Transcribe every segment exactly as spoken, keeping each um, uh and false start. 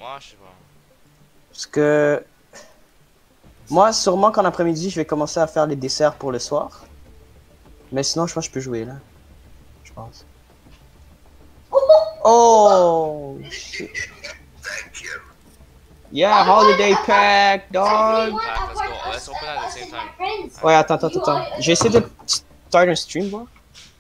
Moi, je sais pas. Parce que... Moi, sûrement qu'en après-midi, je vais commencer à faire les desserts pour le soir. Mais sinon, je pense que je peux jouer, là. Je pense. Oh! Shit. Yeah, holiday pack, dog! Pack, let's go. Let's open at the same time. Ouais, attends, attends, attends. J'ai essayé de start un stream, voir.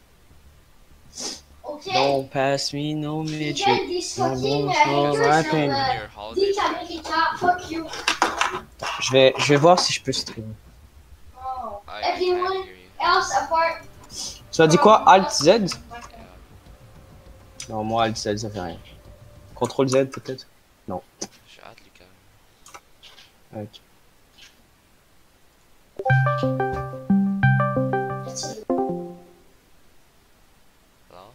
Okay. Don't pass me no midget. These No, fucking no, uh, no, haters rapping. are, Your uh, holiday these are pack. making top. Fuck you. Je vais, je vais voir si je peux stream. Oh. I, I can't Everyone hear you. else apart. Tu as dit quoi? Alt Z? Yeah. Non, moi Alt Z, ça fait rien. Contrôle Z peut-être? Non. Je suis hâte, Lucas. Ok. Alors?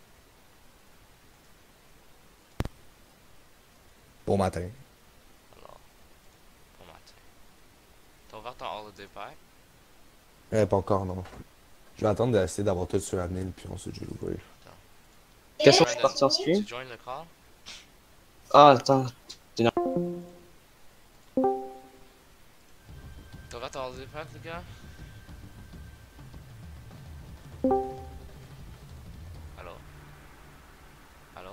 Bon matin. Alors? Bon matin. T'as ouvert ton holiday pack? Euh, pas encore, non. Je vais attendre d'essayer d'avoir tout sur admin, puis ensuite je vais l'ouvrir. Qu'est-ce que je Brandon, suis parti en stream? Tu joins le call? Ah, attends. T'as ouvert ton holiday pack, Lucas? Allô? Allô?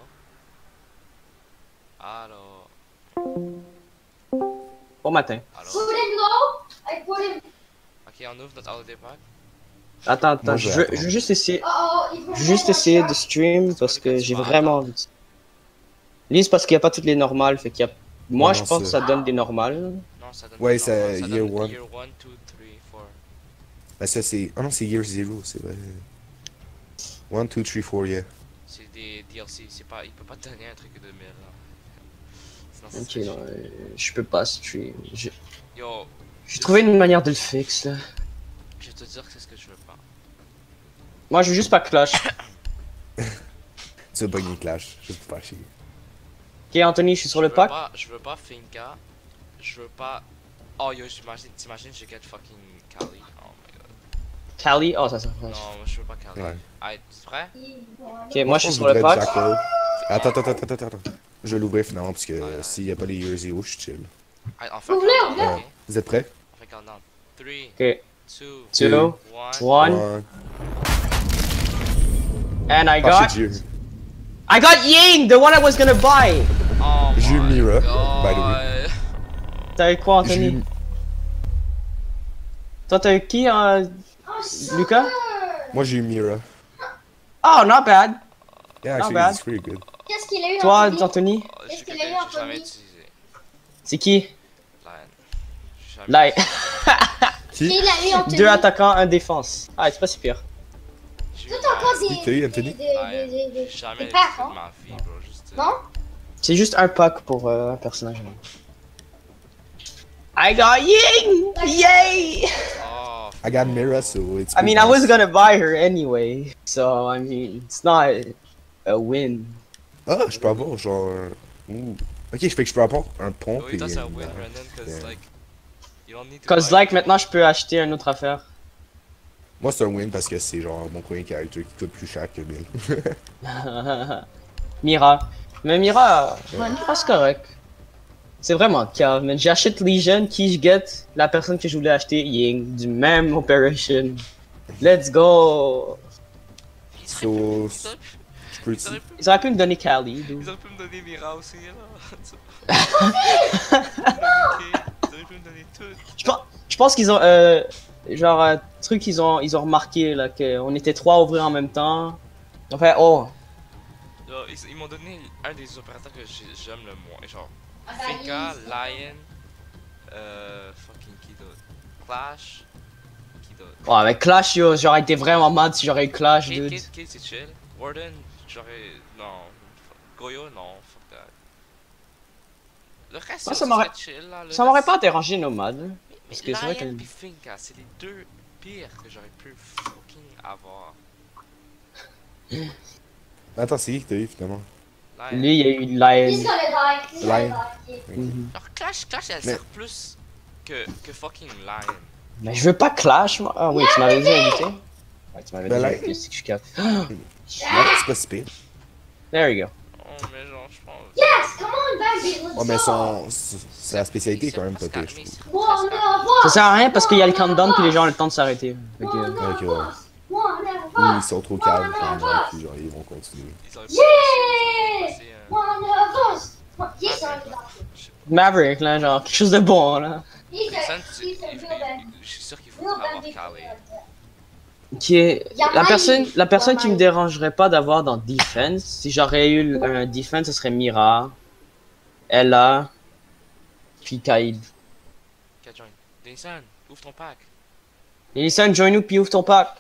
Allô? Bon matin. Allô? Put him low. I put him. Ok, on ouvre notre holiday pack. Attends, attends, Moi, je, je veux, vais je veux attendre. juste essayer, Uh oh. Il faut je veux juste essayer de stream parce que j'ai vraiment envie de... Lise parce qu'il n'y a pas toutes les normales, fait qu'il y a... Moi, Ouais, je non, pense que c'est- ça donne des normales. Non, ça donne Ouais, pas c'est normal, ça year donne one. Year one, two, three, four. Ben ça c'est... Ah non, c'est Year Zero, c'est vrai. one, two, three, four, yeah. C'est des D L C, c'est pas... Il peut pas te donner un truc de mille ans. Sinon, Ok, c'est non, euh, je peux pas stream. J'ai Yo, j'ai trouvé une manière de le fixer, là. je vais te dire que c'est ce que je veux pas. Moi, je veux juste pas clash. Tu vas bugger Clash, juste pour faire chier. Ok, Anthony, je suis sur Je le veux pack. pas, je veux pas Finka. Je veux pas... Oh yo, j'imagine, t'imagines, je get fucking Kali. Oh my god. Kali, oh, ça, ça. Non, moi je veux pas Kali. Ouais. Alright, tu es prêt? Ok, moi, je suis Je sur le voudrais pack. Jackal. Attends, attends, attends, attends, attends. Je vais l'ouvrir finalement, parce que Ouais. euh, s'il y a pas les Year Zero, je suis chill. Alright, on fait un Vous voulez, countdown, on Euh, ok? vous êtes prêts? On fait un countdown. three, Ok, two, two, one. one, One. and I Ah, got... shit, j'ai eu- I got Ying, the one I was gonna buy! Oh J'ai eu my Mira, God. by the way. T'as eu quoi, J'ai Anthony? eu- Toi, t'as eu qui, euh... Oh, sucker. Lucas? Moi j'ai eu Mira. Oh, not bad. Yeah, Not actually, bad. it's pretty good. Qu'est-ce qu'il a eu, Toi, Anthony? Anthony? Oh, Est-ce j'ai qu'il a quelqu'un eu que j'ai jamais Anthony? utilisé. C'est qui? Lion. J'ai jamais Like, Qui? Qui l'a eu, Anthony? deux attaquants, un défense. Ah, c'est pas si pire. J'ai eu Toi, t'as encore Lion. des... Qui t'a eu, Anthony? des- des- des- des- des- J'ai jamais des utilisé packs, de hein? ma vie, bro. Juste. euh, Non? C'est juste un pack pour euh, un personnage. I got Ying! Yay! Oh. I got Mira, so it's I mean, I pretty was nice. gonna buy her anyway, so I mean, it's not a win. Ah, je peux avoir genre... Ouh. Ok, je fais que je peux avoir un pont Oui, et... toi, c'est un une, win, euh, Brandon, cause yeah. like. You don't need to. Cause buy like it. maintenant, je peux acheter une autre affaire. Moi c'est un win parce que c'est genre mon premier character qui coûte plus cher que mille. Mira. Mais Mira, ouais, Mira c'est correct. C'est vraiment cave, man. J'achète Legion, qui je get, la personne que je voulais acheter, Ying, du même operation. Let's go! Ils auraient pu- So... ils auraient pu- Je peux ils utiliser... auraient pu- Ils auraient pu me donner Kali, dude. Ils auraient pu me donner Mira aussi, là. Ils auraient pu me donner tout. Je pense, je pense qu'ils ont, euh, genre, un truc qu'ils ont, ils ont remarqué, là, qu'on était trois à ouvrir en même temps. Enfin, oh, Genre, ils ils m'ont donné un des opérateurs que j'ai- j'aime le moins. Genre, Ah, bah, Finka, easy. Lion, euh. Fucking qui d'autre? Clash. Qui d'autre? ouais, avec Clash, yo, j'aurais été vraiment mad si j'aurais eu Clash, Kate, dude. Kate, Kate, c'est chill. Warden, j'aurais. Non. Goyo, non. Fuck that. Le reste, Moi, ça ça m'aurait- serait chill, là. Le Ça m'aurait reste- pas dérangé Nomade. Mais Parce que c'est vrai Lion que- pis Finka, c'est les deux pires que j'aurais pu fucking avoir. Attends, c'est qui que t'as eu finalement? Lion. Lui, il y a eu He's Lion. gonna die. He's Lion. gonna die. Mhm. Alors Clash, Clash, elle Mais- sert plus que, que fucking Lion. Mais je veux pas Clash, moi. Ah oui, tu m'avais dit invité. Ouais, tu m'avais Ben, dit là- invité, c'est que je capte. Non, c'est pas si pire. There you go. Oh, mais genre, je pense. Yes, come on, baby, let's Oh, mais go. son... c'est la spécialité est quand même pas pire, je trouve. One of Ça us. sert à rien parce qu'il y a le countdown puis les gens ont le temps de s'arrêter. Fait que- One Ok, of ouais. us. One Ou of ils us. sont trop calmes, finalement, puis genre, ils vont continuer. Ils auraient Yeah! passé, euh, One of us. Yes, ah, I'm je sais pas. Maverick, là, genre, quelque chose de bon, là. He's a, Personne, tu- he's a il- real bad, il- je suis sûr qu'il faut real avoir bad big Calais. Qui est... La personne, la personne qui me Yamaï. dérangerait pas d'avoir dans Defense, si j'aurais eu un Defense, ce serait Mira, Ella, puis Kaid. Qu'a join? Denison, ouvre ton pack. Elison, join nous puis ouvre ton pack.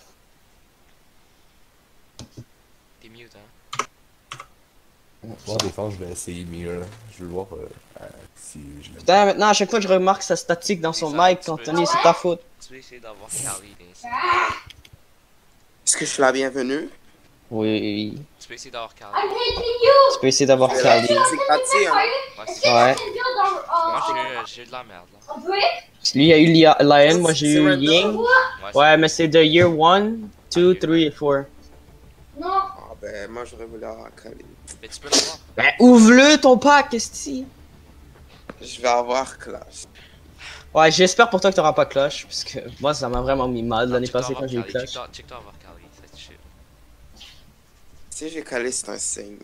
T'es mute, hein? Bon, défense, je vais essayer Mira. Je veux voir euh, euh, si je l'ai. Putain, maintenant, à chaque fois que je remarque sa statique dans son Elison, mic, tu peux- Anthony, c'est ta faute. Tu peux essayer d'avoir Calais, Denison. Est-ce que je suis la bienvenue? Oui, Tu peux essayer d'avoir Calais. I'm hitting you. tu peux essayer d'avoir C'est Kali. c'est gratuit, hein? Ouais, c'est Ouais. Moi, j'ai eu- j'ai eu de la merde, là. A brick? Lui, il y a eu Lia- Lion, moi j'ai C'est eu random. Ying. Ouais, c'est- Ouais, mais c'est de Year one, two, three et four. Non. Ah ben, moi j'aurais voulu avoir Khalid. Mais tu peux l'avoir. Ben, ouvre-le ton pack, qu'est-ce que Je vais avoir Clash. Ouais, j'espère pour toi que t'auras pas Clash, parce que moi ça m'a vraiment mis mal l'année Check-toi passée avoir quand j'ai eu Calais, Clash. check-toi- Check-toi avoir Calais, c'est chill. Si j'ai calé, c'est un signe.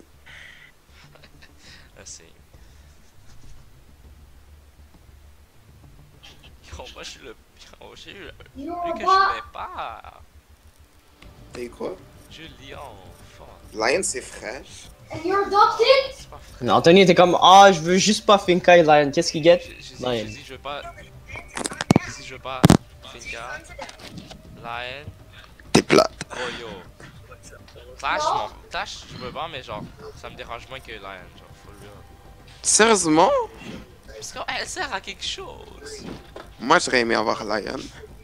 Ah, c'est. Yo, moi je suis le. Yo, j'ai eu le. You're Vu que je what? l'ai pas. T'es quoi? Julien, fuck. Lion, c'est fraîche. And you're adopted? C'est pas frais. Mais Anthony était comme, ah, je veux juste pas Finka et Lion, qu'est-ce qu'il get? J'ai j'ai dit, Lion. j'ai dit, je veux pas. J'ai dit, je veux pas. Finca. Lion. T'es plate. Oh yo. Clash, mon. Clash, je veux pas, mais genre, ça me dérange moins que Lion, genre, faut le dire. Sérieusement? Parce qu'elle sert à quelque chose. Moi j'aurais aimé avoir Lion.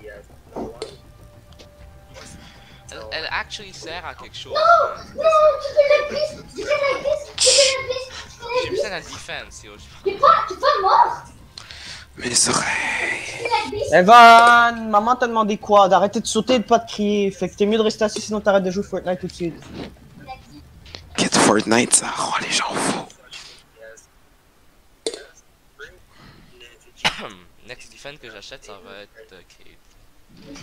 Elle, elle actually sert à quelque chose. No, man. no, tu fais la piste, tu fais la piste, tu fais la piste, tu fais J'ai la mis ça piste. dans la defense, yo. T'es pas, t'es pas mort. Mes oreilles. Tu fais la piste. Evan, maman t'a demandé quoi? D'arrêter de sauter et de pas de crier. Fait que t'es mieux de rester assis sinon t'arrêtes de jouer Fortnite tout de suite. Get Fortnite, ça rend les gens fous. Next defense que j'achète, ça va être euh, Cade.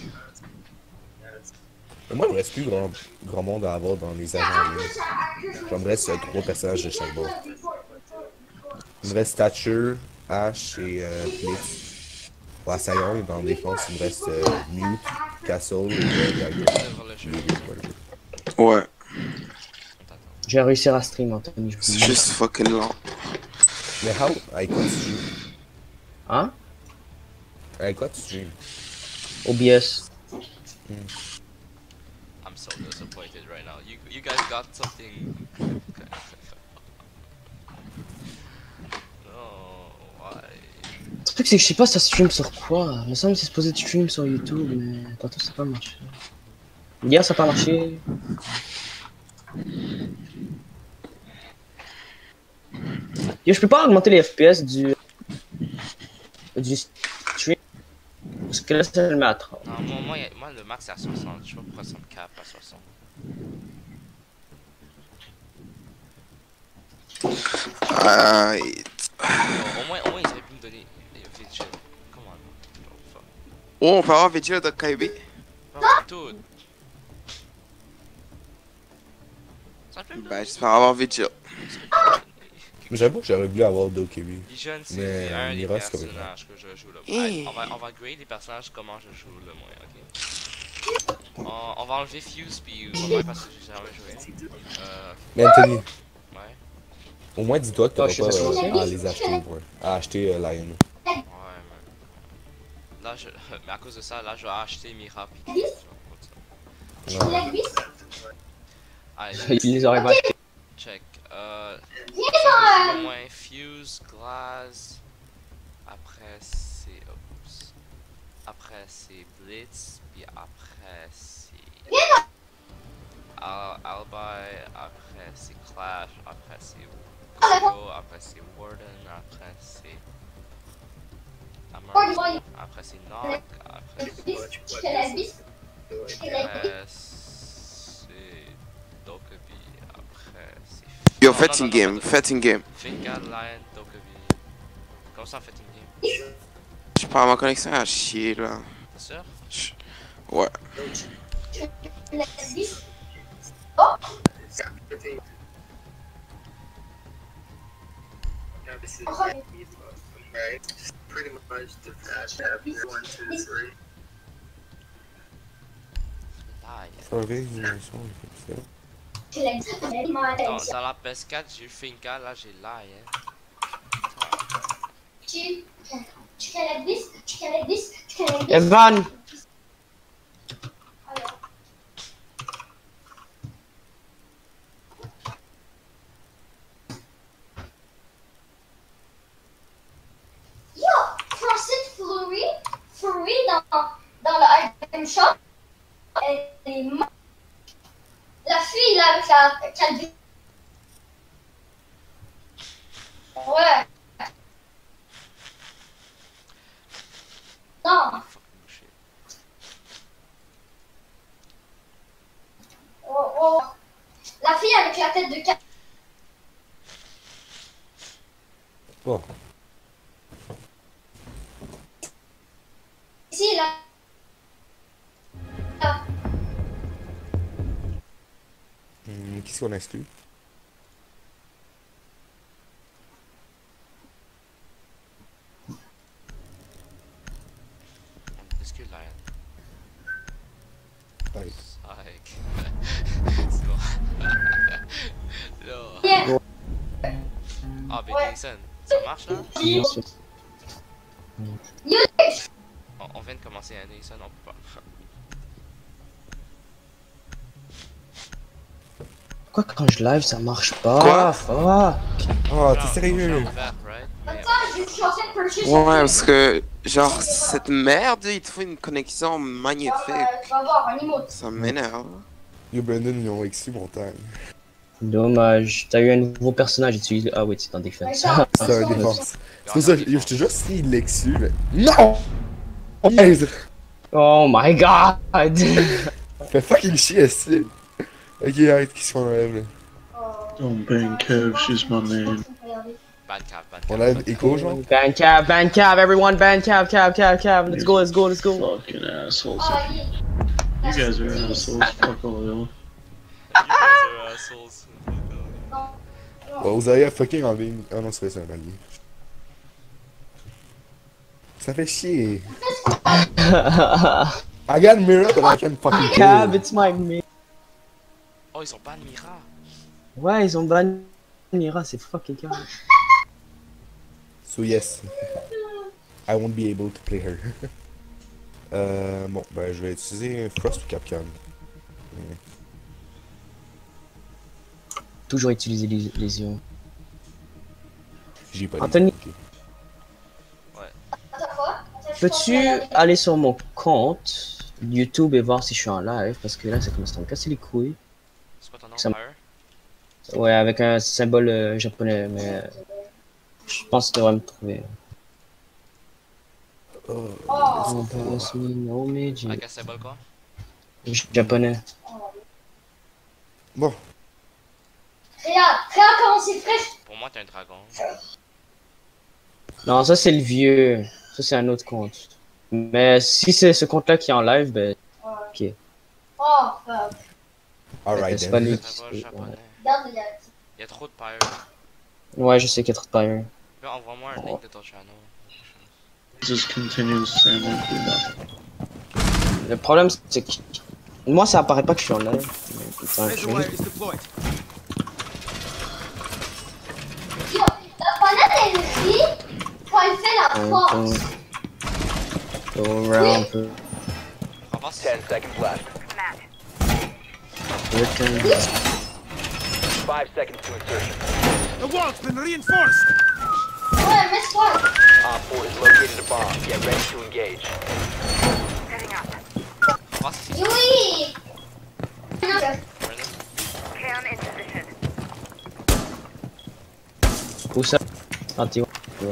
Mais moi, il me reste plus grand, grand monde à avoir dans les agents en ligne. Il me reste euh, trois personnages de chaque bord. Il me reste Thatcher, Ash et euh, Blitz. Pour Assaillant, et dans la défense, il me reste euh, Mute, Castle et euh, Dagger. Sur le jeu, Ouais, on t'attend. Je vais réussir à stream, Anthony. je vous c'est le dis. juste fucking long. Mais how? Avec quoi tu stream? Hein? Avec quoi tu stream? O B S. I'm so disappointed right now. You you guys got something. No, why? Le truc c'est que je sais pas ça stream sur quoi. Il me semble que c'est supposé de stream sur YouTube, mais tantôt ça a pas marché. Hier ça a pas marché. Yo, je peux pas augmenter les F P S du... du stream. Parce que là ça le met à trente. Non, moi, moi, y a- moi le max c'est à soixante. Je sais pas pourquoi ça me cap à soixante. Euh, Au, au moins, au moins ils auraient pu me donner des Vigil. Come on. Oh, fuck. oh, on peut avoir Vigil de K B. Non, tout. Ça peut me Ben, j'espère avoir Vigil. Mais j'avoue que j'aurais voulu avoir Dokebi. Legion, c'est Mais, un des Mira, c'est comme personnages que je joue le Hey. moins. On va, on va grade les personnages comment je joue le moins, ok? On, on va enlever Fuse puis on va parce que j'ai jamais joué. Euh, Mais Anthony, ouais. au moins dis-toi que Ah, t'auras je pas sais pas euh, si- à les acheter, ouais. À acheter euh, Lion. Ouais, man. Là, je... Mais à cause de ça, là, je vais acheter Mira puis... Dix? je vais prendre ça. Tu fais la piste. Allez, Il les aurait pas achetés. check. Euh... Viens, Au moins Fuse, Glass... Après c'est... Oups. Après c'est Blitz, puis après c'est... Al Albi, après c'est Clash, après c'est... Go, après c'est Warden, après c'est... Warden, Hammer, Warden. après c'est Knock, après Tu fais la piste. Tu fais la piste. Après c'est Dokkaebi, après c'est Yo, faites non, une non, game, non, faites une game. Finka, Lion, Tokobi. Comment ça, faites une game? Je sais pas, ma connexion a chier là. T'es sûr? Je- Ouais. Oh, Pretty much the fast have one, two, three. Lion. Sauver l'animation, c'est ça. tu l'as dit, tu l'as dit, moi, Dans, dans la P S quatre, j'ai eu Finka, là j'ai Lion. Tu tu connais this, tu connais this, tu connais this. Evan! Alors. Yo, CrossFit Flurry, Flurry dans, dans le item shop, elle est mo- la fille là avec la calvi. Ouais. Non. Fuck, shit. Oh, oh. La fille avec la tête de cat. Bon. Ici, là. Là. Hum, Qu'est-ce qu'on exclut? Est-ce que Lion? Ouais. Psych. C'est bon. Là. Yeah. Ah, ben Ouais. Jason, ça marche là? Bien sûr. Yo, On, on vient de commencer l'année, ça non peut pas. Pourquoi quand je live ça marche pas? Quoi? Fuck! Oh, Non, t'es sérieux? faut faire ouvert, right? Mais, attends, je suis en train de purchase. Ouais, parce que, genre, cette merde, il te faut une connexion magnifique. Tu vas voir, un emote. Ça m'énerve. Yo, Brandon, ils ont exclu mon time. Dommage. T'as eu un nouveau personnage utilisé. Ah oui, c'est en défense. Attends. C'est un défense. C'est pour ça, yo, je te jure, s'il l'exclut, mais. Non! Merde! Oh my god! Fais fucking chier, c'est. Ok, arrête, qu'est-ce qu'on enlève là? Don't bang Kev, she's my man. Bandcap, Bandcap. On enlève Echo, genre? Ban cab, ban cab, everyone ban cab, cab, cab, cab. Let's go, let's go, let's go. Fucking assholes. Ah, yeah. You guys are assholes. Fuck all y'all. You guys are assholes. Ouais, vous avez fucking enlevé une. Ah non, c'est vrai, c'est un allié. Ça fait chier. I got mirror, but I can't fucking Cab, kill. it's my man. Oh, ils ont ban Mira. Ouais, ils ont ban Mira, c'est fucking cab. So yes, I won't be able to play her. euh, bon, ben je vais utiliser Frost ou Capcom. Mais Toujours utiliser les, les yeux. j'ai pas Anthony. dit. Ok. Attends, quoi? Attends, je Peux-tu pense que- aller sur mon compte YouTube et voir si je suis en live? Parce que là, ça commence à me casser les couilles. C'est quoi ton nom, Ça me- Fire? Ouais, avec un symbole euh, japonais, mais euh, je pense que tu devrais me trouver. Oh. Oh. On passe no meiji. Avec un symbole quoi? Japonais. Bon, Regarde, regarde comment c'est frais. Pour moi, t'es un dragon. Non, ça c'est le vieux. Ça c'est un autre compte. Mais si c'est ce compte-là qui est en live, ben. Ok. Oh, fuck. alright C'est pas then. lui Un qui. symbole japonais. Regarde, il y a... Il y a trop de pyre. Ouais, je sais qu'il y a trop de pyre. Là, envoie-moi un link de ton channel. Just continues standing through that. Le problème c'est que. Moi ça apparaît pas que je suis en live. Mais putain, je suis- Yo, la banane, elle rit quand elle fait la un force. peu. Go around, peu. On va voir si Ten seconds left. Return. Five seconds to insertion. Ouais, mets-toi. Op four has located a bomb. Get ready to engage. on va voir si c'est Oui. Non, Où ça? Ah, t'es où?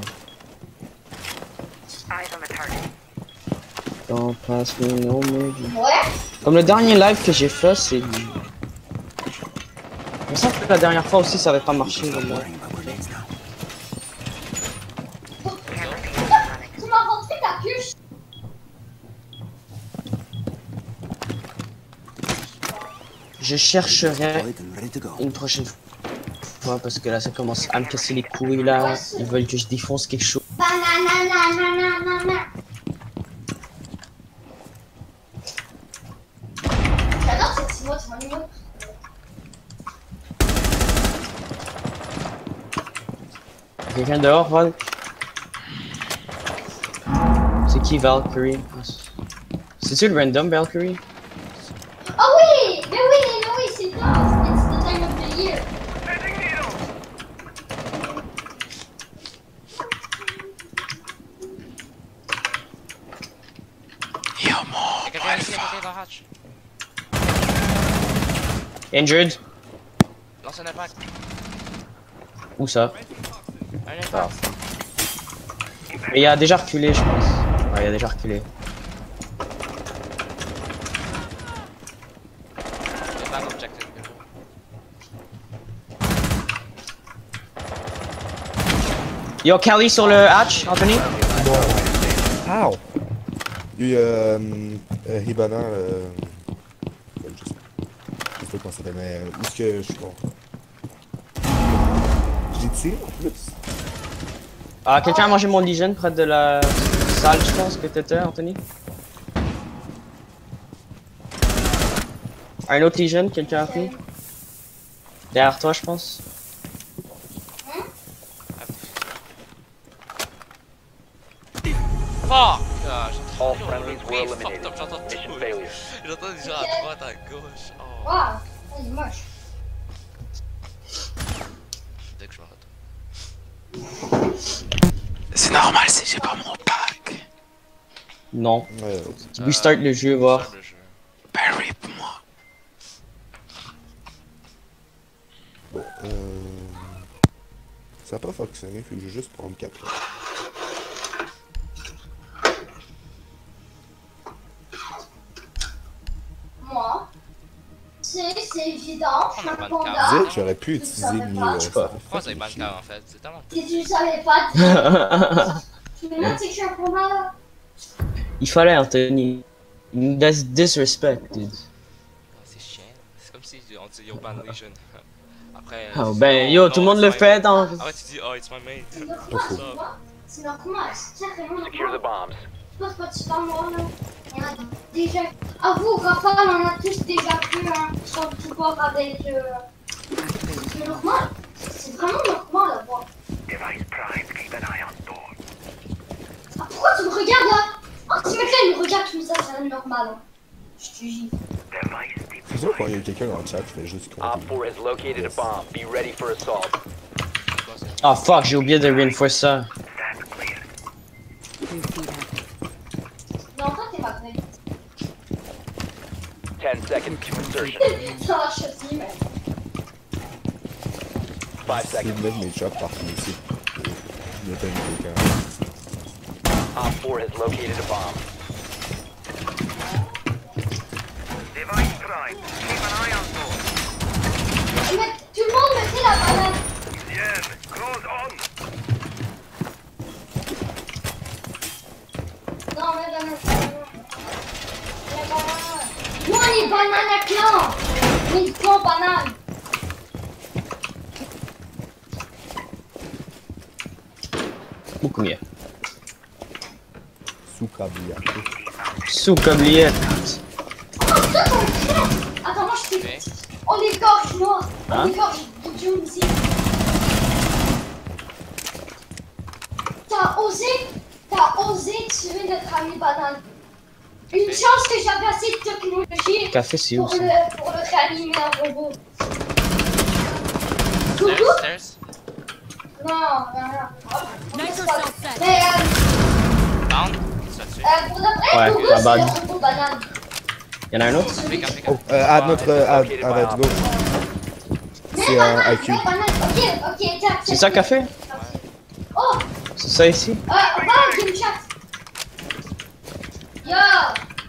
Don't pass me no meiji. ouais. Comme le dernier live que j'ai fait, c'est. Il me semble que la dernière fois aussi ça avait pas marché. Donc, ouais. Tu m'as rentré ta puce. Je chercherai une prochaine fois parce que là ça commence à me casser les couilles là. Ils veulent que je défonce quelque chose. Banananananana. J'adore cette emote, c'est mon emote. Quelqu'un dehors, Val? C'est qui Valkyrie? C'est-tu le random Valkyrie? Oh oui! Mais oui, mais oui, c'est ça! It's the time of the year! Yo, mon Y'a quelqu'un ici à côté dans Hatch. Injured? Lance un impact. Où ça? Un impact. Mais il a déjà reculé, je pense. Ouais, il a déjà reculé. Impact objective. Yo, Kelly sur le hatch, Anthony? Ow! Il y a eu euh, euh, Hibana, euh... Je sais je sais pas comment ça s'appelle, mais où est-ce que je suis bon? J'ai tiré en plus. Ah, quelqu'un a mangé mon Legion près de la salle, je pense que t'étais, Anthony? Un autre Legion, quelqu'un a pris? Derrière toi, je pense. Fuck! Ah, All j'entends friendlies were fucked eliminated. up, j'entends Mission tout. failure. J'entends des gens à droite, à gauche. Oh, Waouh! Il est moche. dès que je m'arrête. C'est normal si j'ai pas mon pack. Non. Ouais, Restart le jeu, voir. Le jeu. Ben rip moi. bon, euh... Ça a pas fonctionné, faut que je vais juste prendre quatre. Moi, c'est c'est évident, je suis un On a pas de panda. carte. Dites, j'aurais pu utiliser mieux. euh, ça. Pourquoi vous avez mal car en fait? C'est tellement. Si tu savais pas, tu me dis que je suis un panda là. Il fallait, Anthony. That's disrespect, dude. Oh, c'est chiant. C'est comme si on dit Yo ban Legion. Après. Oh, tu ben, dis, yo, oh, tout le non, monde it's le my fait mate. dans... Après tu dis Oh, it's my mate. C'est normal, Pas faux. tu vois. C'est normal, c'est carrément Secure the normal. bombs. Je pense pas que c'est pas moi là. Il y en a déjà. Avoue, Rafa, on en a tous déjà vu hein, sur le support avec. Euh... C'est normal. C'est vraiment normal à voir. Ah, pourquoi tu me regardes là? Oh, si quelqu'un me regarde comme ça, c'est normal. Hein. Je te jure. C'est sûr quand il y a quelqu'un dans le chat, je fais juste Op compter. four has located a bomb. Be ready for assault. Ah, fuck, j'ai oublié de reinforce ça. Non, toi, t'es pas prêt. Ten seconds to insertion. Ça va choisir, mais. Five C'est seconds. de mettre mes chops partout ici. Je me donne quelqu'un. Op four has located a bomb. Mais tout le monde me fait la banane. Non, mais banane. La banane. Moi, les bananes à clan. Les grands bananes. Beaucoup mieux. Soukablia. Sous-cablier. Oh, toi, ton frère. Attends, moi, je Ok. t'ai. On égorge, moi. On Hein? égorge de June ici. T'as osé, t'as osé tuer notre ami banane. Une chance que j'avais assez de technologie Café, c'est où pour ça? le, pour le réanimer en robot. Coucou? Stairs, stairs. Non, non, non. Nice yourself set. Mais euh, Down. Ça tue. euh, pour de vrai, Ouais, Coucou, la c'est bague. le robot banane. Y'en a un autre? Pick up, pick Oh, up. euh, à notre. À, à votre gauche. Mais C'est un banane, I Q. mais banane. Ok, ok, tiens. C'est ça, café? Oh, C'est ça ici? euh, va, game chat. Yo,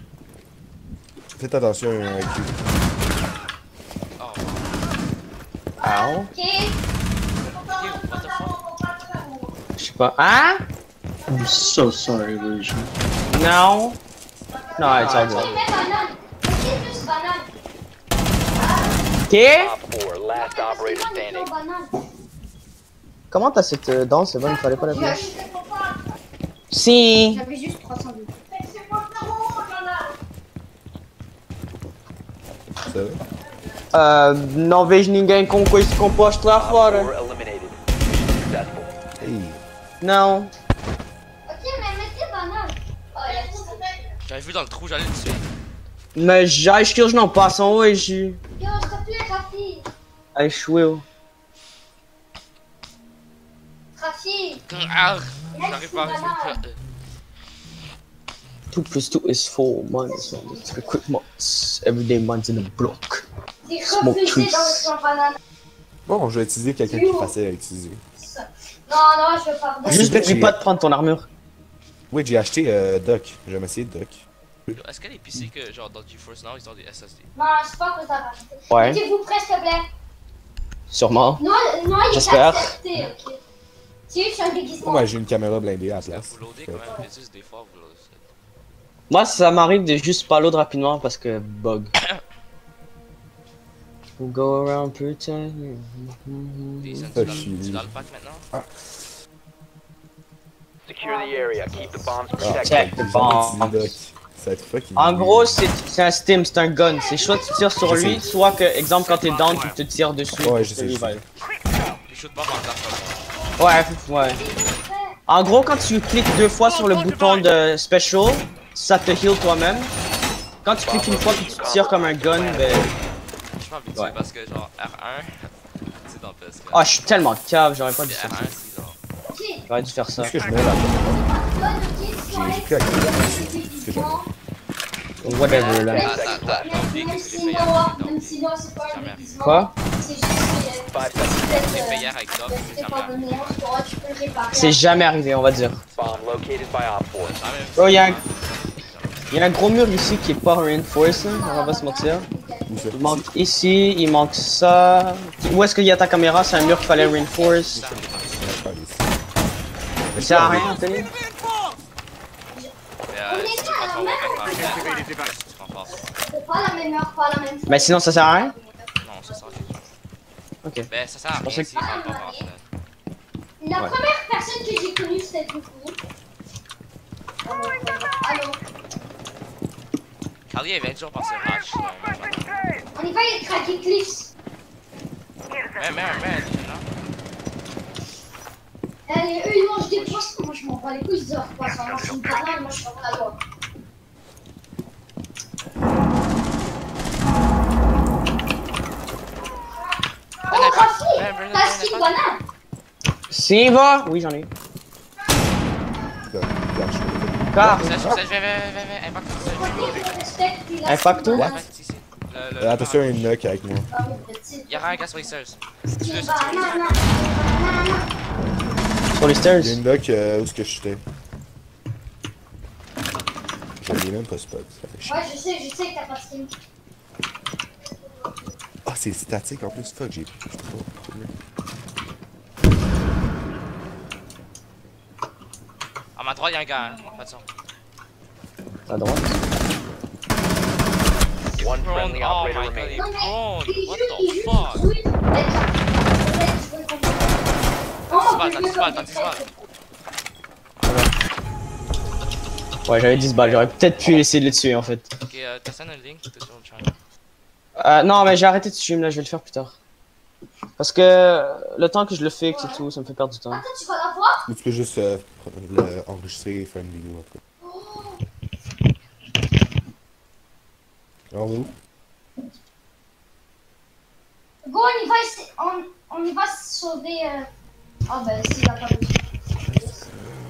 Faites attention à un I Q. Oh, Ow. Ok. What the fuck? Je sais pas. Hein? I'm so sorry, Legion. Non. Non, it's all Ok, good. mets banane. Ok, plus banane. Ok? Op four, last operator standing. Banane. Comment t'as cette euh, danse? C'est bon, il fallait pas la J'ai faire. acheté- Si. J'avais juste trois cent deux. Ça va? Uh, não vejo ninguém com coisa composta lá Op fora. four eliminated. Successful. Hey! Não. Ok, mais mettez banane. Oh, il y a tout. J'avais vu dans le trou, j'allais le tuer. Mas já acho que eles não passam hoje. Yo, s'il te plaît, Rafi. Acho eu. Rafi. Ah, j'arrive pas à arriver. two plus two is four months. On the three quick months. Everyday months in the block. T'es Smoke refusé trees. dans le champ banane. Bon, je vais utiliser quelqu'un qui est facile à utiliser. Non, non, je veux pas. Juste peut-être n'oublie j'ai- pas de prendre ton armure. Oui, j'ai acheté euh, Doc. J'ai jamais essayé Doc. Yo, Est-ce que les P C que genre dans GeForce Now ils ont des S S D? Non, je sais pas que t'as rajouté. Ouais, Mettez-vous prêt, s'il te plaît. sûrement. Non, non, il est J'espère. accepté, ok. Tu sais, je suis un déguisement. Moi, j'ai une caméra blindée à la place. Vous loadez quand même les us des fois, vous loadez. Moi, ça m'arrive de juste pas load rapidement parce que bug. We'll go around pretending. Decent, Ah, tu l'as- chier. tu l'as le pack maintenant? Secure the area. Keep the bombs Ah, protected. Check the J'ai jamais bomb. utilisé Doc. Ça va être fucking. En gros, c'est c'est un stim, c'est un gun. C'est soit tu tires sur Je lui, sais. soit que, exemple, quand t'es down, tu te tires dessus. Ouais, pour je te sais, je sais. revive. Les shoot pas en temps. Ouais, ouais. En gros, quand tu cliques deux fois sur le bouton de special, ça te heal toi-même. Quand tu cliques une fois que tu tires comme un gun, ben. Je suis pas habitué Ouais. parce que genre R un, c'est dans P S quatre. Ah, je suis tellement cave, j'aurais pas dû Et faire R ça. un, c'est genre. Ok. J'aurais dû faire ça. Est-ce que je mets là? Bonne, ok, soirée. J'ai plus à C'est j'ai- Whatever, là. Ah, t'as- t'as- t'as oublié Même que si c'est les non, payeurs. même si non, c'est pas un déguisement. Quoi? C'est juste que. Five c'est seconds. peut-être, Les euh, payeurs avec Doc, c'est c'est jamais pas arrivé. donné, tu pourras- tu peux le réparer. C'est jamais arrivé, on va dire. Bomb located by Op four. Jamais. Oh, y'a un... y a un gros mur ici qui est pas reinforced, hein, on va pas se mentir. Où ça? Il manque ici, il manque ça. Où est-ce qu'il y a ta caméra? C'est un mur qu'il fallait reinforce. Ça sert à rien, Anthony? Mais euh, si tu prends ton weapon, tu prends fort. C'est pas la même heure, pas la même Mais sinon, ça sert à rien? Non, ça sert à rien. Ok. Ben, ça sert à rien pensais si tu prends pas fort. La Ouais. première personne que j'ai connue, c'était Coucou. Allô? Carly, elle vient toujours passer le match. donc, maintenant. On y va, il craquer Cliffs. Mais, mais, mais, là. Allez, eux, ils mangent des poissons. Moi, je m'en bats les couilles de leur poisson. Moi, je suis une banane, moi, je suis comme la loi. Oh, Rafi! T'as acheté une banane? Si, va! Oui, j'en ai. Car. Ça, ça, je vais, vais, vais, vais, impact ça. Je respecte, il a Impact acheté une où? banane. Impact ici. Le- le- Euh, attention, il y a une knock avec moi. Ah oui, petit. Il y aura un gars sur les stairs. Petit Juste, banane. Sur les stairs. Il y a une knock euh, où est-ce que j'étais. J'en ai même pas spot. Ça fait chier. Ouais, je sais, je sais que t'as pas de skin. Ah, c'est statique en plus. Fuck, j'ai. je sais pas. À ma droite, il y a un gars, hein. Pas de son. À droite. One Prone, friendly oh operator my god, remaining. il est Non, mais prone. il What joue, il the joue, fuck? il joue. Peut-être, je veux comprendre. Oh, dix balles, on t'as peut dix jouer balles, comme t'as dix des balles. têtes. Ouais, j'avais dix balles, j'aurais peut-être pu essayer de les tuer en fait. Ok, euh, t'as send un link, t'es sur le channel. Euh, non, mais j'ai arrêté de stream là, je vais le faire plus tard. Parce que le temps que je le fixe et tout, ça me fait perdre du temps. Attends, tu vas la voir? Ou tu peux juste euh, le- enregistrer et faire une vidéo en tout cas. Alors, où? Go, on y va, essa- on, on y va sauver. Euh... Ah, ben, s'il a pas de. Est-ce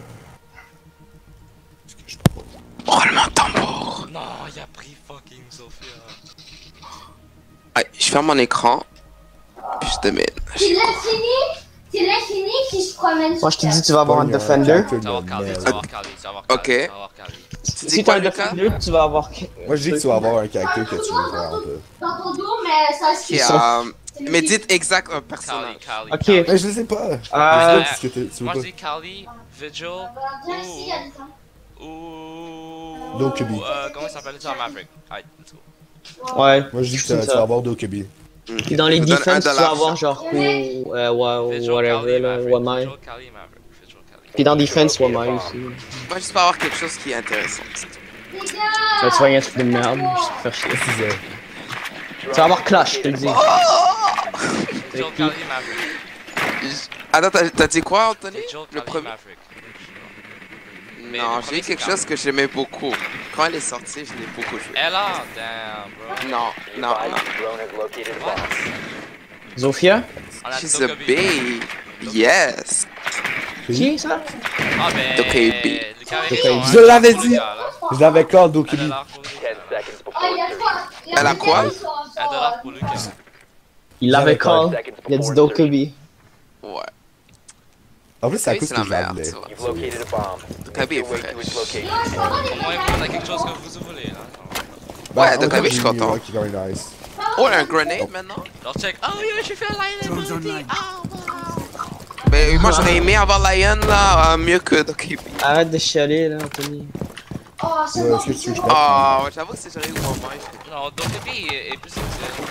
que je peux pas? Roulement de tambour. Non, il a pris fucking Sophia. Ouais, je ferme mon écran. Puis je te mets. C'est l'infini! C'est l'infini qui se promène Moi je te sur dis, tu vas avoir un Pas Defender. character Tu vas avoir de Carly, tu merde. vas avoir Carly, tu vas avoir Carly. Ok. Tu vas avoir Carly. Tu Si dis t'as quoi, un Lucas? Defender, tu vas avoir. Moi je dis que tu vas avoir un caractère que tu veux vraiment pas. dans ton dos, mais ça se Qui a. Mais dites exact un Kali, personnage. Kali. Ok. Kali. Mais je sais pas. Euh, Euh, Qu'est-ce que t'es- tu veux Moi pas? je dis Kali, Vigil Merci, il y a des temps. ou. Dokubi. Euh, comment il s'appelle ça? Maverick. Alright, let's go. Ouais. Moi, je dis que c'est tu vas- tu ça. vas avoir Dokubi. Puis dans les Je vous donne un defense, tu vas dollar avoir chaque. genre Ko, euh, wa- Vigil, whatever, Kali, là, Maverick. Wamai. Vigil, Kali, Maverick. Vigil, Kali. Puis dans defense, Wamai aussi. Moi, juste pour avoir quelque chose qui est intéressant. c'est tout. Les gars! Là, tu vas rien truc de merde, juste pour faire chier. six heures. Tu vas avoir Clash, je te le dis. Vigil, Kali, Maverick. Attends, t'as- t'as dit quoi, Anthony? Vigil, Le Kali, premier? Maverick. Mais Non, le j'ai premier, eu quelque c'est chose que j'aimais beaucoup. Quand elle est sortie, je l'ai beaucoup joué. Ella, damn, bro. Non, Be non, advised, non. the drone has located a What? bomb. Zofia? On a She's a Dokubi. bee. Yes. Qui ça? Ah ben. Dokubi. le gars avec Dokubi. raison, hein, Je l'avais pour le dit. gars, là. Je l'avais call Un Dokubi. dollar pour lui. Ten seconds Ah, before il y a insertion. quoi? Il y a Elle a des quoi? gars qui sont Un genre, dollar pour le gars. Il l'avait call. Seconds Il a dit before Dokubi. Ouais. En plus, c'est à Oui, cause c'est que la je merde, l'avais. tu vois. You've located a bomb. Dokubi est Make your way to fraîche. its location. Non, je comprends des Au moins, on a quelque chose que vous voulez, là. Ouais, en Dokubi, fait, je suis j'ai content. mis, ouais, qui est quand même nice. Oh, elle a un grenade maintenant? Alors, check. Oh, yo, j'ai fait un line Mais moi, j'aurais aimé avoir Lion là, euh, mieux que Dokubi. Arrête de chialer là, Anthony. Oh, c'est Ouais, bon. est-ce que tu veux que je Ah, ouais, j'avoue que si j'aurais eu mon main, je Non, Dokubi est est plus utile.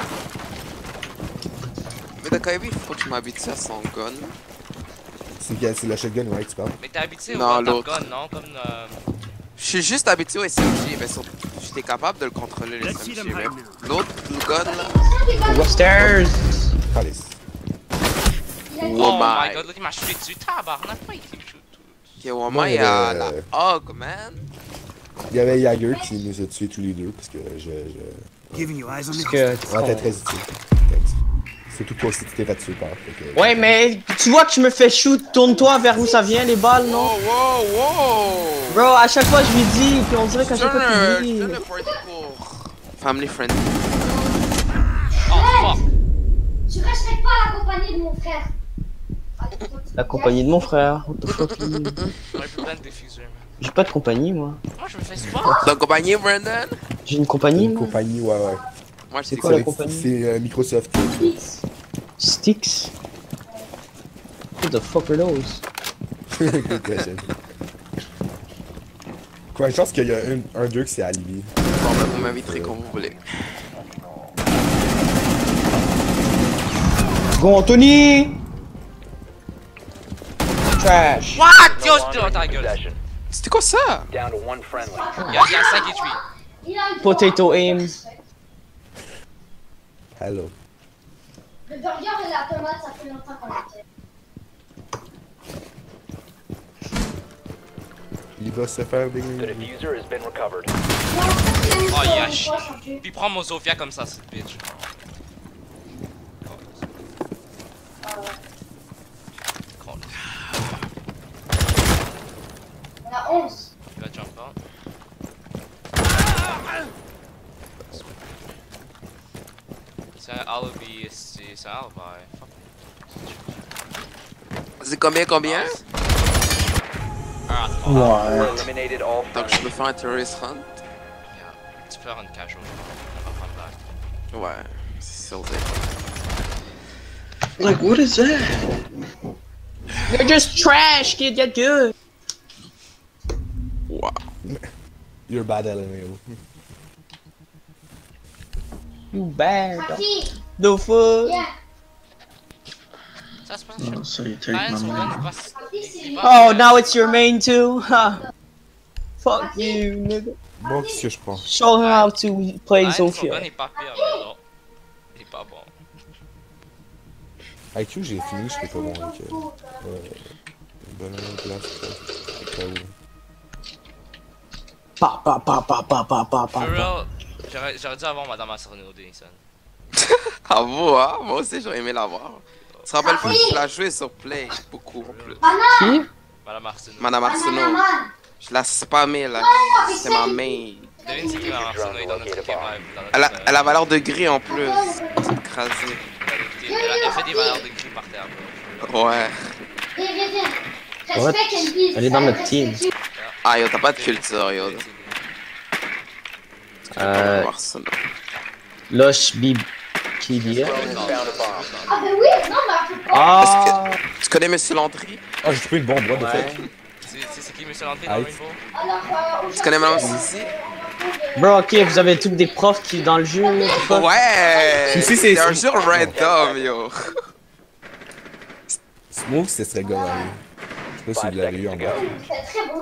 Mais Dokubi, il faut que je m'habitue à son gun. C'est quel- c'est la shotgun, ouais, que tu parles. Mais t'es habitué au Non, Water l'autre. Gun, non? Comme. Euh... Je suis juste habitué au S M G, mais surtout, j'étais capable de le contrôler, le S M G. Mais l'autre gun là. Upstairs! Allez. Oh, Oh my my. god, look, il m'a shooté dessus. Tabarnak, pas il fait shoot. Ok, au Moi, moins, il y il y a avait, la euh, hog, man. Il y avait Jagger qui nous a tués tous les deux parce que je. je... Giving you eyes on Parce the que. Ouais, t'es très utile. Thanks. Surtout toi aussi, tu t'es fait tuer par. fait que- Ouais, mais tu vois que je me fais shoot, tourne-toi vers où ça vient les balles, non? Oh, wow, wow! Bro, à chaque fois je lui dis, puis on dirait qu'à Je chaque donne fois un- tu je dis. donne un party pour family friendly. Oh, fuck. Tu respectes pas la compagnie de mon frère. La compagnie de mon frère, what the fuck? lui? J'aurais pu plein de diffuser, man. J'ai pas de compagnie moi. Moi, je me fais sport. La compagnie, Brandon? J'ai une compagnie Une moi. compagnie, ouais, ouais. Moi, je C'est dis quoi que la compagnie? C'est euh, Microsoft. Sticks? What the fuck are those? Good question. Quoi, une chance qu'il y a un, un d'eux qui c'est Alibi. Bon, ben, vous m'inviterez quand vous voulez. Go Anthony! Trash! What? No Yo, longer oh, in ta gueule. possession. C'était quoi ça? Down to one friendly. Y'a y'a cinq H P. Il a le Potato droit. aim. Hello. Le burger et la tomate, ça fait longtemps qu'on l'a fait. Il va se faire The des. diffuser has been recovered. Oh, il a chié. Puis prends mon Zofia comme ça, cette bitch. Con. On a onze. Il va jump out. C'est un alibi, c'est c'est un alibi. Fuck. C'est combien, combien? Ah, You Ouais. eliminated all Donc, friendly. je peux faire un terrorist hunt? yeah. Tu peux faire une casual. On va prendre back. Ouais, c'est sûr. Like what is that? You're just trash, kid, get good! Wow. You're bad L M A O. You bad. Kaki, The fuck? yeah. Ça se passe. Oh, so you take Ryan, my son gun, money. il passe- Kaki, c'est il lui. passe- Oh, now it's your main too? Ha. Fuck you, nigga. Bon, qu'est-ce que je prends? Show him how to play Ryan, son gun Zofia. est pas pire, mais non. Il est pas bon. I Q, j'ai fini, je serais pas bon avec. Euh, euh, banane, glace, pas où. Pa pa pa pa pa pa pa pa. For real, j'aurais j'aurais dû avoir Madame Astorno Denison. Ah vous, hein? Moi aussi, j'aurais aimé l'avoir. Tu te rappelles pas que je l'ai joué sur Play beaucoup en plus. Qui? Madame Arsenault. Madame Arsenault, Man. je la spammais là. C'est ma main. Devine c'est qui Madame Arsenault est dans notre équipe live. dans notre, Elle a, euh, elle a valeur de gris en plus. C'est écrasé. dans notre équipe. Elle a- elle fait des valeurs de gris par terre. bro. Ouais. Viens, viens, viens. What? Respect and peace. Elle est dans notre team. Ah yo, t'as pas de culture yo. Euh, Arsenault. Lush, Bib. P D F. Drone has found a bomb. Ah ben oui, non, mais elle peut pas. Ah! Tu connais Monsieur Landry? Ah, j'ai trouvé une bombe, what the Ouais. fuck? C'est c'est- c'est qui Monsieur Landry dans Aïe. Rainbow? Alors, euh, Tu connais Madame Sissi? Bro, ok, vous avez tous des profs qui dans le jeu. tout ça. Ouais! Sissi, c'est- C'est un jeu random, yo. Smoke, ce serait gagné. Je sais pas si vous l'avez eu en bas. C'est très beau.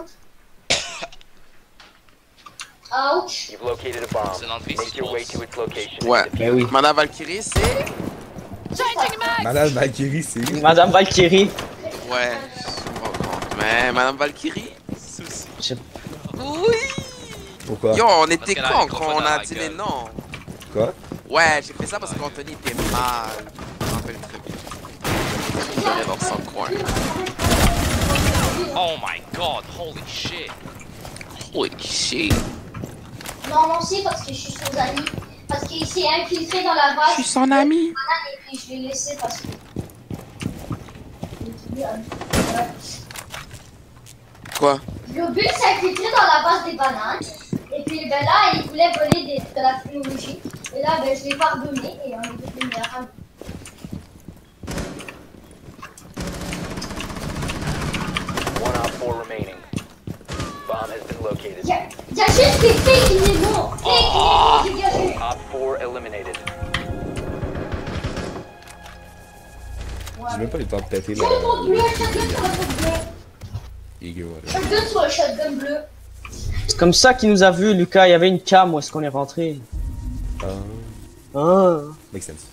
Ouch. You've located a bomb. C'est l'entrée, Make c'est your way false. to its location. Ouais. Ben oui. Madame Valkyrie, c'est. Madame Valkyrie, c'est. Madame Valkyrie. Ouais. Je me rends compte. Mais Madame Valkyrie? Souci. Je- Oui! Pourquoi? Yo, on Parce était qu'elle a con un quand microphone on dans a la dit gueule. les noms. Quoi? Ouais, j'ai fait ça parce qu'Anthony était mal. Je me rappelle très bien. Il était dans son coin. Oh my god, holy shit. Holy shit. Non, non, c'est parce que je suis son ami. Parce qu'il s'est infiltré dans la base. Je suis son ami. Et puis je l'ai laissé parce que. Quoi? Le but s'est infiltré dans la base des bananes. Et puis ben là, il voulait voler des- de la technologie. Et là, ben, je l'ai pardonné et on est devenu meilleurs amis. One op four remaining. Bomb has been located. Il y, a- il y a juste des fake Nemo. Fake Nemo, dégagez. Op four eliminated. J'ai même pas le temps de péter la. Shotgun bleu, shotgun sur le shotgun bleu. Ego, whatever. Shotgun sur le shotgun bleu. C'est comme ça qu'il nous a vu, Lucas. Il y avait une cam où est-ce qu'on est rentré. Ah, Ah. makes sense.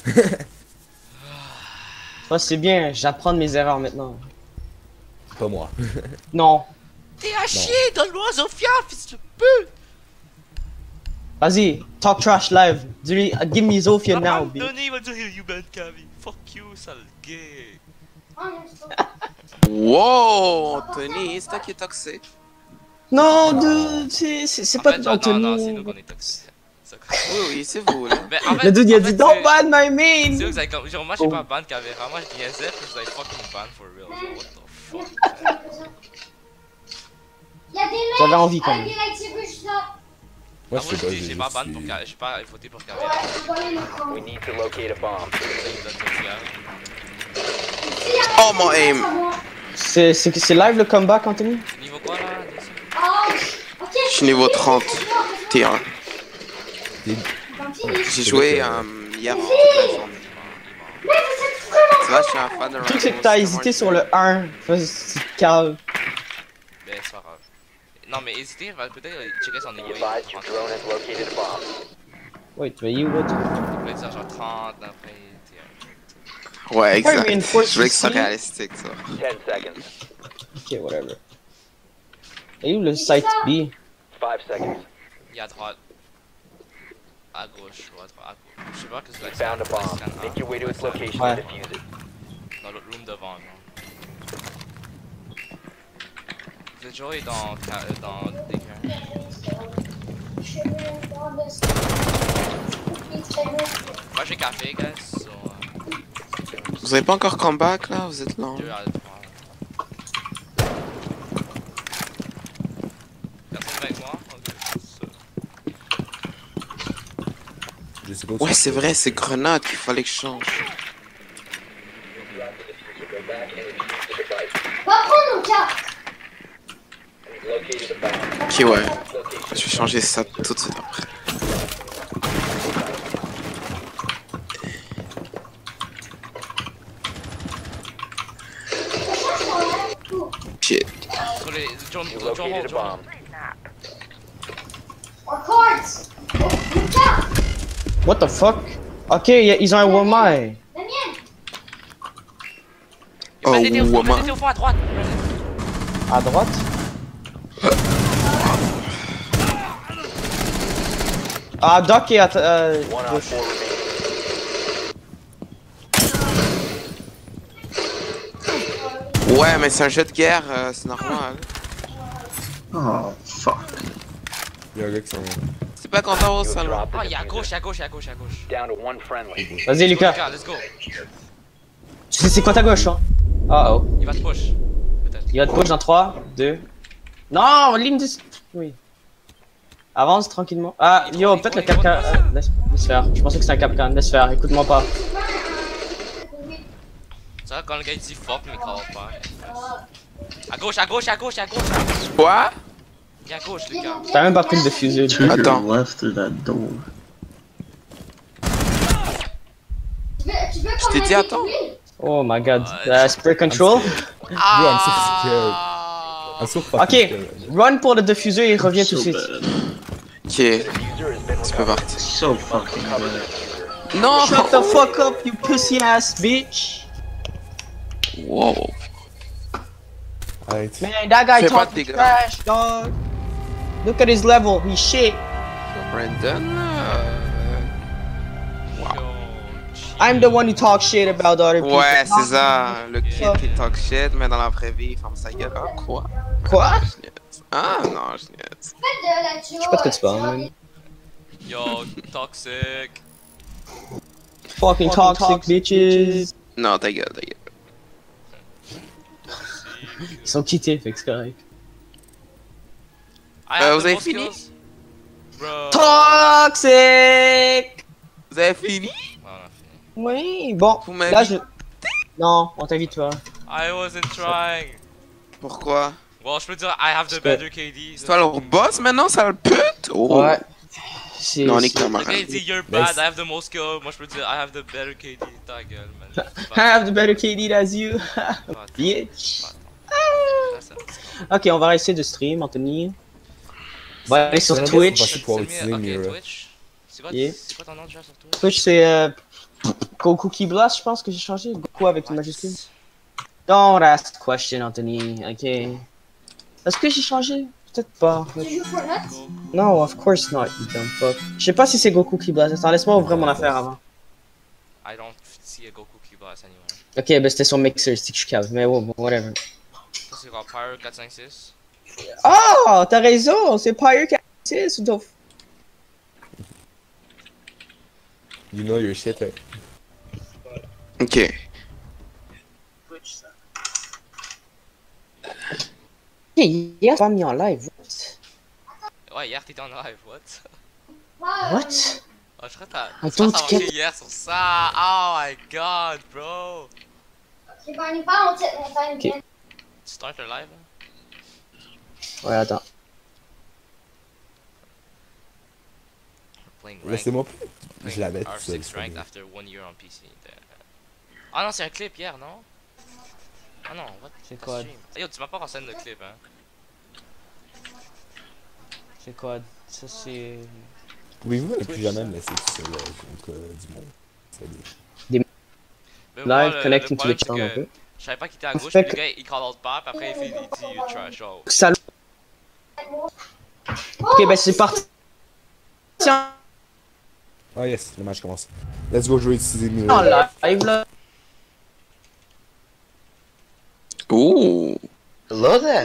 Ça, c'est bien. J'apprends de mes erreurs maintenant. Pas moi. Non. T'es à chier, donne-moi Zofia, fils de pute! Vas-y, talk trash live. Dis-lui, give me Zofia Va pas now, me B. donner, il va dire you bad Kavi. Fuck you, sale gay. Ah, non, c'est pas- Wow, Anthony, c'est toi qui es toxique. Non, de... c'est c'est- c'est En pas fait, genre, non, non, c'est Anthony. nous qu'on est toxiques. C'est ça. Oui, oui, c'est vous, là. Mais en fait, Le dude, il a en dit fait, don't c'est- ban my C'est main. vous, vous avez comme- genre, moi j'ai Oh. pas ban Kavera, moi je niaisais, puis vous avez fucking ban for real. Genre, what the fuck? Il y a des mecs J'avais envie quand avec même. des lightsabers juste là. Moi, Ah, je moi sais pas. j'ai j'ai j'ai pas juste ban pour dit- Kavera, j'ai pas voté pour Ouais, Kavera. je dois aller le camp. We need to locate a bomb. Oh, mon aim. C'est c'est- c'est live le comeback, Anthony? Niveau quoi là? Ouch. Ok. Je suis niveau trente. T un. Continue. J'ai joué euh, hier en toute la journée. Mais vous êtes vraiment. Tu vois, je suis un fan de Le truc, c'est que Rainbow, t'as c'est hésité moi sur qui- le un. Fais- C'est calme. Ben c'est pas grave. Non mais hésitez, va peut-être checker son Be niveau. advised your drone has located a bomb. Wait, but you what? Il peut dire genre trente, après T un. Ouais, Ouais, exact. mais une fois Je veux que ce soit ici- réalistique, ça. Ten seconds. Ok, whatever. Et où le site B? Five seconds. Il est à droite. À gauche ou à droite. À gauche. Je sais pas que c'est You l'accent. found a bomb. l'accent, Make your way to its hein. location Ouais. and defuse it. Dans l'autre room devant, genre. Vous êtes joué dans, ca- euh, dans D K. Moi j'ai café, guys. So, euh, Vous avez pas encore comeback, là? Vous êtes lent. deux à trois. Personne avec moi? Ok, so. Je sais pas où Ouais, c'est vrai, c'est grenade qu'il fallait que je change. Va prendre nos cartes. Ok, ouais. Je vais changer ça tout de suite après. Shit. Sur les. John, You John, John, located a John. bomb. Our cards. Nos cartes. What the fuck? Ok, y a- ils ont un Womai. La mienne. Oh, Vas-y, t'es au fond, woman. vas-y, t'es au fond à droite. À droite? Ah, Doc est à... Euh, One op gauche. four remaining. Ouais, mais c'est un jeu de guerre, euh, c'est normal. Oh, fuck. Il y a un gars qui s'en vient. C'est pas content au You have salon. dropped Ah, the il est à gauche, il diffuser. est à gauche, il est à gauche, il est à gauche. Down to one friendly. Vas-y, Lucas. Let's go. Tu sais c'est quoi ta gauche, hein? Ah oh. Il va te push. Peut-être. Il va te push dans trois, deux... Non, ligne de... Oui. Avance tranquillement. Ah, Il yo, drone, peut-être il le drone, Capcan. il drone. Euh, laisse, laisse faire. Je pensais que c'était un Capcan. Laisse faire, écoute-moi pas. C'est vrai quand le gars il dit fuck mais il call pas. À gauche, à gauche, à gauche, à gauche. Quoi? Il est à gauche les gars. T'as même pas pris le diffuser. Trigger Attends. left through that door. Tu veux, tu veux Je qu'on t'ai dit ait attends. détruit? Oh my god. Ouais, Uh, spray control. Ah. I'm so fucking Ok, scared. run pour le diffuser et reviens tout So de suite. bad. Ok, Diffuser has been tu peux partir. So fucking bad. Non! Shut the fuck up, you pussy ass bitch. Wow. Arrête. Man, that guy Fais pas de talking dégâts. trash, dog. Look at his level, he's shit. Brandon, euh... Yo, I'm the one who talks shit about the other people. Ouais, c'est ça. Le kid Ouais. qui talk shit, mais dans la vraie vie, il ferme sa gueule. Ah, quoi? Quoi? Je niaise. Ah, non, je niaise. Faites de la duo. sais pas de quoi tu parles, man. Yo, toxic. Fucking toxic bitches. Non, ta gueule, ta gueule. Ils sont quittés, fait que c'est correct. I Euh, have vous the avez most fini? skills. Bro. Toxic! Vous avez fini? Ouais, on a fini. Oui, bon. Vous m'avez Là, je... Non, on t'invite pas. I wasn't trying. Pourquoi? Well, je peux dire I have the Parce que- better K D. C'est toi leur boss maintenant, sale pute? Oh. Ouais. C'est... Non, on est c'est- Le gars il camarades. dit you're Mais bad, c'est- I have the most skill. Moi je peux dire I have the better K D. Ta gueule, man. I have the better K D as you. Bitch. Ok, on va essayer de stream, Anthony. On va aller sur Ouais, Twitch. c'est pas- pour utiliser Ok, Mira. Twitch. C'est quoi, Yeah. c'est quoi ton nom déjà sur Twitch? Twitch, c'est euh, Goku Key Blast, je pense que j'ai changé. Goku avec une majuscule. Don't ask question, Anthony. Ok. Est-ce que j'ai changé? Peut-être pas. Tu joues Fortnite? No, of course not, you dumb fuck. Je sais pas si c'est Goku Key Blast. Attends, laisse-moi ouvrir mon affaire avant. I don't see a Goku Key Blast anywhere. Ok, ben c'était sur Mixer, c'est que je cave. Mais ouais, bon, whatever. Ça c'est quoi, Pyre quatre cinq six? Oh, t'as raison, c'est Pyre quatre six ou t'as- You know your shit, right? Ok. Hey, hier, t'as pas mis en live. What? Ouais, hier t'étais en live, what? What? Oh, je crois que t'as I tu don't t'as get- marqué hier sur ça. Oh my god, bro. Ok, ben on y va, on tient on time Ok. bien. Tu start le live? Hein? Ouais, attends. Playing ranked. Laissez-moi. playing Je l'avais R tout seul. six ranked after one year on P C. Ah non, c'est un clip hier, non? Ah non, what? C'est Ta quoi? stream. Yo, tu m'as pas renseigné le clip, hein? C'est quoi? Ça, c'est. Pouvez-vous ne plus jamais me laisser tout seul euh, contre euh, du monde? Salut. Mais moi, Live le- connecting le to problème, the c'est channel un que peu. Je savais pas qu'il était à gauche, Fait puis que- le gars il call out pas, puis après il fait il dit you trash. Oh. Salut. Ok, ben c'est parti. Tiens, Ah yes, le match commence. Let's go jouer utiliser en Mira. live là. Ouh. Hello there.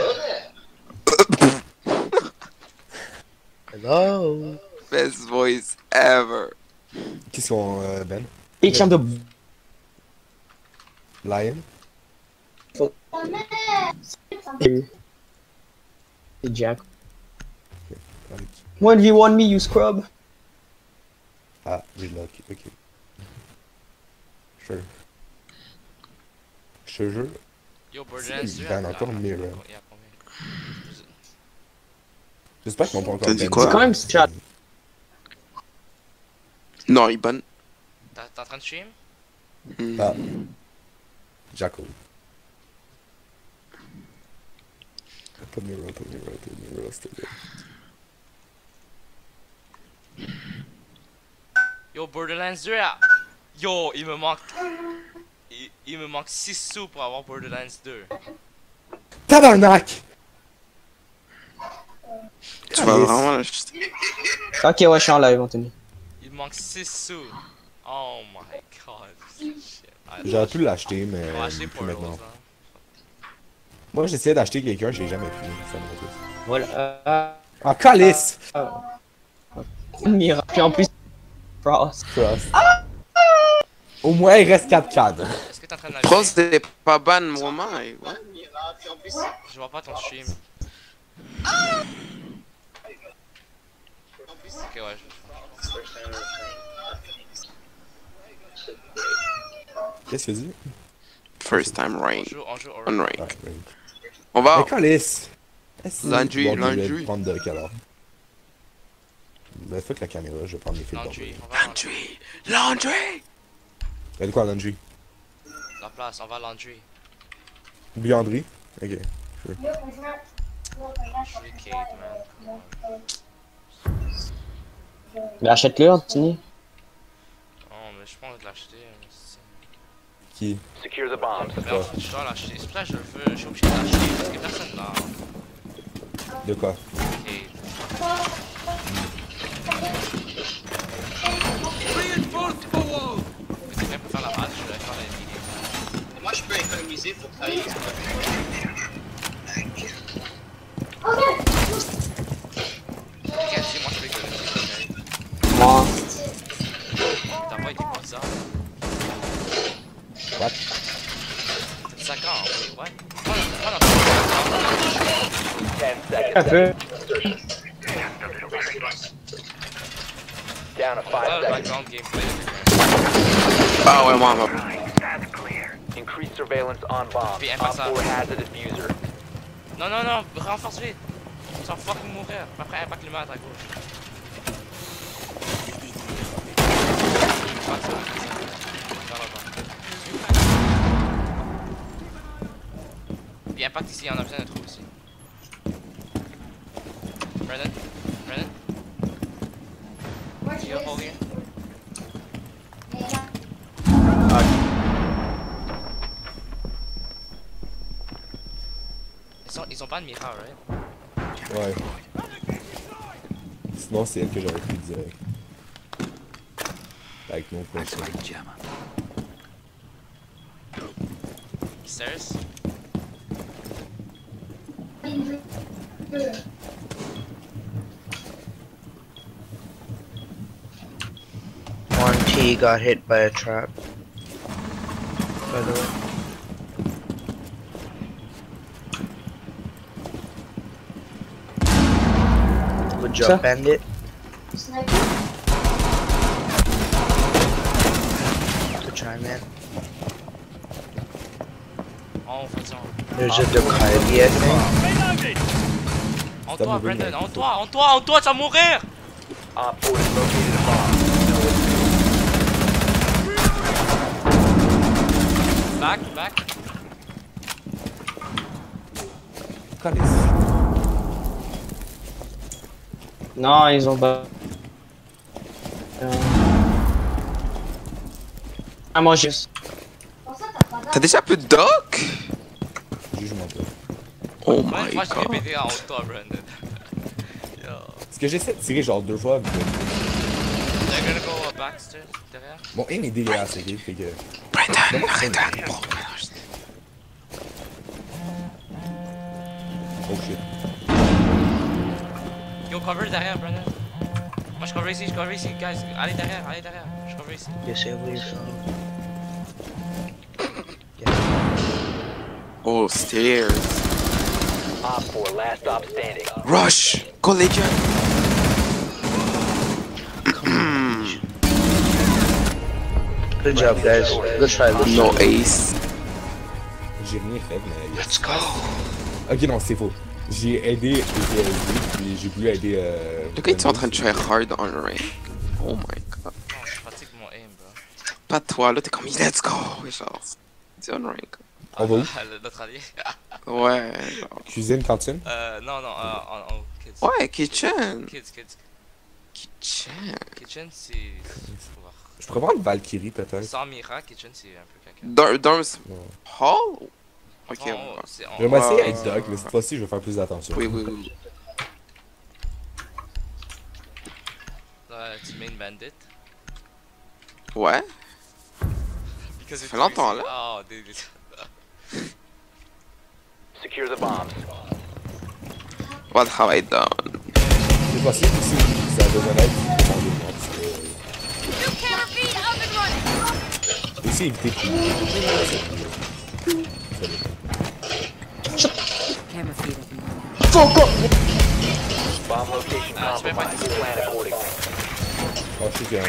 Hello. Best voice ever. Qu'est-ce qu'on. Euh, Ben? Et tiens de. Lion? C'est Jack. Avec- one v one me, you scrub. Ah, relock, ok. Sure. Je te jure. Yo, Borderlands C'est- deux. ben, à- encore à- mieux, à- là. il y a combien? J'espère qu'ils m'ont pas encore T'as dit Ben. quoi? C'est quand même chat. Non, il est bonne. T'es t'es en train de stream? Hmm. Ah. Jacko. Pas de Mira, pas de Mira, pas de Mira, s'il te plaît. Yo, Borderlands deux, là. Yo, il me manque. Il, il me manque six sous pour avoir Borderlands deux. Tabarnak! Tu vas vraiment l'acheter. Ok, ouais, je suis en live, Anthony. Il me manque six sous. Oh my god. Shit. Ah, J'aurais pu l'acheter, mais. on va acheter plus Portals, maintenant. hein. Moi, j'essayais d'acheter quelqu'un, j'ai jamais pu. Ça me repousse. Voilà. Euh, Ah, calice! Mira. Puis en plus. Frost. Frost. Au moins, il reste quatre cadres. Est-ce que t'es en train de Pro, l'acheter? c'était pas bonne, moment. et ouais. Je vois pas ton stream. Ok, ouais, je First time ever playing. Qu'est-ce que tu dis? First time On rank. joue, on joue au On rank. rank. Ah, oui. On va. Mais calice! Laundry, Bon, je vais laundry. prendre de quelle heure? Ben, fuck la caméra, je vais prendre les fils Laundry, d'ordre. on va laundry. Laundry! Laundry! Y'a de quoi, laundry? La place, on va laundry. Buanderie? Ok. Laundry Kate, man. Mais achète-le, Anthony. Non, mais je pense de l'acheter. euh, c'est- Qui? Secure the bombs. Mais en fait, je dois l'acheter. C'est pour ça que je le veux. Je suis obligé de l'acheter parce que personne n'a. De quoi? Kate. Mais c'est bien pour faire la match, je vais faire les mini. Moi, je peux économiser pour travailler. Quel c'est moi je peux économiser. Moi. Ta voix était bizarre. What? T'as cinq ans, oui, ouais. Moi, moi, dans le Ten Un seconds. peu. Down to Ouais, five le seconds. background gameplay. Ah ouais, moi, moi. Increase surveillance on bombs. Puis Op impassable. four has a diffuser. Non, non, non, renforce vite. Tu vas fucking mourir. Après, impact le mat à gauche. Pas ça, vers là-bas. Puis impact ici, on a besoin de trou aussi. Brandon? Brandon? Do you hold here? Ils, sont, ils ont pas de mira, right? Ouais. Sinon, c'est elle que j'aurais pris direct. Avec mon poisson. Stairs? One T got hit by a trap. By the way. Good job, Sir? Bandit. Good try, man. En faisant. There's a Ducati, I think. En T'as toi, mourir, Brandon, mec. en toi, en toi, en toi, tu vas mourir! Op four has located a bomb. Back, back. Calice. Non, ils ont pas. Euh... Ah, moi juste. T'as déjà plus de doc? Juge-moi pas. Oh Moi, my moi je god. vais péter en haut de toi, Brandon. Yo. Parce que j'essaie de tirer genre deux fois. Mais... They're gonna go uh, backstairs, derrière. Mon aim est dégueulasse, ok? Fait que. Brandon, arrête de pour. Oh shit. Yo, cover derrière, Brandon. Moi je cover ici, je cover ici, guys. Allez derrière, allez derrière. Je cover ici. Disable yourself. Oh, stairs. Op four, last stop standing. Rush! Go, les gars! Good job, guys. Good try, good No try. ace. J'ai rien fait, mais. Let's go. Ok, non, c'est faux. J'ai aidé les P S D, puis j'ai voulu aider. Euh, Le gars, il est en train de try hard on rank. Oh my god. Non, je fatigue mon aim, bro. Pas toi, là, t'es comme, let's go! Genre, c'est on rank. On va où? Ah, le- Notre allié. Ouais, genre. Cuisine, cantine? Euh, non, non, euh, en en haut, kids. Ouais, kitchen. Kids, kids. Kitchen. Kitchen, c'est. Je pourrais prendre Valkyrie peut-être. Sans Mira, Kitchen, c'est un peu caca. Dorm, dorm Ouais. hall? Ok, En ouais. haut, c'est en Je vais m'essayer Ouais, avec Doc, mais cette fois-ci, je vais faire plus attention. Oui, oui, oui. Euh, tu main bandit. Ouais? Because Ça fait longtemps, là. Oh, dude. Secure the bombs. What have I done? Cette fois-ci, si ça devrait être demandé de moi, parce que. Aussi éviter tout. Fuck off! Bomb location Ah, tu peux pas compromised. Plan accordingly. Oh, je sais qu'il y a un...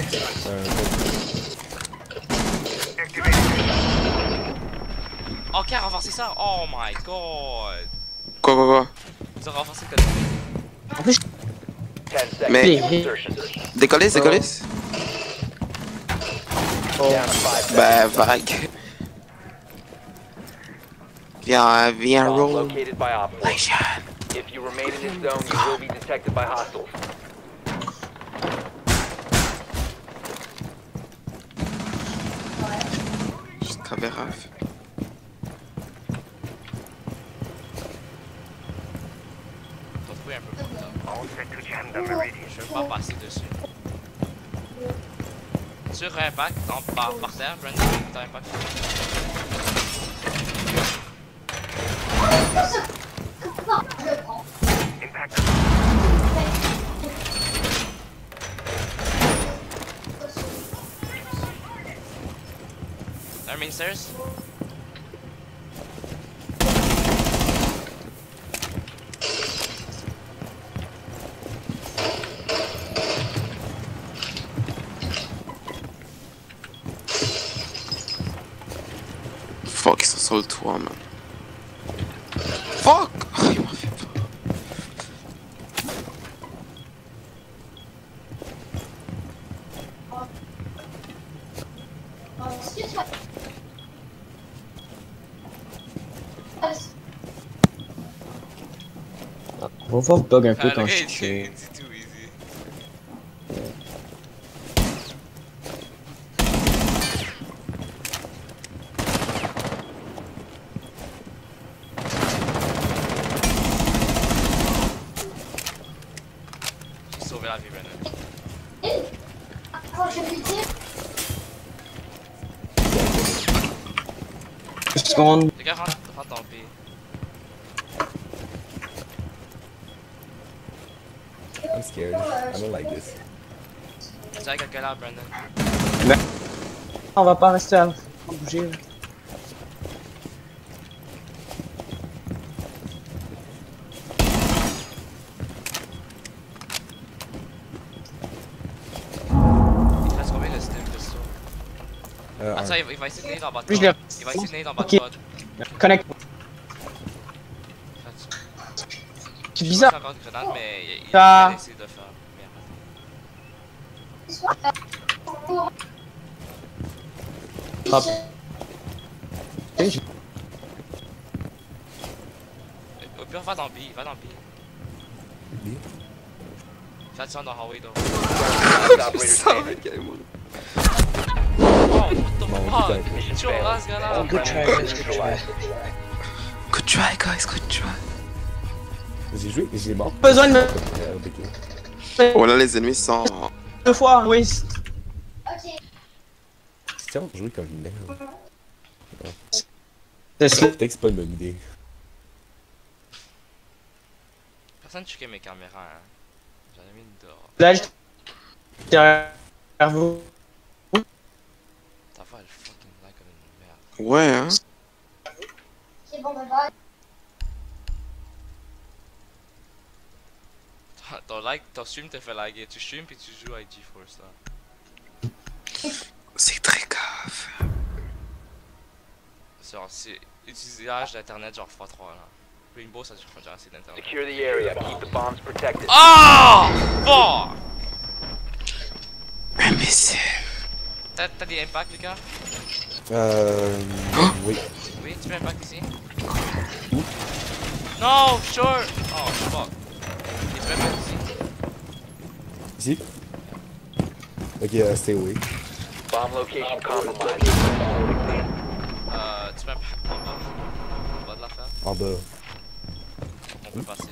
Oh, qui a renforcé ça? Oh my god! Quoi, quoi, quoi? Ils ont renforcé le code. En plus, ten seconds Mais- to insertion. Décollez, décollez. Down to five seconds. Ben, vague. Viens, viens, Bomb roll. located by Op four. If you remain in this zone, you will be detected by hostiles. Juste caméra. T'as trouvé un peu pour ça. Je veux pas passer dessus. Sur impact, en, par, par terre, Brandon, t'as impact. Je le prends. Un main stairs. Fuck, ils sont sur le toit, man. Fuck! Oh, il m'a fait peur. Excuse-moi. on va voir bug un peu Ah, quand le je gars, suis il tué. dit- il dit tout easy. J'ai sauvé la vie, Brandon. Quand je lui dis, Deux secondes. Les gars, rentre, rentre dans le pays. I'm scared. I don't like this. Tu as quelqu'un là, Brandon? On va pas rester à bouger. là. Il te reste combien de stim de ça? Euh, Ah, un. ça, il va, il va essayer de nade en bas de Oui, je pod. l'ai- Il va essayer de nade en bas de Ok. pod. Connect. Faites- C'est Je bizarre. sais pas si c'est encore une grenade, mais il, il Ça- va essayer de le faire. Merde. pour Hop. Et je- Au pire, va dans B, va dans B. B? Fais attention dans Hallway, though. Last operator Je standing. savais qu'il y avait mon- Oh, what the Bon, fuck? putain. Il tue au ras, ce gars-là. Oh, good try, guys, good try. Good try, guys, good try. J'ai joué, j'ai mort. Besoin de me. Euh, ok. Oh là, les ennemis sont. Deux fois, oui. c'est- Ok. Tiens, on joue comme une merde. C'est ça. Peut-être que c'est pas une bonne idée. Personne ne checkait mes caméras, hein. J'en ai mis une dehors. Là, je- derrière vous. Ta voix, elle fucking lag comme une merde. Ouais, hein. C'est bon, bye bye. Ton- Ton like, ton stream te fait laguer. Tu stream puis tu joues avec GeForce, là. C'est très grave. Genre, c'est utilisage d'internet genre fois trois, là. Rainbow, ça dure genre assez d'internet. Secure the area. Keep the bombs protected. Oh! Fuck! Imbécile. T'as t'as des impacts, Lucas? Euh. Oui. Oui, tu veux impact ici? Non, sure! Oh, fuck. Et tu veux impact ici? Ici? Ok, euh, stay away. Bomb location compromised. Euh, tu veux impact en bas? En bas de l'affaire? En bas. On peut passer.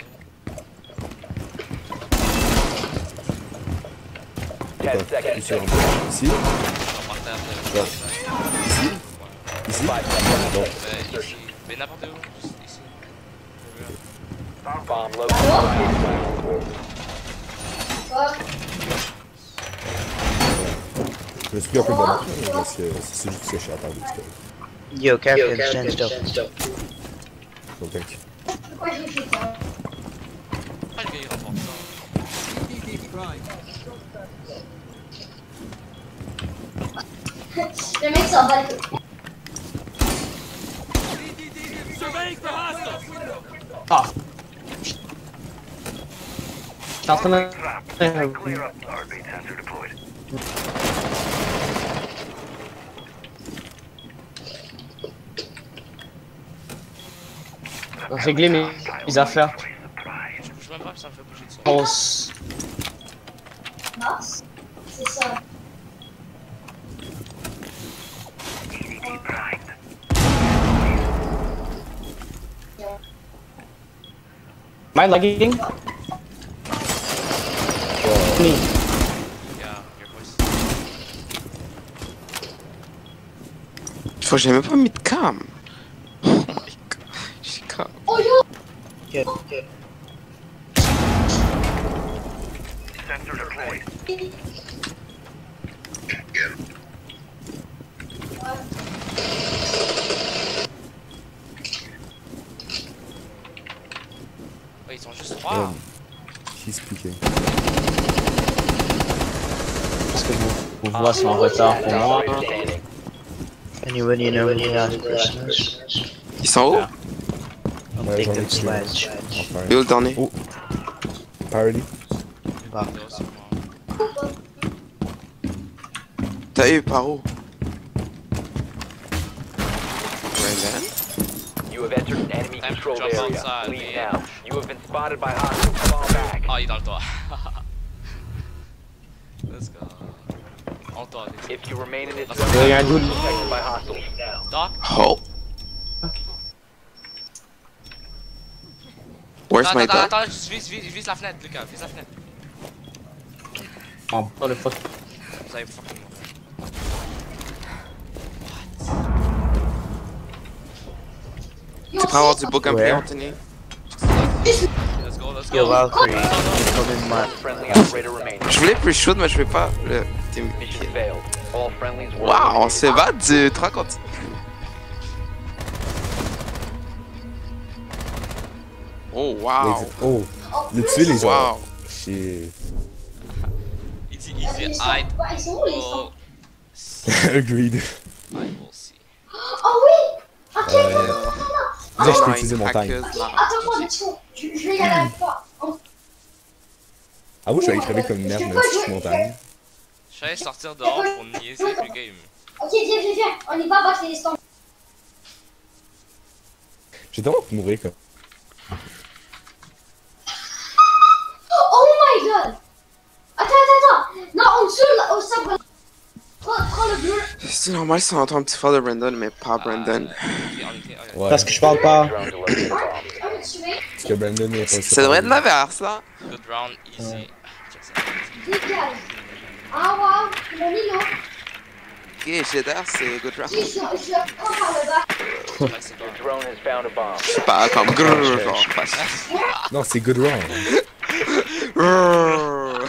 Ten Ici, seconds. en bas. Ici? On par terre, de... Ouais. Ici? Ici? Five seconds. Bon. Ben, ici. Ben, n'importe où. Juste ici. Bomb located. Je me suis pris un peu de mort, parce que c'est juste ce que je suis attendu. Yo, Captain, stand still. Donc, thank you. Pourquoi j'ai fait ça? Ah, le gars, il rentre. Le mec s'en bat les couilles. Ah. T'es en train de... Régler mes, mes affaires. Je bouge même pas, ça me fait bouger de ça. Pause. Mars? C'est ça. Mind lagging? Me. Yeah, your voice. Faut que j'ai même pas mis de cam. Oh my god. J'ai cam. Oh yo! Okay, okay. Ouais, ils sont juste trois. Um, he's speaking. Parce que vos, vos voix sont en retard pour moi. Anybody know any last Christmas? Ils sont où? I'm Ouais, j'en ai thinking tué. slides. Enfin, Et où le dernier? Oh. Parody. Bah, Là, c'est moi. T'as eu par où? Brandon? You have entered an enemy Time to controlled jump area. outside, Leave man. now. You have been spotted by hostiles. Fall back. Ah, il est dans le toit. Let's go. On toit, les If you remain in this That's zone, Il y a un dude. protected by hostiles. Doc? Oh. Where's Attends, my attends, dog? attends, je vise, vise, vise la fenêtre, Lucas, vise la fenêtre. Oh, oh le fuck. Vous allez fucking mourir. Yo, Tu peux avoir du c'est- beau gameplay, Where? Anthony? Let's go, let's Yo, go. Valkyrie, Non, non, non. you come in my... Friendly operator remaining. Je voulais plus shoot, mais je vais pas le team. Mission failed. All friendlies were Waouh, on eliminated. se bat du trois contre. Oh wow. Wait, oh. Le tuer les gens. Wow. Shit. Il dit Ils easy, sont- I bah, ils sont où les will sons? Agreed. I will see. Oh oui! Ok, Euh, non, non, non, non, non. Là, je peux utiliser montagne. Ok, attends-moi, let's go. Je, je vais y aller avec toi. On- Ah oui, je vais aller crever comme une merde, mais c'est montagne. Je vais sortir dehors pour niaiser le game. Ok, viens, viens, viens. On y va battre les stones. J'ai tellement de mourir comme. Oh my god! Attends, attends, attends! Non, en dessous, là, au sabre. Prends, prends le bleu. C'est normal si on entend un petit frère de Brandon, mais pas Brandon. Ah, ok, on était- ok. Ouais. Parce que je parle pas. Drone to locate the bomb. On est tué. Parce que Brandon n'est pas Ça devrait être l'inverse là. Good round, easy. Ouais. Check ça. Dégage. Ah, waouh, mon îlot. Ok, Jeddah, c'est good round. Je, je, je le prends par le bas. Ouais, c'est bon. Your drone has found a bomb. C'est pas comme grrr, genre, pas. Non, c'est good round. Grrr.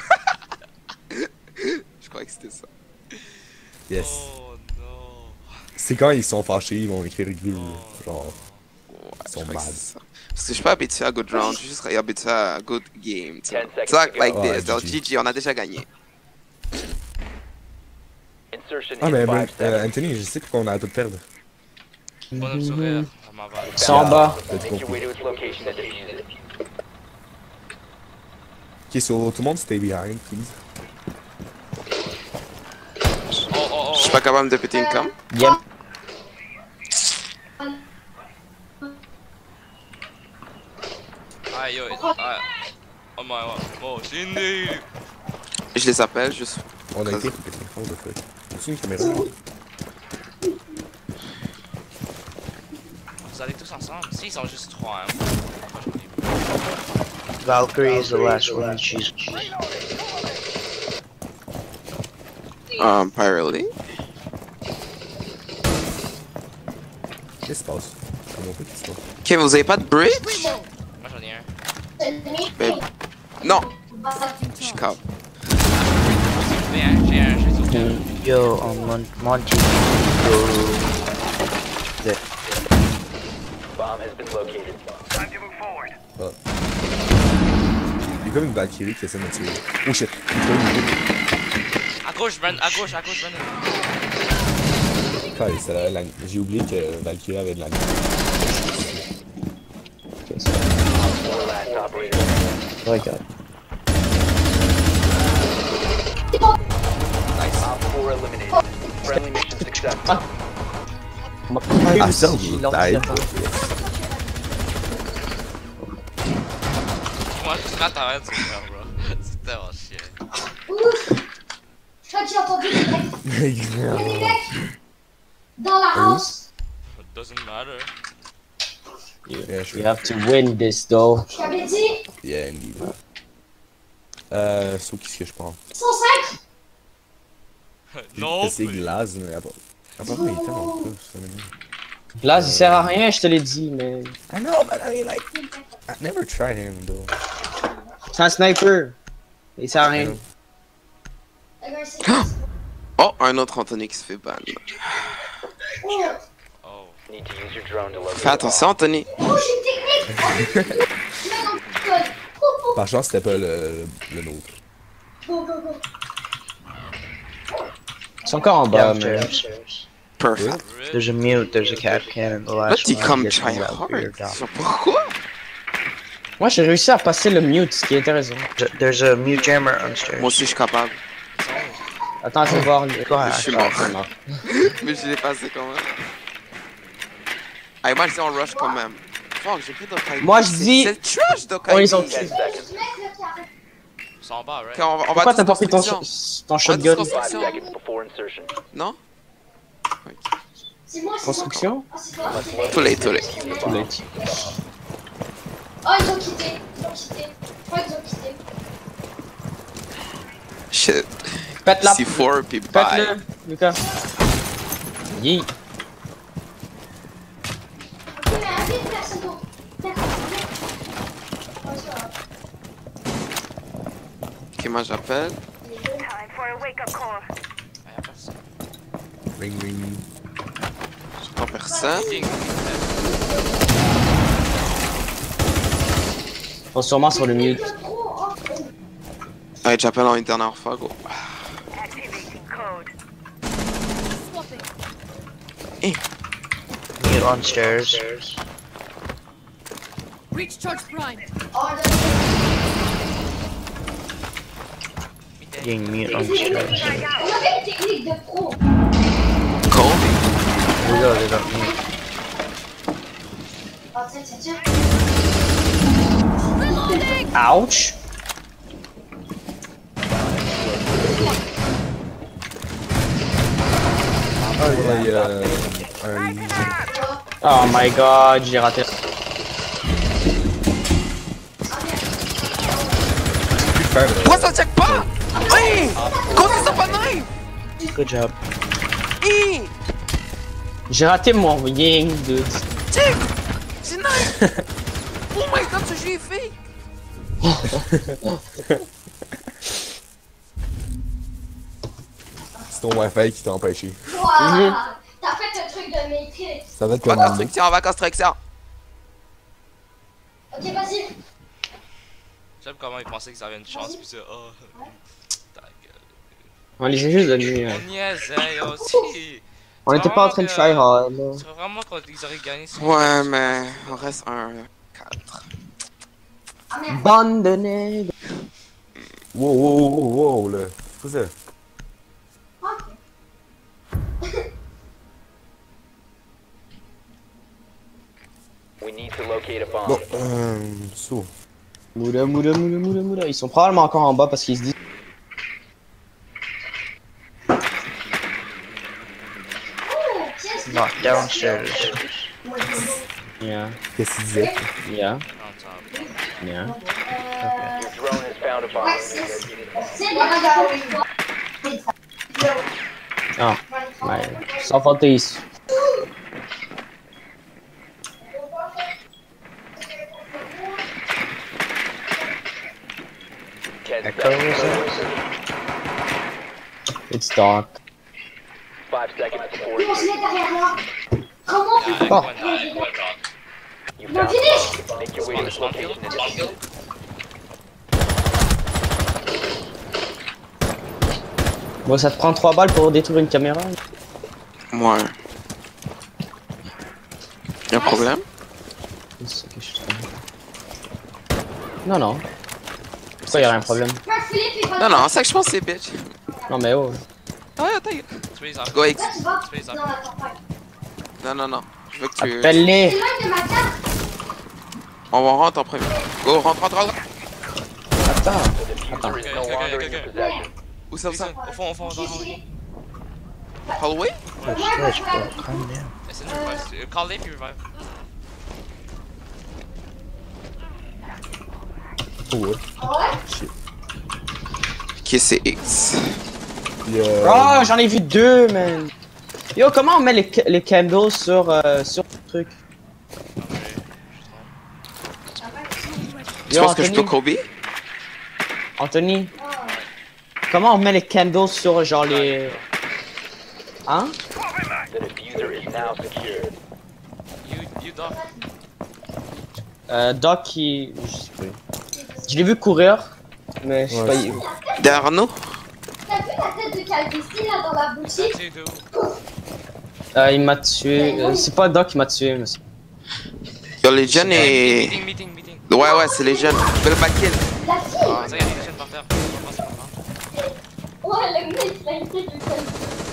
Je croyais que c'était ça. Yes. Oh non. C'est quand ils sont fâchés, ils vont écrire good. Genre, Ouais, Ils je sont crois que mad. c'est ça. Parce que je suis pas habitué à good round, je suis juste habitué à good game. tu sais. Ten seconds It's like, to like go. Ouais, this, donc G G. G G, on a déjà gagné. Insertion ah, in mais five Brand- euh, seconds. Anthony, je sais qu'on a tout perdre. Bonhomme sourire, ça m'en va. Ils sont en bas. T'as tout Make your way compris. to its location and defuse it. Ok, so tout le monde stay behind, please. Oh, oh, oh. Je suis pas capable de péter une cam. Yep. Aïe, aïe, aïe. Oh my god. Oh, Shindy. Je les appelle juste. On a été. Oh, the fuck. Y'a-tu une caméra? Vous allez tous ensemble? Si, ils sont juste trois, hein. Moi, j'en ai plus. Valkyrie is the last one to choose. Um, Pyroly. Qu'est-ce qui se passe? Je comprends pas ce qui se passe. Ok, vous avez pas de bridge? Moi, j'en ai un. Ben, non, je suis cap. J'ai un, j'ai un, j'ai sauté un. Yo, on Mon Monty. Yo. There. Bomb has been located. Ah. Il y a comme une Valkyrie qui essaie de me tuer. Oh shit! Il est trop À gauche, Brandon, à gauche, à gauche, Brandon. Ouais, ça, la... J'ai oublié que Valkyrie avait de la Ok, ça Four last operator. va. Regarde. Op four eliminated. Friendly mission successful. Ah. On m'a pas eu Ah, aussi, ça, j'ai vous l'ordinateur. Moi, je suis à t'arrêter de faire, bro. C'est tellement chiant. Ouf! Je crois que j'ai entendu des mecs. Il y a des mecs dans la house. It doesn't matter. Yeah, sure. You have to win this though. Je t'avais dit Yeah, indeed. Euh, so qu'est-ce que je prends? cent cinq. Non! C'est glace, mais après. Apparemment, il est tellement plus, ça m'énerve. Là, il sert à rien, je te l'ai dit, mais. I know, but I mean, like, I never tried him though. C'est un sniper. Il sert à rien. Oh, un autre Anthony qui se fait ban. Oh. Need to use your drone to locate Fais attention, Anthony. Oh, j'ai une technique. Par chance, c'était pas le, le nôtre. Go, go, go. Ils sont encore en bas, mais. Downstairs. Perfect. There's a mute, there's a cat can in the Là, last tu one. comme Get try some hard. Valkyrie down. Je sais pas pourquoi. Moi, j'ai réussi à passer le mute, ce qui est intéressant. There's a mute jammer upstairs. Moi aussi, je suis capable. Attends, je vais voir. Go ahead. Je suis mort. Mais je l'ai passé quand même. Allez, moi, je dis on rush quand même. Fuck, j'ai pris Dokai. Moi, je dis- C'est trash, Dokai. Oh, ils ont ten tué. seconds. Ils sont en bas, right? Ok, on va, on va Pourquoi à t'as pas pris ton, construction. ton On va shotgun? à Five construction. seconds before insertion. Non? C'est moi, c'est Construction? moi. Ah, c'est toi. Too late, too late. Too late. Oh, ils ont quitté. Ils ont quitté. Je crois qu'ils ont quitté. Shit. Pète-la. C quatre, puis bye. Pète-le, Lucas. Yee. Ok, mais invite personne d'autre. D'accord, c'est bon. Ouais, ça va. Ok, moi, j'appelle. Ah, y'a personne. Ring ring. J'entends personne. King. Ils sont sûrement sur le mute. Allez, j'appelle en une dernière fois, gros. Mute on stairs. Reach charge prime. Being mute on stairs. On avait une technique de pro. Cold. We go, they don't mute. Ah, tiens, tiens, tiens. Ouch. Ah, il y a euh, un. Oh my god, j'ai raté. Pourquoi ça check pas? Oui! Comment ça pas knife? Good job. Hi! J'ai raté mon ying, dude. Check! C'est knife! Oh my god, ce jeu est fake! C'est ton Wi-Fi qui t'a empêché. Ouah, t'as fait un truc de Matrix. Ça va être On va comme. construction, on va construction. Ok, vas-y. J'aime comment ils pensaient qu'ils avaient une chance, pis c'est oh. Ta gueule. On les a juste donnés. On niaisait aussi. On était pas en train de try hard, là. C'est vraiment qu'ils auraient gagné sur Ouais, mais on reste un quatre. Ah merde. Bande de nègres. Wow, wow, wow, wow, là. C'est quoi ça? We need to locate a bomb. Bon, euh. So. Moula, moula, moula, moula, moula. Ils sont probablement encore en bas parce qu'ils se disent. Oh, tiens, c'est Not downstairs. Yeah, Qu'est-ce qu'il disait? yeah, on top. yeah. Your drone has found a bomb. Ouais, c'est c'est des Ah, ouais. Sans faute ici. Ten Echo seconds. is it? It's dark. Five seconds before Lui, on se met insertion. derrière là. Comment tu peux Oh. You Non, found finish. a bomb. Make your way to its location and defuse it. Bon, ça te prend trois balles pour détruire une caméra? Ouais. Y'a un problème? C'est ça que je suis en train de- Non, non. Pourquoi y'aurait un problème? Non, non, c'est que je pense que c'est bitch. Non, mais oh. Ouais, attends. Trees off. Go X. Trees off. Non, non, non. Je veux que tu. Appelle-les! C'est loin de ma carte. On va rentrer en premier. Go, rentre, rentre, rentre. Attends. The Attends. diffuser is no Okay, okay, longer okay, in your okay. possession. Où ça, où ça? Au fond, au fond, dans le hallway. Hallway? Oh, stretch, bro. Calm down. It's in the revive. Uh, Call if you revive. Oh ouais. Ouais. Ok, c'est X. Puis, euh, Oh, j'en ai vu deux, man! Yo, comment on met les, les candles sur, euh, sur le truc? Tu Yo, penses que je peux Anthony, Kobe? Anthony, comment on met les candles sur genre les... Hein? The diffuser is now secured. You, you dog. Euh, Doc qui... Je sais pas. Je l'ai vu courir, mais je sais Ouais, pas... c'est- il- D'Arnaud? T'as vu la tête de Calvici là dans la boutique? That's you do. Euh, il m'a tué. Euh, c'est pas Doc qui m'a tué, mais c'est... Yo, les jeunes et. Meeting, meeting, meeting. Ouais, ouais, c'est les jeunes. Je vais le back kill. La fille! Ah, ça y est, il y a des jeunes par terre. On va passer par là. Ouais, le mec, il a une tête de Calvici.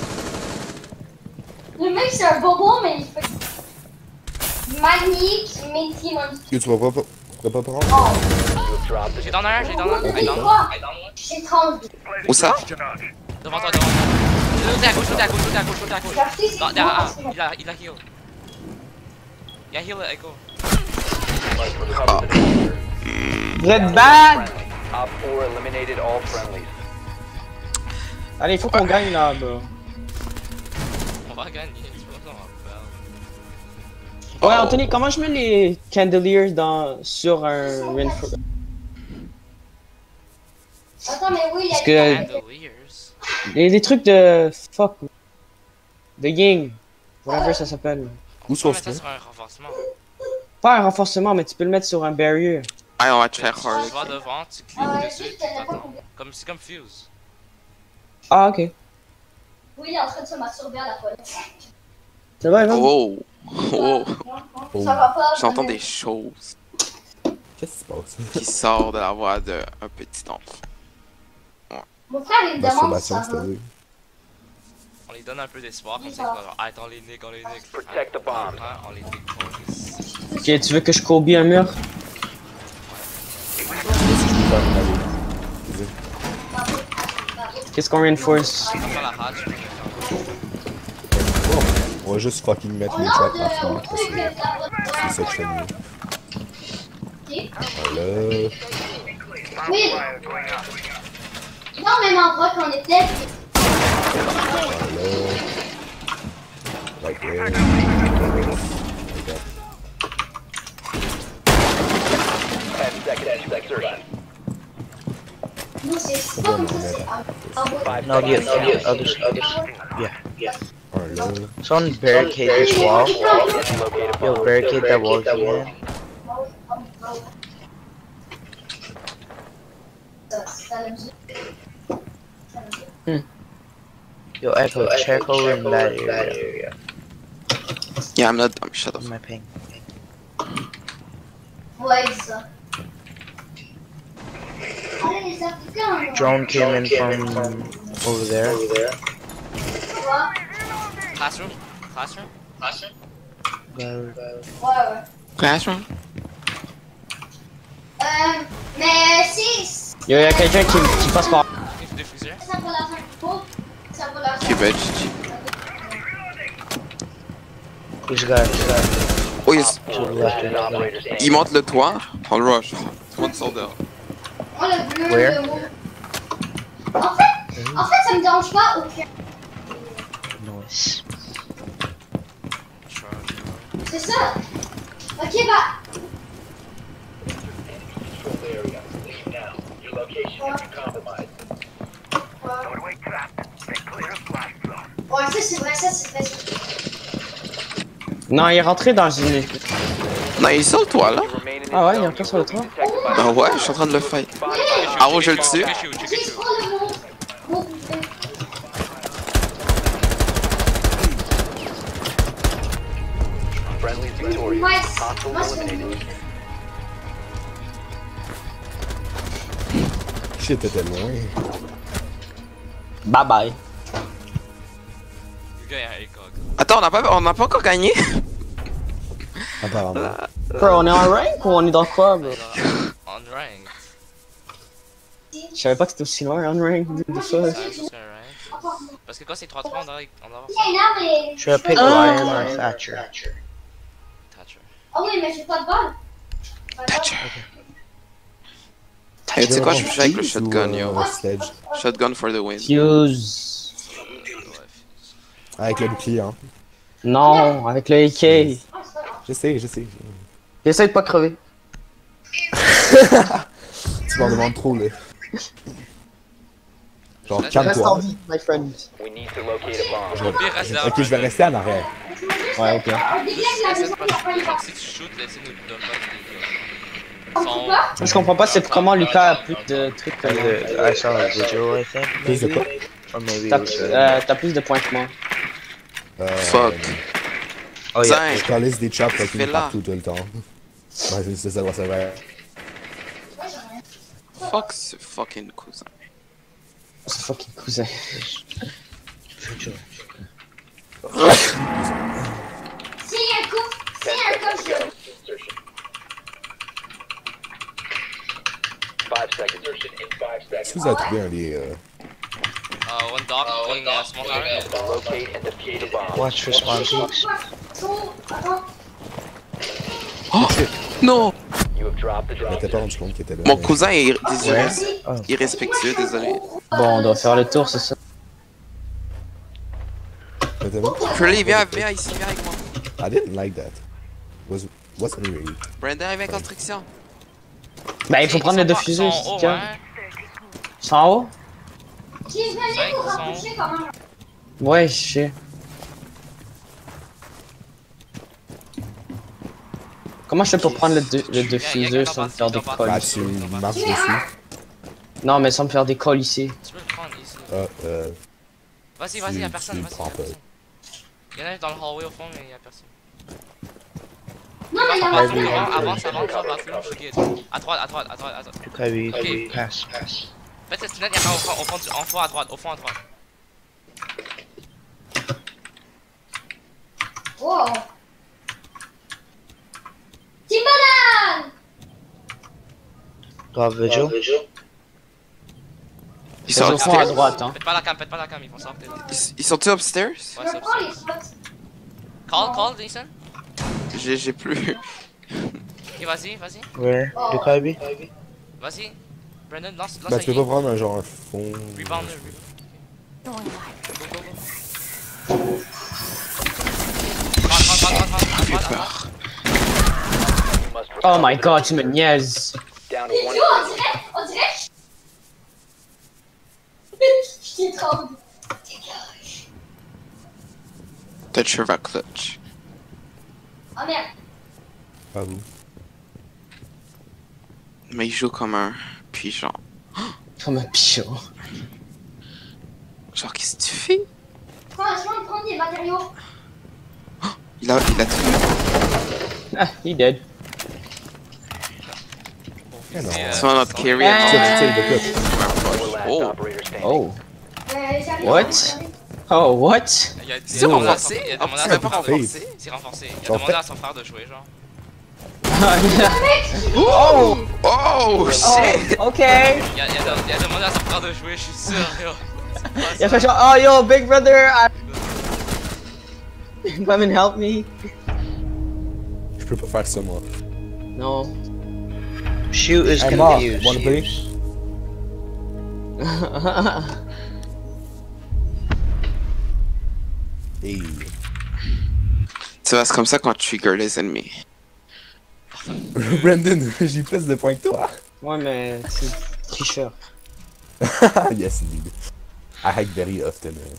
Le mec, c'est un bonbon, mais il fait. Magnifique, Métis Monster. Yo, tu vas pas, tu vas pas prendre? Oh, You have dropped the J'ai dans un, j'ai dans un. oui, Hey, dans quoi? un. Hey, dans un. J'ai trente. Où ça? Devant toi, devant toi. L'autre est à gauche, l'autre est à gauche, l'autre est à gauche, l'autre est à gauche. La fille, c'est Dans- moi derrière, parce que. il a, il a heal. Il a heal, Echo. Must recover the diffuser. Vous êtes bad! Friendly. Op four eliminated all friendlies. Allez, faut qu'on gagne là, bro. On va gagner, tu vois, on va Ouais, Anthony, comment je mets les candeliers dans, sur un reinforcement? Attends, mais oui, il y a Parce des- que- Candeliers. Les, les trucs de... Fuck. De Ying. Whatever ça s'appelle. Où On sont va mettre ça ce sur un renforcement. Pas un renforcement, mais tu peux le mettre sur un barrier. Allez, on va try Tu hard. vas devant, tu cliques Ah ouais, dessus, je tu connais pas t'attends. combien. Comme, c'est comme Fuse. Ah, ok. Oui, il est en train de se masturber à la toilette. C'est vrai, va. Oh, oh, Oh. Ça va pas. j'entends des choses Qu'est-ce qui se passe? qui sortent de la voix d'un petit enfant. Mon frère, il me demande si Masturbation, ça va. c'est-à-dire. On les donne un peu d'espoir, comme Oui, ça, ça ils vont genre, ah, attends, on les nique, on les nique. Protect the bomb. Ah, on les nique, on les Ok, tu veux que je Kobe un mur? Qu'est-ce qu'on reinforce? On va faire la hatch. On va juste fucking mettre On les a traps de. partout, On parce trouve que que la. c'est ça que je fais de mieux. Voilà. Oui. Non, même endroit qu'on était. Voilà. Right there. Like that. Ten seconds to insertion. Nous, c'est pas comme ça, c'est en- en bas. Five No, the, seconds. the others, others. Yeah, yeah. Voilà. Someone barricade this wall. Locate a Yo, bomb. barricade that wall here. Ça, ça le dit. Yo, Echo, check over in that area. Yeah, I'm not dumb, shut up. My ping. Ouais, ça. Allez, les Africains. Drone came in from over there. Quoi? Classroom? Classroom? Classroom? Go. Ouais, ouais. Classroom? Euh, mais si Yo, y'a quelqu'un qui, qui passe par... Il faut diffuser. ça vaut l'argent qu'il faut, ça vaut l'argent. Ok, ben, G G. He's got, he's got. Oh, il, To the left. Last operator standing. il monte le toit. On le rush. Tout le monde sort dehors. Oh, le bleu, Where? le rouge. En fait, en fait, ça me dérange pas aucun. Nice. C'est ça. Ok, bah. Ouais, ça c'est vrai, ça c'est vrai. Non, il est rentré dans une... Non, il est sur le toit, là. Ah ouais, il est encore sur le toit. Ah ouais, je suis en train de le fight. Ah ouais, je le tue. Check you, check J'ai you. trop le mot. Mot bouffé. Friendly victorious. Hostiles Moi, je eliminated. Shit, t'étais loin. Bye bye. Le gars est un incog. Attends, on n'a pas, on a pas encore gagné? Apparemment. Bro, on est en rank ou on est dans quoi, bro? On rank. Je savais pas que c'était aussi loin en rank de, de ça. Ouais, c'est un rank. Parce que quand c'est trois trois, on doit on doit avoir Il y a une arme et... Should I pick Ah. Lion or Thatcher? Thatcher. Ah oui, mais j'ai pas de balle. Pas de balle. Hey, tu sais quoi, je vais jouer avec le Fuse shotgun, ou, yo. euh, Sledge. Shotgun for the win. Fuse. Avec le bouclier, hein. Non, avec le A K. Je sais, je sais. J'essaie de pas crever. Tu m'en demandes trop, là. Genre, Reste Reste en calme-toi. vie, my friend. We need to locate a bomb. Je vais- Pire, reste là. Ok, je vais rester en arrière. Ouais, ok. On dégage la Essaie maison, de pas il y a pas shooter. une Genre, arme. si tu shootes, laissez nous donner pas de On Son- peut pas? Je comprends pas c'est comment Lucas a plus de trucs que And moi. the, I saw a video, I think. Plus de Maybe? quoi? Or maybe T'as it was, uh, euh, t'as plus de points que moi. Euh, Fuck. Oh yeah. Zin, Je calisse des chaps Fais fucking là. partout tout le temps. Ouais, c'est ça, ça va. fuck ce fucking cousin. C'est fucking cousin. Future. S'il y a un coup, s'il y a un coup, je... Five seconds. In five seconds. Si vous avez trouvé un des. Euh... Uh, one dock in uh, small tower. Locate and defuse the bomb. Watch for spawn peaks. Chaud, attends. Non! You have dropped the Je m'étais drop. pas rendu compte qu'il était là. Mon cousin est désolé. Oh. Irrespectueux, désolé. Bon, on doit faire le tour, c'est ça. T'étais là? Curly, viens, viens ici, viens avec moi. I didn't like that. Was wasn't really. Brandon, arrive avec construction. Bah, il faut prendre les deux Ils sont fusils, en haut, c'est hein. Ils sont en haut? Qui est venu pour rapprocher quand même. Ouais, je sais. Comment je fais pour prendre le deux, le deux fuseux sans me faire des cols Bah, ici? tu marches dessus. Non, mais sans me faire des cols ici. Tu peux le prendre ici. Ah, euh. Vas-y, vas-y, y'a Tu- personne, tu vas-y, prends y'a pas. personne. Y'en a dans le hallway au fond, mais y'a personne. Non, mais il y a Avance, pas de avance, avance, avance, avance, bathroom, je suis good. À droite, à droite, à droite, à droite. Could be, Ok. pass, pass. Faites cette fenêtre, y'en a au fond, au fond, du- en fond à droite, au fond à droite. Wow. Timbaland! Do I have vigil? Ils C'est sont au fond à upstairs? droite, hein. Faites pas la cam, faites pas la cam, ils vont sortir. Ouais, Ils, ils sont-ils upstairs? c'est Je prends les upstairs. spots. Call, call, Jason. J'ai j'ai plus. Ok, vas-y, vas-y, Where? Oh. The Kobe? vas-y. Brandon, lance, lance Bah, un tu peux pas prendre un genre un fond. Rebound, rebound. Go, go, go. Rentre, rentre, rentre, rentre, rentre, J'ai rentre, peur. rentre. You must Oh recover my the god, tu me niaises. down to Yo, one. on dirait, on dirait... Je t'ai trop... Dégage. Toucher va clutch. Oh merde. Ah oui. Mais il joue comme un pigeon. Comme un pigeon. Genre, qu'est-ce que tu fais? Franchement, prendre des matériaux. Il a, il a tout. Ah, he dead. Eh non. C'est, euh, C'est notre carry. Euh, avant. Tiens, tiens, le coach. Four last Oh. operator standing. Oh. Euh, j'arrive. What? Oh, what? Il y a, il y a C'est demandé à renforcé? son- il a Ah, demandé à c'est son pas frère de- renforcé? C'est renforcé. Il a Genre, demandé fait- à son frère de jouer, genre. Oh! Oh! Shit! Ok. Il a, il a, il a demandé à son frère de jouer, je suis sûr, yo. Il a fait genre, oh yo, big brother, I... come and help me. Je peux pas faire ça, moi. Non. Shoot is Hey, Mark, confused. wanna play? Hey. Tu vois, c'est comme ça qu'on trigger les ennemis. Brandon, j'ai plus de points que toi. Ouais, mais c'est tricheur. Yes, indeed. I hack very often. uh.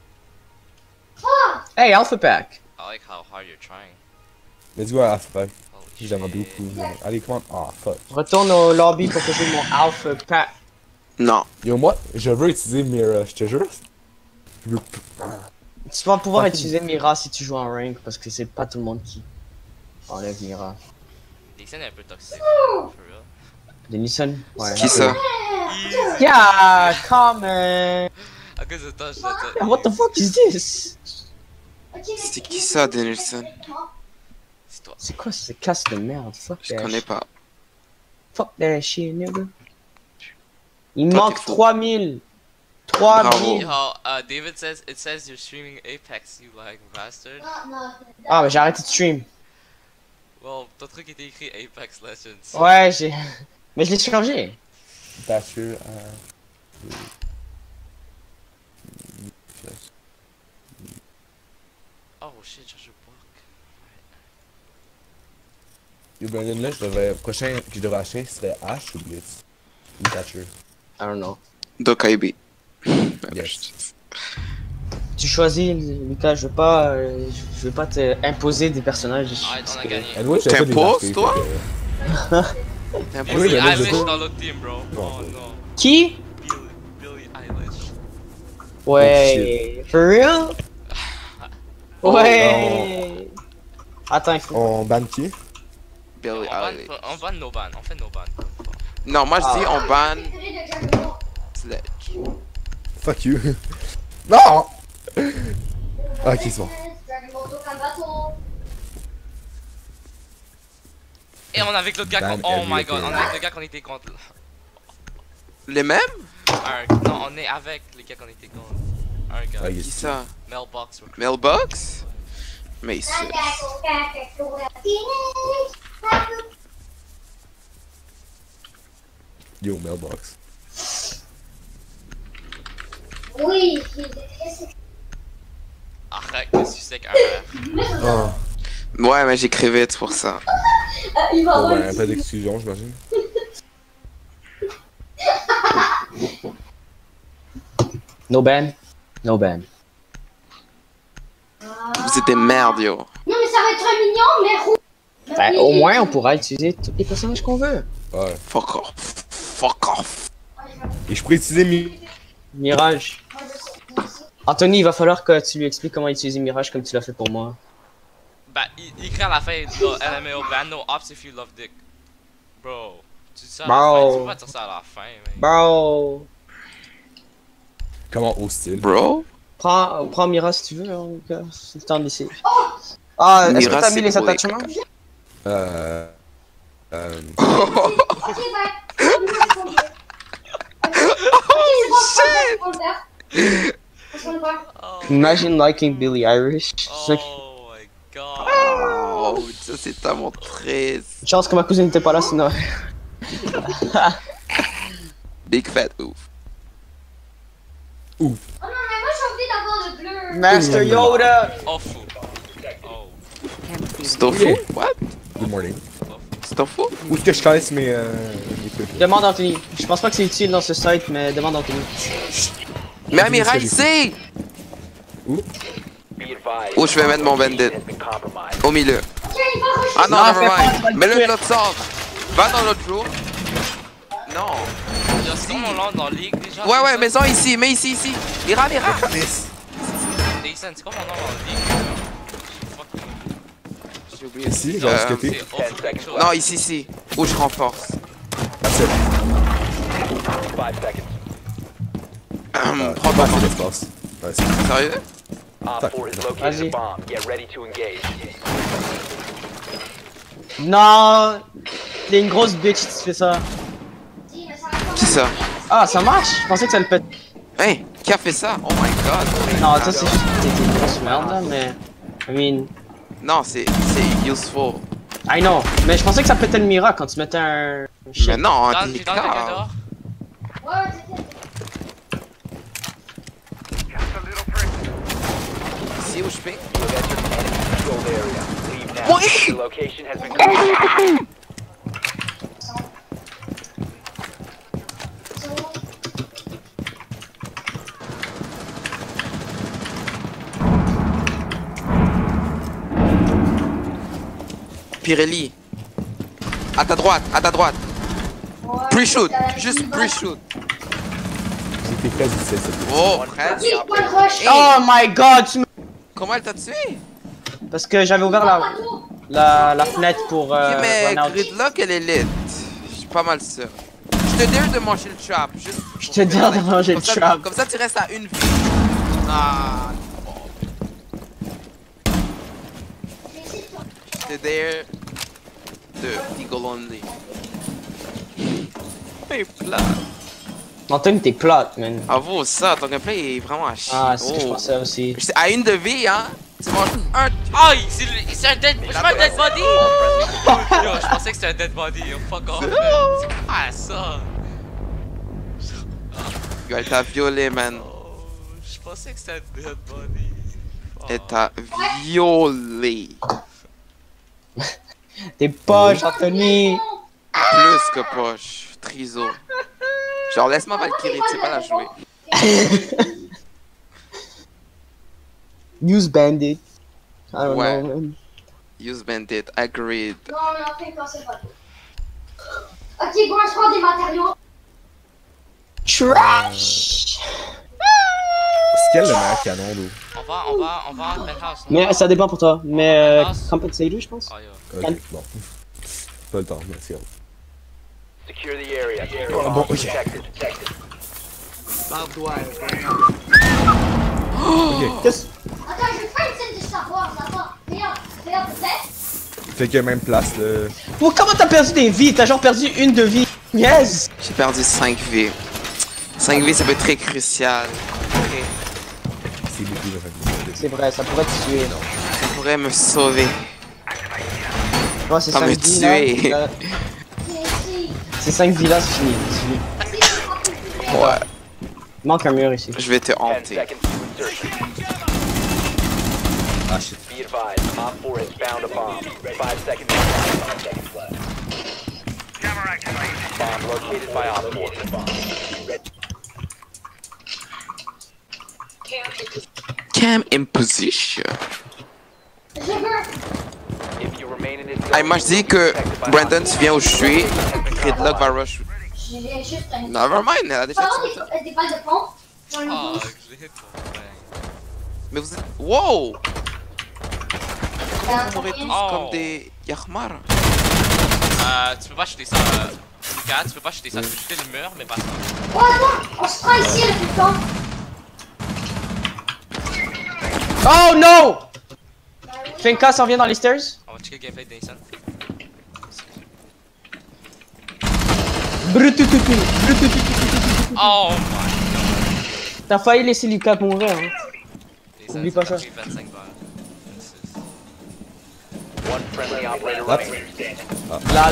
Hey, Alpha Pack. I like how hard you're trying. Let's go à Alpha Pack. Holy J'aime shit. beaucoup. Allez, comment? Ah, fuck. Retourne au lobby pour que je joue mon Alpha Pack. Non. Yo, moi, je veux utiliser Mira, je te jure. Je veux... Tu vas pouvoir Ok. utiliser Mira si tu joues en rank parce que c'est pas tout le monde qui. Enlève Mira. Denison est un peu toxique. For real. Denison? Ouais. Qui ça? Yeah, come on! À cause de toi, je t'ai What the fuck is this? C'est qui ça, Denilson? C'est toi. C'est quoi ce casse de merde? Fuck Je that connais shit. pas. Fuck that shit, nigga. Il Toi, manque t'es faux. trois mille. trois Bravo. mille. Yo, uh, David says, it says you're streaming Apex, you like bastard. Ah, mais j'ai arrêté de stream. Well, ton truc était écrit Apex Legends. Ouais, j'ai. Mais je l'ai changé. Thatcher à... Oh shit, je book. Yo, Brandon, là, je devrais... prochain que je devrais acheter, ce serait Ash ou Blitz? Ou Thatcher? I don't know. Dokaibi. Yes. Tu choisis, Lucas, je veux pas. euh, Je veux pas te imposer des personnages. Arrête, on a gagné. Anyway, je savais pas des T'imposes, arcades, toi? fait T'es un Billie peu- Oui, mais là, je Eilish peux- dans l'autre team, bro. Oh non. Qui? Billie, Billie Eilish. Ouais. For real? Ouais. Attends, il que- faut. On ban qui? Billie On ban, Eilish. on ban nos bans, on fait nos bans. Non, moi je dis Ah. on ban Sledge. Fuck you. Non! Ok, c'est bon. Et on est avec l'autre gars Ban qu'on... Oh my every god, on est player. avec le gars qu'on était contre. Les mêmes? Un... Non, on est avec les gars qu'on était contre. Un gars. Ah, Qui yes. ça? Mailbox recruit. Mailbox? Mais c'est... Yo, mailbox. Oui, Arrête de sucer avec un R. Oh. Ouais, mais j'écrivais c'est pour ça. il va Bon, ben, avoir un peu d'exclusion, j'imagine. No ban. No ban. Vous êtes des merdes, yo. Non, mais ça va être très mignon, mais roux. Ben, au moins, on pourra utiliser tous les personnages qu'on veut. Ouais. Fuck off. Fuck off. Et je pourrais utiliser mi... Mirage. Anthony, il va falloir que tu lui expliques comment utiliser Mirage comme tu l'as fait pour moi. Bah, il, il écrit à la fin, L M A O ban no ops if you love dick. Bro, tu dis ça à la Bro. fin, tu peux pas dire ça à la fin, mec. Bro. Comment hostile? Bro. Prends, prends Mira si tu veux, hein, gars. C'est le temps de laisser. Ah, est-ce que Mira, t'as mis c'est les pour les attachements? Euh... Euh... Imagine liking Billie Eilish. Oh my god. Oh, ça c'est tellement triste. Chance que ma cousine n'était pas là sinon. Big fat ouf. Oh non, mais moi j'ai envie d'avoir le bleu. Master Yoda! Oh fou. Oh. C'est ton fou? What? Good morning. C'est ton fou? Où est-ce que je casse mes... Euh... mes trucs? Demande Anthony. Je pense pas que c'est utile dans ce site, mais demande Anthony. Mais Amiral, c'est! Où? Où je vais mettre mon bandit? Au milieu. Ah non, Non, never fais pas, mind. Mets-le de l'autre sort. Va dans l'autre jour. Non. Yo, c'est comme on lance dans League déjà? Ouais, ouais, Jason? maison ici, mets ici, ici. Mira, Mira. Jason, c'est comme on lance dans League. Fuck. J'ai oublié. Ici, genre, Euh, ce côté? C'est autre quelque chose. Non, ici, ici. Où je renforce. That's it. Hum, Euh, Prends pas ton assez temps. d'espace. Ouais, c'est... Sérieux? Vas-y. Bomb. Get ready to engage. Non! T'es une grosse bitch si tu fais ça. Qui ça? Ah, ça marche? Je pensais que ça le pète. Hey, qui a fait ça? Oh my god. Non, ça c'est juste que t'es une grosse merde là, mais. I mean. Non, c'est c'est useful. I know. Mais je pensais que ça pétait le Mira quand tu mettais un. un shit. Mais non, Dans, t'es dans le gars grave. dehors? Ouais, t'inquiète. Ici où je fais? Controlled area. Leave now. Oui! Your location has been confirmed. Pirelli. À ta droite, à ta droite. Pre-shoot, juste pre-shoot. C'était très utile, cette Oh, presque. Oui, pas le rush. Hey, Oh my god! Tu me... comment elle t'a tué? Parce que j'avais ouvert la. Pas tout. La, la fenêtre pour euh, Ok, mais run out. Gridlock, elle est lit. Je suis pas mal sûr. Je te dare de manger le trap. Juste Je te dare de manger le comme ça- trap. Comme ça, tu restes à une vie. Ah, bon. Je te dare de Eagle Only. Mais plat. Antoine, t'es plate, man. Avoue ça, ton gameplay est vraiment à chier. Ah, c'est ce que je Oh. pensais aussi. Je sais, à une de vie, hein. Tu manges un. Aïe, c'est le- c'est un dead. Je vois un dead body! Yo, je pensais que c'était un dead body. Yo, fuck off. man. C'est quoi ça? Yo, elle t'a violé, man. Oh, je pensais que c'était un dead body. Elle t'a violé. T'es poche, Anthony. Plus que poche. Triso. Genre, laisse-moi Valkyrie, tu sais pas la jouer. Use Bandit. I don't Ouais. know, man. Use Bandit, agreed. Non, non, fais pas, c'est pas tout. Ok, bon, je prends des matériaux. Trash! C'est quel le meilleur canon, d'eau? On va, on va, on va à Penthouse. Mais ça dépend pour toi. Mais euh, Compensator, je pense. Oh, yo. Ok, bon. Pas le temps, merci. Secure the area. Oh, bon, ok. Protected. Ok. Qu'est-ce- Attends, je vais faire une scène de Star Wars. Attends, regarde, regarde, peut-être. Fait qu'il y a même place, là. Oh, comment t'as perdu des vies? T'as genre perdu une de vie. Yes! J'ai perdu cinq vies. cinq vies, ça peut être très crucial. Très- C'est beaucoup, là. fait que- C'est vrai, ça pourrait te tuer. Ça pourrait me sauver. Ouais, c'est Ça cinq me vies là. tuer. là. C'est ici. Ces cinq vies là, c'est fini. c'est fini. C'est ici, on peut plus faire. Ouais, Il manque un mur ici. je vais te Ten hanter. seconds to insertion. Ah, shit. Be advised, Op four has found a bomb. Five seconds left. Bomb located by Op four. Cam in position. Je veux. If you remain in this Hey, zone, moi je dis que Brandon, tu viens où je suis. Gridlock va rush. J'ai juste un. Nevermind, elle a déjà Parlons tué ça. des, des balles de pompe. J'en ai Oh, douze. je l'ai hit pour vrai. Mais vous êtes. Wow! Dans Vous mourrez tous Oh. comme des Yarmar. Euh, tu peux pas shooter ça. Euh, Lucas, tu peux pas shooter ça. Tu peux shooter le mur, mais pas ça. Oh, attends, on se prend ici le bouton. Oh no! Finka s'en vient dans les stairs. On va checker le gameplay de Nathan. Brutututu. Brutututu. Oh my T'as failli laisser Lucas mourir. Hein. god. Oublie pas ça. J'ai vingt-cinq balles. vingt-six. one friendly operator What? remaining. Lal.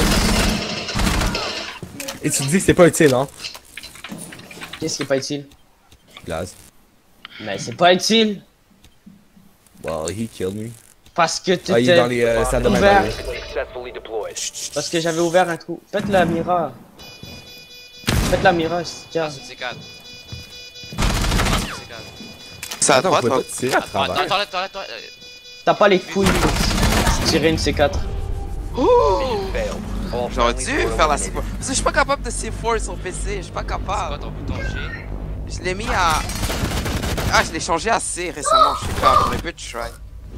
Et tu te dis que c'est pas utile, hein? Qu'est-ce qui est pas utile? Glace. Mais c'est pas utile. Well, he killed me. Parce que Ah, il est dans t'étais. les euh, salles de Ouvert. bain. Successfully deployed. Parce que j'avais ouvert un trou. Faites la mira. Faites la mira, c'est Ah, tiens. c'est une C quatre. Ah, c'est une C quatre. C'est à Attends, on droite, peut non? pas tirer à Ah, travers. attends, attends, attends, attends. T'as pas les couilles pour tirer une C quatre. Failed. All J'aurais friendlies dû were faire la eliminated. C quatre. Parce que je suis pas capable de C quatre sur P C, je suis pas C'est quoi capable. ton bouton G? Je l'ai mis à. Ah, je l'ai changé à C récemment, je sais pas, j'aurais pu try.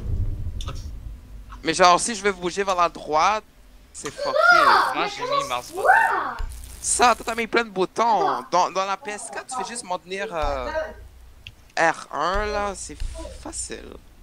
Mais genre, si je veux bouger vers la droite, c'est fucké. Moi j'ai mis mouse button. Ça, toi t'as mis plein de boutons. Dans, dans la P S quatre, tu fais juste maintenir euh, R un là, c'est facile.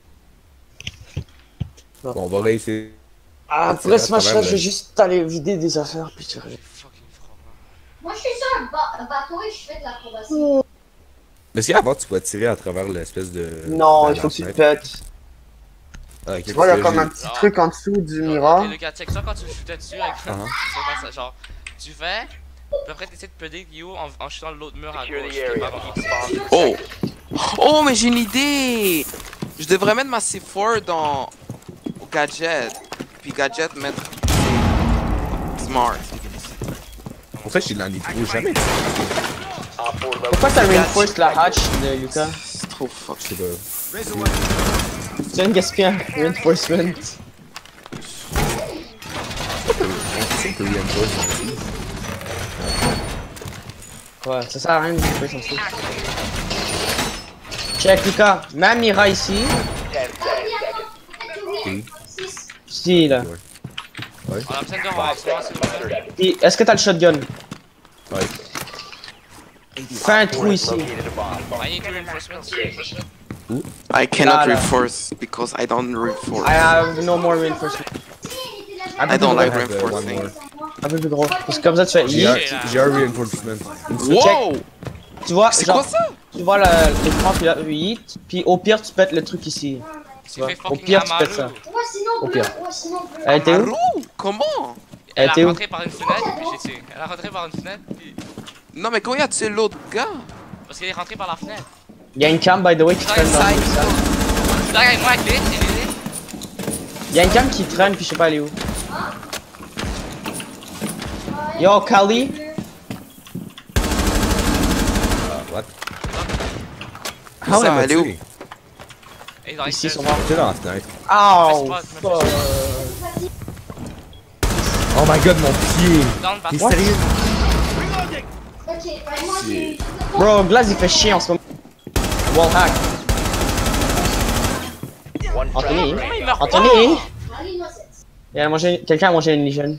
Bon, on va réessayer. Ah, C'est pour le vrai, Smash quand Cut, même, je vais euh. juste aller vider des affaires puis tirer. Fucking froid. Moi, je suis sur un, ba- un bateau et je fais de l'acrobatie. Est-ce qu'avant tu pouvais tirer à travers l'espèce de. Non, de il faut que tu le fenêtre? pètes. Ah, ok, Tu vois, il y a parce que comme un j'ai- petit truc en dessous du Genre, Mira. ok, Lucas, check ça quand tu shootais dessus avec Ah. c'est pas ça, genre, tu fais, puis après t'essaies de predict you en, en shootant l'autre mur à Secure gauche. the T'es area. pas Keep bon. bombs Oh! protected. Oh, mais j'ai une idée! Je devrais mettre ma C quatre dans. Au gadget. Puis gadget mettre. Smart. Pour ça, j'ai de la nitro, jamais. Op four Pourquoi t'as located. reinforce la hatch de Lucas? C'est trop fuck. Je sais pas. Tu viens de gaspiller un reinforcement. On sait que reinforce ici. Ouais, ça sert à rien de reinforce en dessous. Check Lucas, mets Mira ici. Ten seconds. Oui, Ok. six. Ici, là. Ouais. On a besoin de renforcement, s'il vous plaît. Puis, est-ce que t'as le shotgun? Ouais. Fais un trou ici. Located a bomb. I need two reinforcements. I cannot Là, là. reinforce because I don't reinforce. I have no more reinforcement. Un peu I don't plus like gros. have, uh, reinforcing. one Un peu plus gros. Parce que comme ça, tu fais... J'ai un, J'ai la- j'ai un reinforcement. Wow! Tu vois, C'est genre, quoi ça? tu vois la- l'écran, puis là, huit, puis au pire, tu pètes le truc ici. Tu vois, fais au fucking pire, tu pètes ça. Amaru. Ouais, sinon, Au bleu. pire. Ouais, sinon, bleu. Elle était où? Amaru? Comment? Elle Elle était a où? rentré par une fenêtre, puis j'ai tué. Elle a rentré par une fenêtre, puis... Non, mais comment y a-t-il l'autre gars? Ah, Parce qu'elle est rentrée par la fenêtre. Il y a une cam, by the way, qui traîne dans Inside. le salle. Tu es avec moi avec lui, c'est lui. Il y a une cam qui traîne, puis je sais pas elle est où. Yo, Kali. What? Ah ouais, Ça, mais elle est où? Et dans les Ici, stairs. sûrement. J'étais dans la fenêtre. Oh, Fais ce fuck. Oh my god, mon pied! Dans le T'es bâtiment. sérieux? Ok, bah, moi, j'ai. Bro, Glass, il fait chier en ce moment. Wallhack. One Anthony. friendly Comment il remaining. meurt pas? Anthony. Allez, moi, c'est. Il a mangé... Quelqu'un a mangé une Legion.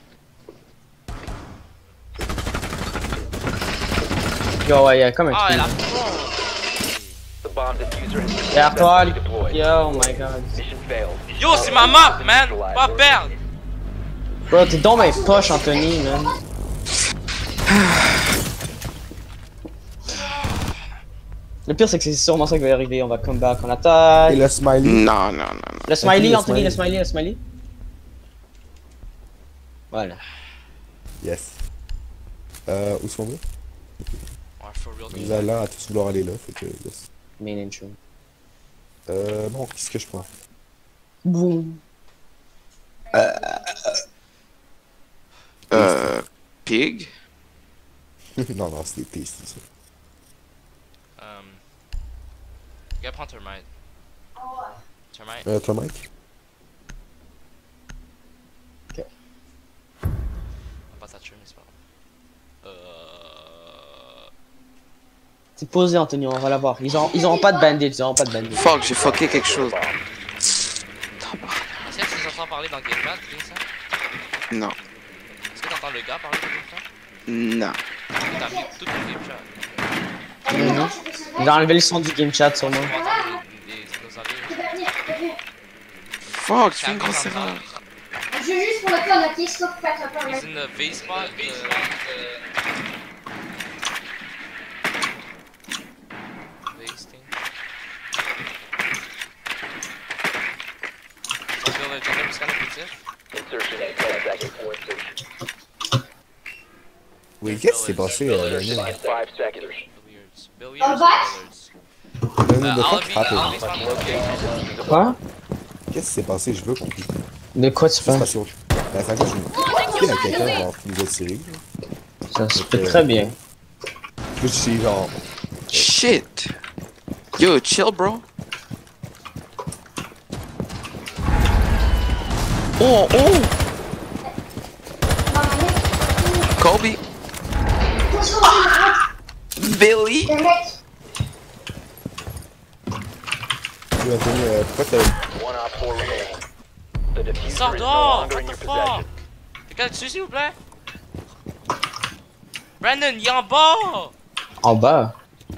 Yo, ouais, il y a comme un Ah, elle a truc. The bomb diffuser has been Derrière toi, successfully deployed. yo, oh my god. Mission failed. Yo, c'est ma map, man! Pas perdre! Bro, t'es dans mes poches, Anthony, man. Le pire, c'est que c'est sûrement ça qui va arriver. On va come back en attaque. Et le smiley? Non, non, non, non. Le smiley, le Anthony, le smiley. smiley, le smiley. Voilà. Yes. Euh, où sont nous? Ouais, for real. Nous allons à tous vouloir aller là, fait que yes. Main intro. Euh, bon, qu'est-ce que je prends? Boum. Euh. Pig? non, non, c'est des tasty, ça. Um... Gars, prends Termite. Termite. Euh, toi, Mike? On va pas s'atturer, mais c'est pas grave. Euh... C'est posé, Anthony, on va l'avoir. Ils ont, ils auront pas de bandit, ils auront pas de bandit. Fuck, j'ai fucké quelque chose. Est-ce que tu entends parler dans GameChat, Vincent? Non. Est-ce que t'entends le gars parler dans GameChat? Non. T'as mis tout ton GameChat. Mhm. Ils ont enlevé le son du game chat, sûrement. On va entendre des dinosaures. Fuck, tu fais une grosse erreur. Je veux juste pour le fun, ok? Stop, faites un peu. He's in the V spot. Uh, Vase thing. So, Bill, le gendarme, c'est quand même positif. Insertion in ten seconds. Oui, qu'est-ce qui s'est passé, euh, Insertion Daniel? in five seconds. Billiards. Billiards Dans le or bac? billiards? Daniel, Uh, de I'll quoi be, tu I'll frappes? be spawning in the game. Quoi? Qu'est-ce qui s'est passé? Je veux comprendre. De quoi tu C'est parles? parce que la fin que je me kill à quelqu'un genre qui nous a tiré. Ça se fait très bien. Puis je suis genre. Shit. Yo, chill, bro. Oh, oh. Kobe. Billy. Tu vas tenir. euh, Pourquoi t'as. One op four remaining. The diffuser Sors is no dehors! longer What in the your fuck? possession. Quelqu'un dessus, s'il vous plaît? Brandon, il est en bas! En bas?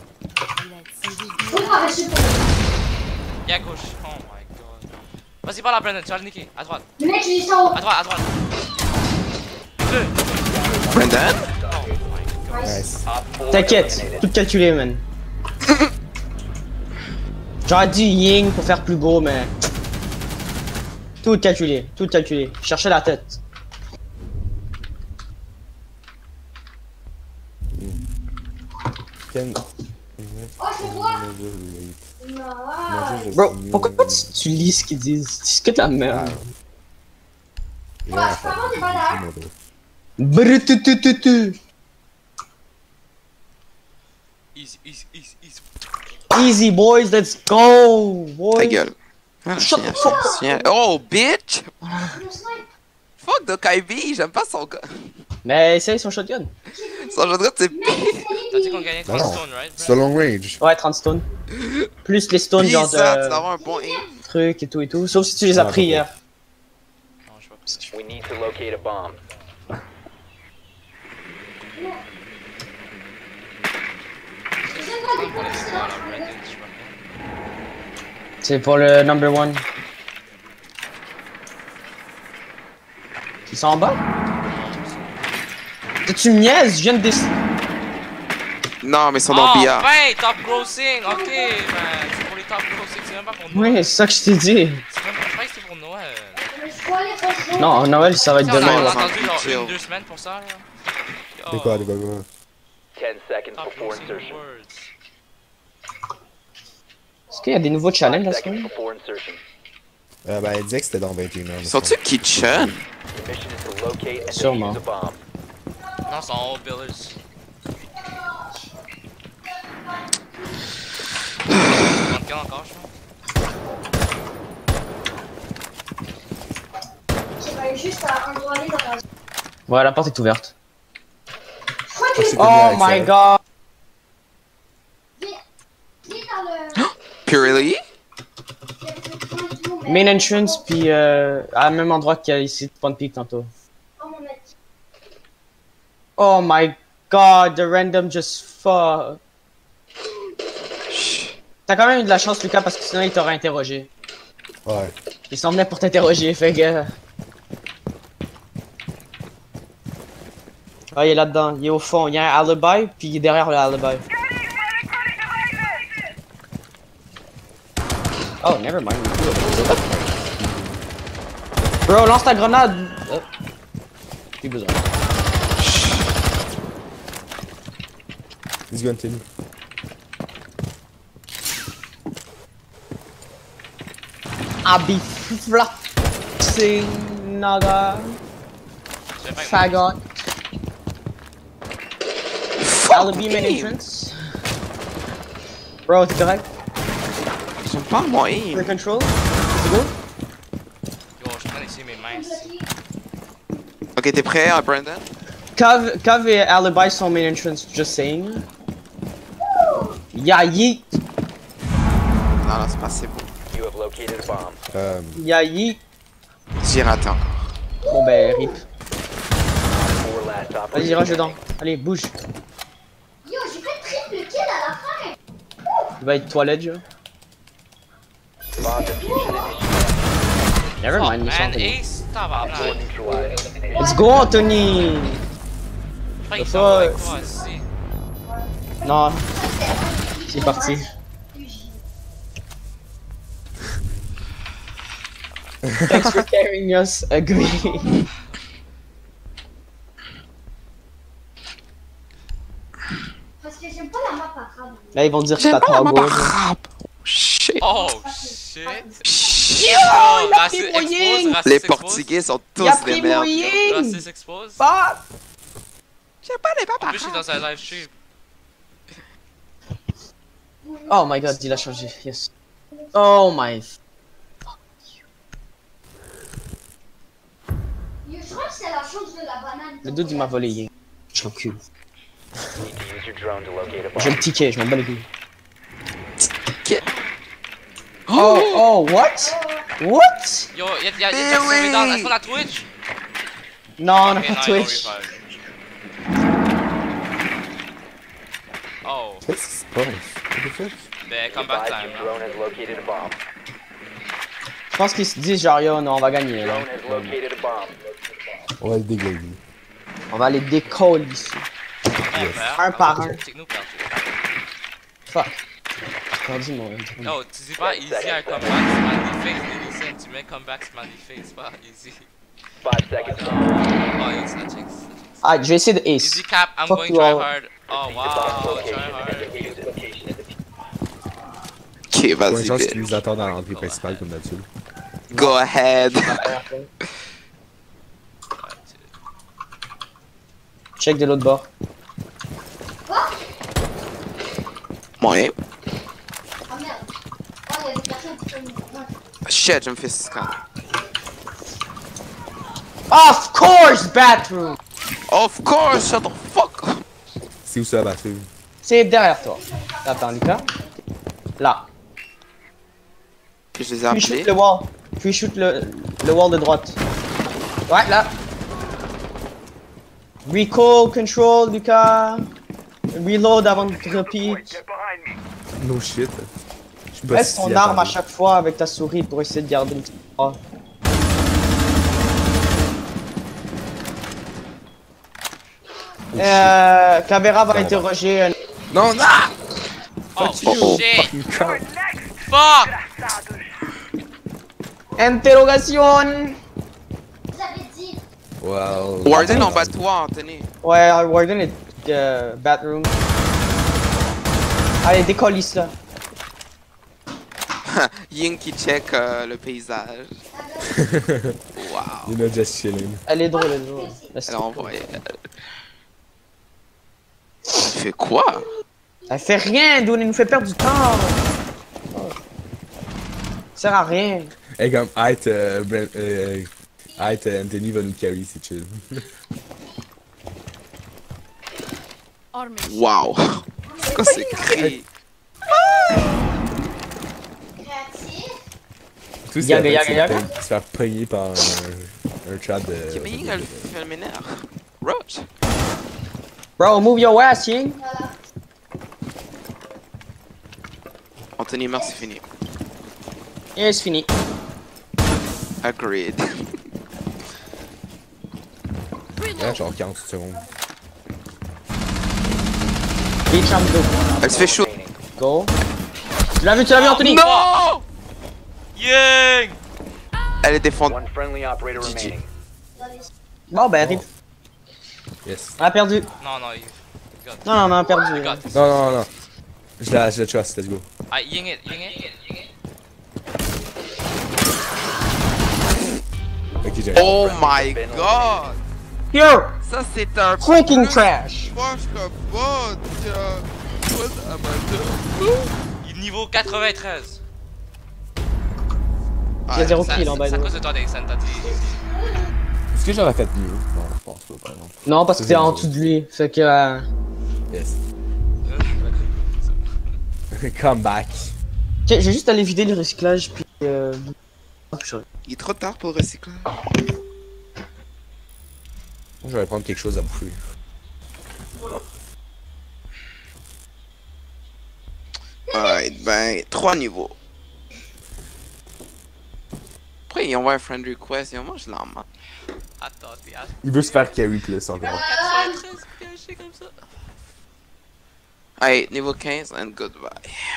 Il est à gauche. Oh my god. Vas-y, par là, Brandon, tu vas le niquer. À droite. Le mec, il est en haut. À droite, à droite. Deux. Brandon? Oh my god. Nice. Op four T'inquiète, eliminated. tout calculé, man. J'aurais dit Ying pour faire plus beau, mais. Tout calculé, tout calculé. Cherchez la tête. Ken. Oh, je vois. Non. Bro, pourquoi tu, tu lis ce qu'ils disent? C'est que de la merde. J'ai Ouais, rien à c'est faire. vraiment des balades. Mon dos. Brrrtutututu. Easy, easy, easy, easy. Easy boys, let's go, boys. Ta gueule. Ah, Shut chien, the fuck chien, chien. Oh, bitch! Le snipe. Fuck the K B, j'aime pas son gars. Mais essaye son shotgun. Son jeu de gars, c'est Mec, pire. T'as dit qu'on gagnait Non, trois non. stones, right? C'est long range. Ouais, trente stones. Plus les stones, Pis genre ça, tu de vas avoir un bon aim. trucs et tout et tout. Sauf si tu les as Ah, pris d'accord. hier. We need to locate a bomb. C'est pour le number one. Ils sont en bas? Tu me niaises, je viens de décider. Non, mais ils sont dans Oh, B A. ben, top grossing! Ok, man. C'est pour les top grossing, c'est même pas pour Noël. Oui, c'est ça que je t'ai dit. C'est même pas, je croyais que c'était pour Noël. Non, Noël, ça va être Tu sais, on a demain. là. entendu genre chill. une, deux semaines pour ça, là. Yo, C'est quoi, les gars? Ten seconds top before grossing insertion. words. Est-ce qu'il y a des nouveaux challenges la Five seconds semaine? before insertion. Euh, ben, elle disait que c'était dans vingt et une heures. Sont-tu kitchen? Your mission is to locate and Sûrement. defuse a bomb. Non, c'est en haut, Billers. trente encore, je crois. Je vais juste à un doigt aller dans la. Ouais, la porte est ouverte. Je crois que c'est Oh avec my ça. god! viens dans le. Purely? Main entrance, puis euh, à le même endroit qu'il y a ici de Spawn Peak tantôt. Oh mon mec. Oh my god, the random just fuck. T'as quand même eu de la chance, Lucas, parce que sinon il t'aurait interrogé. Ouais. Il s'en venait pour t'interroger, fait que. Ah, il est là-dedans, il est au fond, il y a un alibi, puis il est derrière le alibi. Oh, never mind. Bro, lance ta grenade! Oh. Plus besoin. Let's go, Anthony. I'll be flexing, naga. Je sais pas. Fagot. Alibi main entrance. Bro, t'es correct? Ils sont pas moi. Free control? C'est good? Yo, je suis en train d'essayer mes mains ici. Ok, t'es prêt, hein, Brandon? Cav, Cav et Alibi sont main entrance, just saying. Ya yeet, Non, non, c'est pas assez beau. You have located a bomb. Euh, ya yeet. J'ai raté encore. Bon ben, rip. Four last Vas-y, operators. range dedans. Allez, bouge. Yo, j'ai fait triple kill à la fin. Il va être toilette, genre. Bomb diffusion initiated. Never Oh, mind, ils sont man, Anthony. Ace, tabarnak. Four neutralized. Let's go, Anthony! Je crois qu'ils Ça, sont avec c'est- toi ici. Non. C'est parti. Thanks for carrying us, agree. Parce que j'aime pas la map arabe. Là, ils vont dire que J'aime t'as pas la trois map goals. arabe. Shit. Oh, shit. Yo, Yo, il a raciste pris mon expose, ying. raciste Les expose. Portugais sont Il a tous des pris mon merdes. ying! Raciste expose. Fuck! J'aime pas les En maps plus, je suis dans un live stream. Oh my god, il a changé, yes. Oh my... Yo, je crois que c'est la chance de la banane. Le dude, il m'a volé ying. Je l'encule. You need to use your drone to locate a Je vais bomb. le ticket, je m'en bats les couilles. Ticket. Oh, oh, what? What? Yo, y'a y'a Eh y'a oui. Jackson dans. Est-ce qu'on a Twitch? Non, on a Ok, pas non, Twitch. ils vont revive. Oh, qu'est-ce qui se passe? What the fuck? ben comeback Advise time. your Là. drone has located a bomb. Je pense qu'ils se disent genre, yo, non, on va gagner, là. Drone has located a bomb. On va le déglayer. On va les décoller ici. On perd. Un par un. C'est que nous perdons. Fuck. J'ai perdu mon... Yo, tu dis pas easy un comeback, smiley face, Lily tu mets comeback, smiley face, pas easy. Five seconds. Oh, yo, c'est la jinx. Ah, je vais essayer de Easy ace. cap, I'm Fuck going you try all. hard. Oh The bomb wow, location try and hard. defuse it. Ok, Pour une vas-y, chance bitch. qu'ils nous attendent dans l'entrée principale comme d'habitude. Go ahead. Check de l'autre bord. Moyen. Ah merde. Oh, il y a des personnes qui font une. Shit, je me fais scan. Of course, bathroom! Of course, shut the fuck up. C'est où ça, la bathroom? C'est derrière toi. Attends, Lucas. Là. Je les ai Puis shoot appelés. le wall. Puis shoot le, le wall de droite. Ouais, là. Recall, control, Lucas. Reload avant de te repeat. No shit. Je suis pas Laisse si ton arme à attendu. chaque fois avec ta souris pour essayer de garder une petite croix. Euh, Caveira va interroger un... Non, non! Oh, Fuck you, shit! fucking cow. Fuck! Interrogation! Vous avez dit. Wow. Warden en bas de toi, Anthony. Ouais, Warden est euh, bathroom. Allez, décollisse là. Ying qui check euh, le paysage. Wow. You know, just chilling. Elle est drôle, elle est drôle. Elle a envoyé. Elle fait quoi? Elle fait rien, dude, elle nous fait perdre du temps. Oh. Ça sert à rien. Hey, comme, Height, euh, Brent, euh, Height, euh, Anthony va nous carry, c'est chill. Wow. C'est quoi ce cri? Créatif. Tout ce Yaga, qu'il a yaga, fait, yaga. c'est se faire pogner par un, un trap de... Ok, mais Ying, elle fait le ménère. Roach. Bro, move your ass, Ying. Voilà. Anthony meurt, c'est fini. Et c'est fini. Agreed. Ouais, genre quarante secondes. Beach champ deux. Elle se fait chaud. Go. Tu l'as vu, tu l'as vu, Anthony? Non! Ying! Elle est défendue. One friendly operator G G. remaining. Bon, ben, rip. Yes. On a perdu. Non, non, il... God. Non, non, on a perdu. God. Non, non, non. Je la, je la trust, let's go. Ah, Ying it, Ying it, Ying it. Ok, j'ai Oh my god! Yo! Ça c'est un Freaking plus trash! proche que bot, euh, what am I doing? Il est niveau quatre-vingt-treize. Il y a zéro Ça- kill en bas. C'est à cause de toi, Dixon, t'as dit. Est-ce que j'aurais fait mieux? Non, je pense pas, par exemple. Non, parce que t'es en dessous de lui. Fait que. Euh... Yes. Come back. Ok, je vais juste aller vider le recyclage, puis. Euh... oh, sorry. Il est trop tard pour le recyclage. Je vais prendre quelque chose à bouffer. Alright, ben, trois niveaux. Pourquoi ils envoient un friend request? Ils mange la main. Attends, t'es à Il veut se faire carry plus encore. quatre-vingt-treize piégé comme ça. Alright, niveau quinze and goodbye.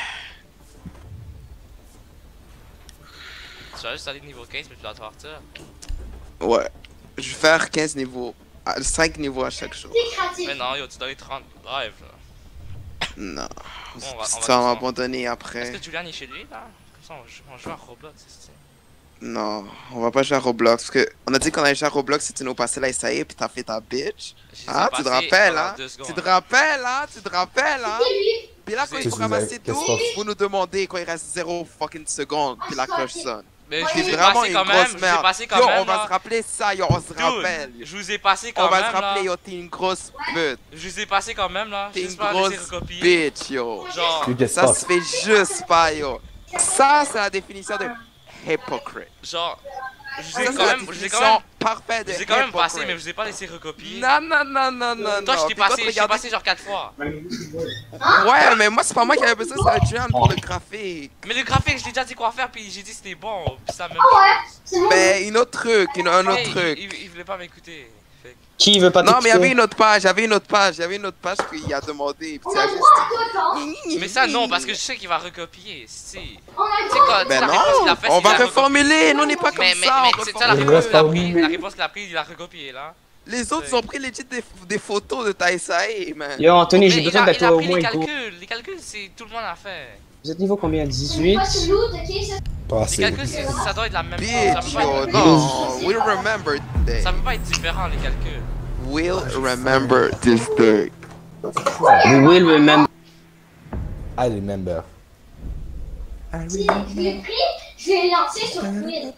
Tu vas juste aller niveau quinze, mais tu dois te sortir. Ouais. Je vais faire quinze niveaux. à- cinq niveaux à chaque jour. C'est créatif. Mais non, yo, tu dois aller trente live là. Non. Bon, on va- on va Ça va descendre. m'abandonner Est-ce après. que Julian est chez lui là? Comme ça, on joue, on joue à Roblox, c'est ça. Non, on va pas jouer à Roblox. Parce que on a dit qu'on allait jouer à Roblox si tu nous passais la S A E puis t'as fait ta bitch. J'ai Ah, tu te passé rappelles, pendant hein? deux Tu secondes. te rappelles, hein? Tu te rappelles, hein? C'est lui. Puis là, quand Qu'est-ce il que faut vous avez- ramasser qu'est-ce tout, qu'on fait? vous nous demandez quand il reste zéro fucking seconde, puis la cloche sonne. Mais je C'est vous ai vraiment passé une quand même, grosse je vous ai merde. passé quand Yo, même on va là. se rappeler ça, yo, on se rappelle. Dude, je vous ai passé quand On va même se rappeler, là. yo, t'es une grosse pute. Je vous ai passé quand même là. T'es une J'espère laisser grosse recopier. bitch, yo. Genre, You get Ça fucked. se fait juste pas, yo. Ça, c'est la définition de hypocrite. genre, je vous Ça, ai c'est quand la même, je vous ai définition quand même, parfaite de je vous ai quand même passé, mais hypocrite. je vous ai pas laissé recopier. Non, non, non, non, non, Toi, non. je t'ai Puis quand passé, tu je t'ai regardais- passé genre quatre fois. Ouais, mais moi, c'est pas moi qui avais besoin, c'est Adrian pour le graphique. Mais le graphique, je t'ai déjà dit quoi faire, puis j'ai dit c'était bon, puis ça même Ah ouais, chose. c'est bon. Mais une autre truc, une, un autre Hey, il- truc. Il, il voulait pas m'écouter. Fait que- Qui veut pas Non, mais il y avait t'écouter? une autre page, il y avait une autre page, il y avait une autre page qu'il a demandé. Puis On tu a as le juste droit à tout le temps. dit. Mais ça non, parce que je sais qu'il va recopier. Si. Tu On a le sais droit. quoi, tu sais, Ben la réponse qu'il a non, fait, on c'est va qu'il a reformuler, nous on n'est pas comme Mais, mais, ça. mais on tu sais, reformule. la réponse qu'il a pris, reformuler. la réponse qu'il a pris, il a recopié là. Les autres ils ont pris legit des, des photos de ta S A E, man. Yo, Anthony, j'ai Mais il besoin a, d'être il a au pris moins les go. calculs, les calculs c'est tout le monde a fait. Vous êtes niveau combien? dix-huit? Pas sur loot, ok? c'est- Pas Les assez. calculs c'est- ça doit être la même chose. Bitch, Ça peut pas yo, être, non, we'll remember today. ça peut pas être différent les calculs. We'll remember this day. We will remember. I remember. Je l'ai pris, je l'ai lancé sur Will.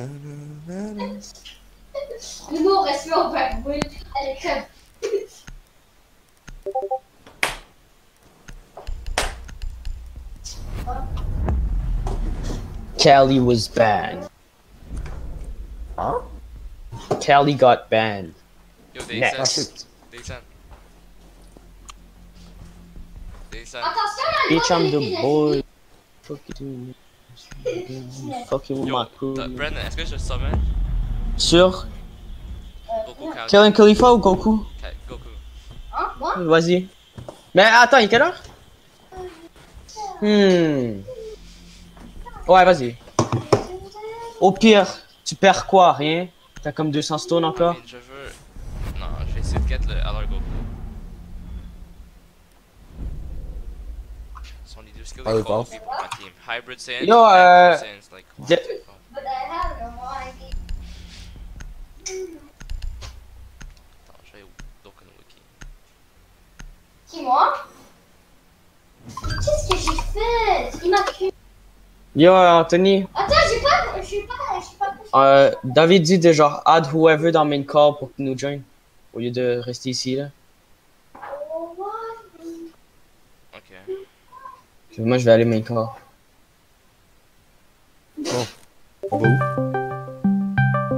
Le mot respect au back Will. Elle est crème. Cali was bad. Hein? Cali got banned. Yo, des Next. scènes. Des scènes. Des scènes. Attention, Bitch, I'm the les boy. Fuck you. Fuck you with Yo, my crew. t'as- Brandon, est-ce que je summon Sur Goku Kali? Killing Khalifa ou Goku? Ka- Goku. Hein, moi? Vas-y. Mais attends, il est quelle heure? Hmm. Ouais, vas-y. Au pire, tu perds quoi? Rien? T'as comme deux cents stones I encore? mean, je veux... Non, je vais essayer de get le Alert Goku. Son les deux skills Ah, est je trop O pense. P pour ma team. Hybrid Saiyan, Yo, euh, Hybrid Saiyan's like... what de- the fuck? But I have no idea. Attends, je vais au Dokkan Wiki. Qui, moi? Qu'est-ce que j'ai fait? Il m'a cru. Yo, Anthony. Attends, j'ai pas. Je suis pas. Je suis pas. Euh, David dit de genre add whoever dans main call pour qu'il nous join. Au lieu de rester ici là. Oh, what? Ok. Puis moi je vais aller main call. On va où?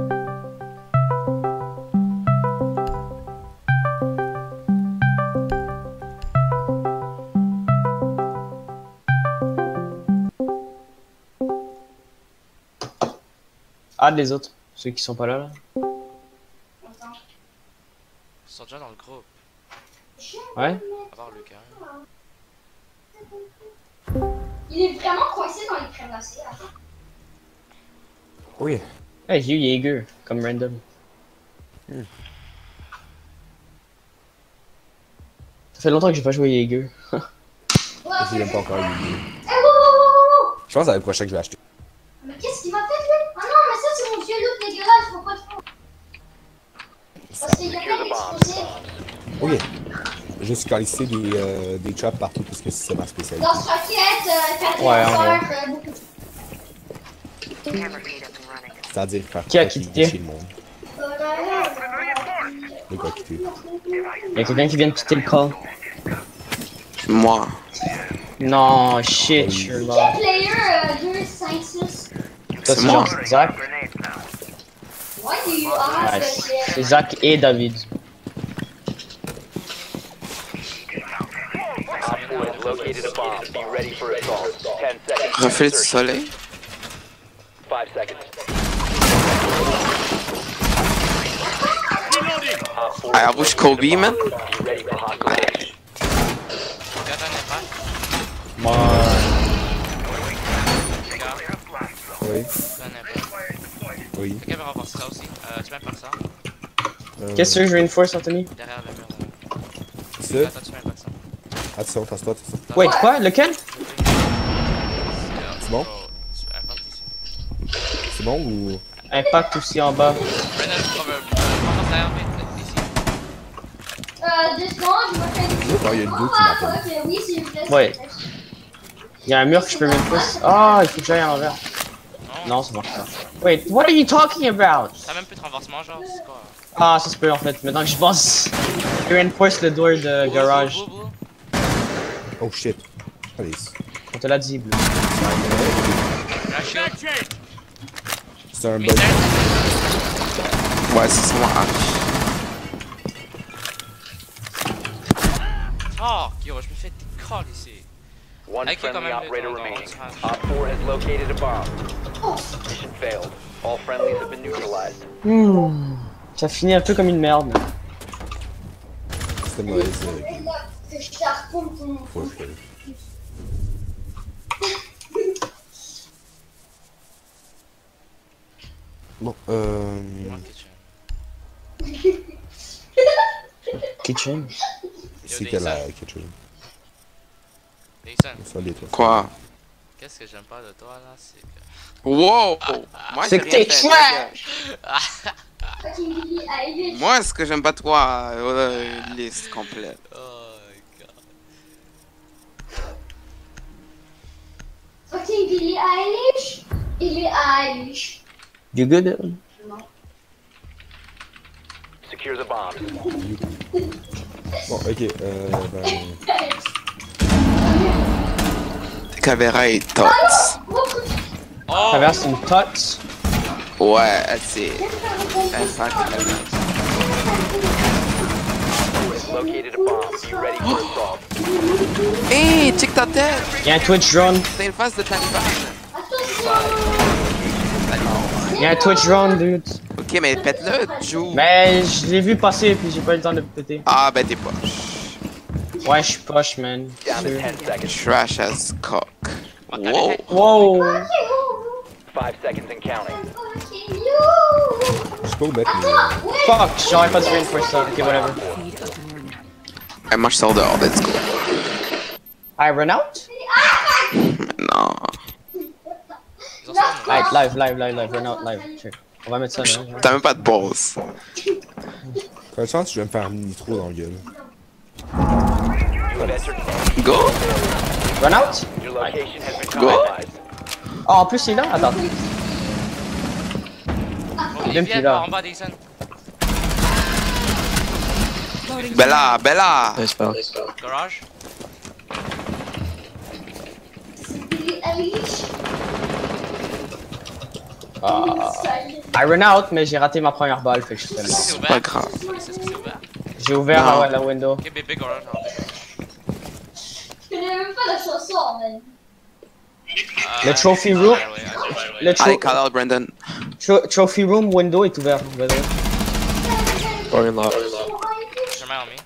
Add les autres, ceux qui sont pas là là. Attends. Ils sont déjà dans le groupe. Ouais. À part Lucas. Il est vraiment coincé dans les crémassés. Attends. Oui. Hey, j'ai eu Jaeger, comme random. Hmm. Ça fait longtemps que j'ai pas joué Jaeger. Ouais, J'ai même pas encore eu. Eh, wow, wow, wow, wow, Je pense que c'est l'année prochaine que je vais acheter. Mais qu'est-ce qu'il m'a fait, lui? Ah non, mais ça, c'est mon vieux look dégueulasse, faut pas trop. Parce qu'il y a plein d'explosifs. Oui. Juste calisser des, euh, des traps partout parce que c'est ma spécialité. Dans ce raquette, euh, faire des Ouais, on va. affaires, euh, beaucoup. C'est-à-dire faire Qui a fucking quitté? chier le monde. Le gars a quitté. Y'a quelqu'un qui vient de quitter le call. Moi. Non, shit, Sherlock. Quel player euh, deux cinq six? Toi, C'est c'est moi. genre Zach. Why do you ask Ouais, that shit? c'est Zach et David. Op four has located a bomb. Be ready for assault. Ten seconds. Reflet du Insertion. soleil. Five seconds. Op four I has wish located Kobe, a bomb. man. Be ready for hostile action. Regarde un impact. Moi. Regarde. Oui. Un impact. Oui. Quelqu'un va renforcer ça aussi. Euh, tu mets par ça. Euh, Qu'est-ce que je reinforce, Anthony? Derrière le mur. là. C'est ça? Attends, tu mets par ça. Attention, passe-toi, attention. Wait, quoi? Lequel? C'est bon? Impact ici. C'est bon ou. Impact aussi en bas. Brandon, renforce derrière, mais ici. Euh, deux secondes, je vais faire une. Oh, il y a une deux qui Ah, m'appelle. ok, oui, c'est vrai. Ouais. Il y a un mur que je peux reinforce. Ah, il faut que j'aille en envers. Non, ça marche pas. Wait, what are you talking about? T'as même plus de renforcement, genre, c'est quoi? Ah, ça se peut en fait. Maintenant que je pense, je reinforce le door de garage. Blue, blue, blue. Oh shit. Allez. On te l'a dit, Blue. La shield. C'est un Mais bug. Ouais, c'est sûrement H. Oh, yo, je me fais des calls ici. One I can friendly come in operator with- remaining. oh, Op four has located a bomb. Mission failed. All friendlies have been neutralized. Hmm. Ça finit un peu comme une merde. C'était mauvais. euh, Et là, que je te raconte ton. Faut le faire. Bon, euh. Moi, kitchen. Kitchen. C'est que la kitchen. Jason, Ça les trois. Quoi? qu'est-ce que j'aime pas de toi là, c'est que. Wow! Moi, C'est j'ai que rien t'es fait, trash! Fucking Billy Eilish. Moi, ce que j'aime pas de toi, euh, liste complète. Oh my god. Fucking Billy Eilish. Billy Eilish. You good? Secure the bomb. Bon, ok, euh. Ben. Caméra et tots. Oh! Traverse une tots. Ouais, c'est. Viens faire le Exact. Located a bomb. Be ready for assault. Hey, check ta tête! Y'a un Twitch drone. T'as une face de Taliban. Y'a un Twitch drone, dude. Ok, mais pète-le, joue. Mais je l'ai vu passer puis j'ai pas eu le temps de le péter. Ah, ben t'es poche. Ouais, je suis poche, man. Down to ten seconds. Trash as cock. Wow. Wow. Five seconds and counting. Je peux mettre mes... Fuck, j'aurais pas dû reinforce ça. Ok, whatever. Hey, moi je sors dehors, let's go. I run out? Non. Alright, live, live, live, live, run out, live. Sure. On va mettre ça là. T'as même pas de pause. T'as une chance que je vais me faire un nitro dans le gueule. You have entered. Go! Run out? Your location has been Go. compromised. Oh, en plus il est là? Attends. Il Même vient plus là. en bas des scènes. Bella, Bella! Garage. Ah. I run out, mais j'ai raté ma première balle, fait que je suis là. C'est Pas ouvert. grave. C'est ce que c'est ouvert. J'ai ouvert Non. ah ouais, la window. Ok, bébé garage. hein. Je connais même pas la chanson, man. Le Euh, trophy ah, room. ouais, ouais, ouais. Le tro Allez, call out Brandon. tro trophy room window est ouvert. Vas-y. Jamais en mis.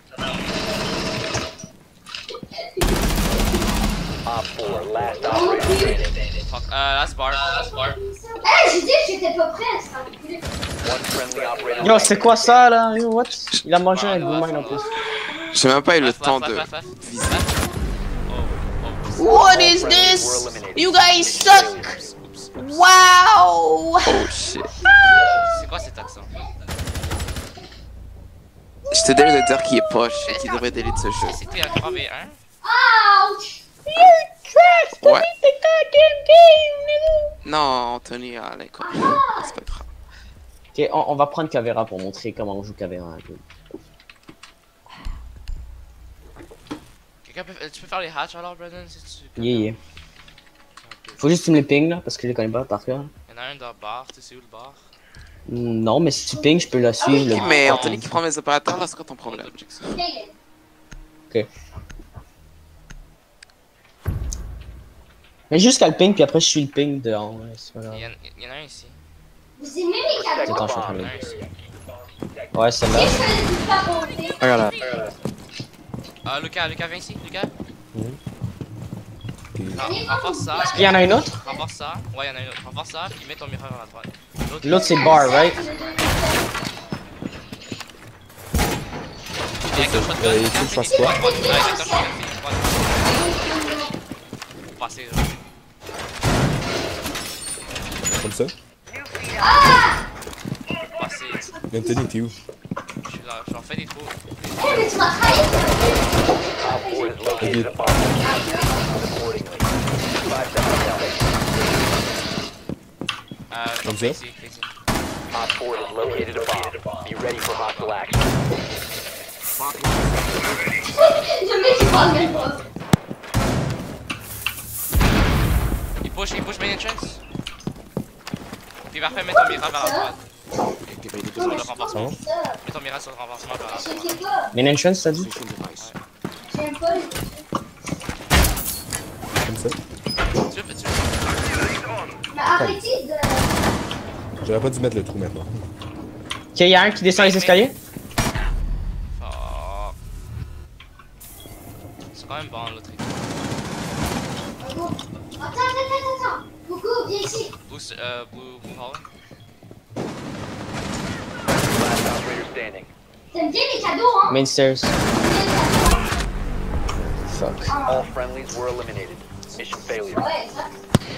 Op four, last operator standing. Fuck, euh, last bar, last bar. Eh, j'ai dit que j'étais pas prêt, ça va couler. One friendly operator. Yo, c'est quoi ça là? Yo, what? Il a mangé un gourmand en plus. J'ai même pas eu le Left, temps left, de left, left, left. viser. Oh, oh. What All is friendlies were this? eliminated. You guys suck! Oops, oops, oops. Wow! Oh shit. C'est quoi cet accent? Je te dare de dire qu'il est poche et qu'il devrait délire de ce jeu. C'était un trois v un? Ouch! Ouais. Non, Anthony à l'école. C'est pas grave. Ok, on, on va prendre Caveira pour montrer comment on joue Caveira un peu. Quelqu'un peut... Tu peux faire les hatchs alors, Brandon, si tu... Yeah, yeah. Faut juste que tu me les ping là, parce que je les connais pas par cœur. Il y en a un dans le bar, tu sais c'est où le bar? Mm, Non, mais si tu ping, je peux la suivre. Ok, le- mais Anthony qui prend mes opérateurs, là, c'est quoi ton problème? Ok. Mais juste qu'elle le ping, puis après je suis le ping dehors. Ouais, c'est pas grave. Il y, en, il y en a un ici. Vous aimez les cadeaux? Attends, je suis en Bomb. train de Il y en a le- un ici. Ouais, celle-là. Si je fais du papoter, Regarde là. Ah, Lucas, Lucas, viens ici, Lucas. Puis, Ah, renforce ça. Il y en a une autre? Renforce ça. Ouais, il y en a une autre. Renforce ça, puis mets ton mirror à droite. L'autre c'est bar, right? Viens avec ton shotgun. Euh, il faut que je fasse quoi? Ouais, avec ton shotgun, fais droite. Passer, là. comme ça. Passer. Anthony, t'es où? Je suis là, j'en fais des trous. eh, mais tu m'as trahi! Op four has located a bomb. Accordingly. Five seconds counting. Euh, Comme fais ça? ici, fais ici. Op four has located a bomb. Be ready for hostile action. Le mec il parle même pas. Il push, il push main entrance. Puis parfait, mets ton mirror vers la droite. Sur le renforcement. Pardon? Mets ton mirror sur le renforcement vers la Je droite. sais pas. Main entrance, t'as dit? J'aime pas les... Comme ça. Tu veux, tu veux. Mais arrêtez de... J'aurais pas dû mettre le trou maintenant. Ok, y'a un qui descend les escaliers. Fuck. C'est quand même bon l'autre équipe. Attends, attends, attends, attends. Coucou, viens ici. Boost, euh, Blue, Blue Hall. Last operator standing. T'aimes bien les cadeaux, hein? Main stairs. T'aimes bien les cadeaux, Fuck. All friendlies were eliminated. Mission failure. hein? Ouais, exact.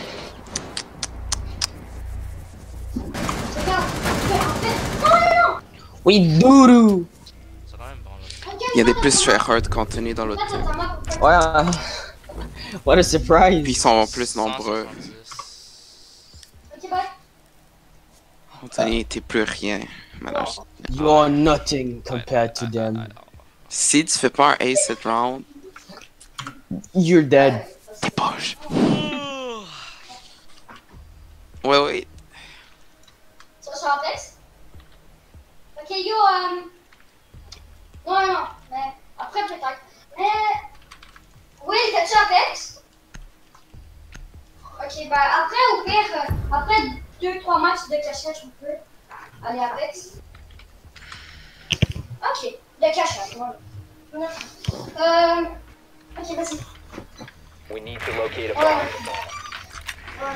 Regarde, en fait... Non, non, non! Oui, doudou! C'est quand même bon là. Regarde, Il y a des attends, plus attends, tryhard qu'Anthony dans l'autre attends, team. attends, attends, attends. Ouais. What a surprise! Puis ils sont plus nombreux. cent soixante-dix. Ok, bye. Anthony, t'es plus rien. Maintenant, je- You are nothing compared to them. si tu fais pas un ace cette round, You're dead. t'es poche. Ouais, ouais. Tu vas sur la flex? tu Apex? Ok, bah après, au pire, euh, après deux trois matchs de cachage, on peut aller Apex. Ok, de cachage, voilà. Euh... Ok, vas-y. We need to locate a Ouais. bomb. Ouais.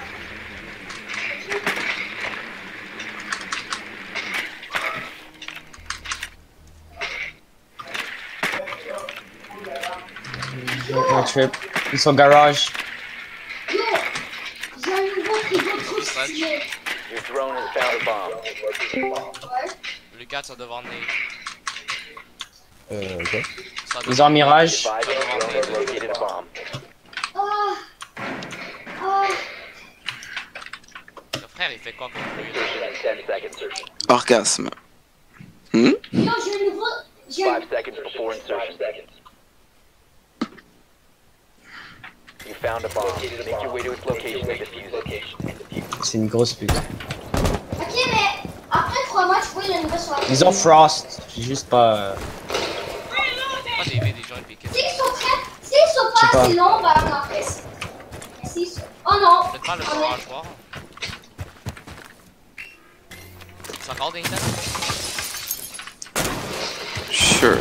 Un trip. Ils sont au garage. Yo, j'ai un nouveau frigo trop stylé. Your drone has found a bomb. Ouais. Lucas, tu vas devoir venir. Euh, ok. Ça Ils ont un mirage. Advise your drone has located a bomb. Ah. Ah. Le frère, il fait quoi comme bruit? Insertion in ten seconds. Orgasme. Hmm? Yo, j'ai un nouveau... J'ai un... Five seconds before insertion. You found a bomb. Make your way to its location and defuse it. C'est une grosse pute. Ok, mais après trois matchs, oui, le nouveau soir. Ils ont Frost. J'ai juste pas. Pas des V, des gens piqués. S'ils sont très... S'ils sont Je sais pas pas. assez longs, bah on en fait. Mais s'ils sont... Oh non. Peut-être pas le On est- soir. C'est encore des temps? Sure.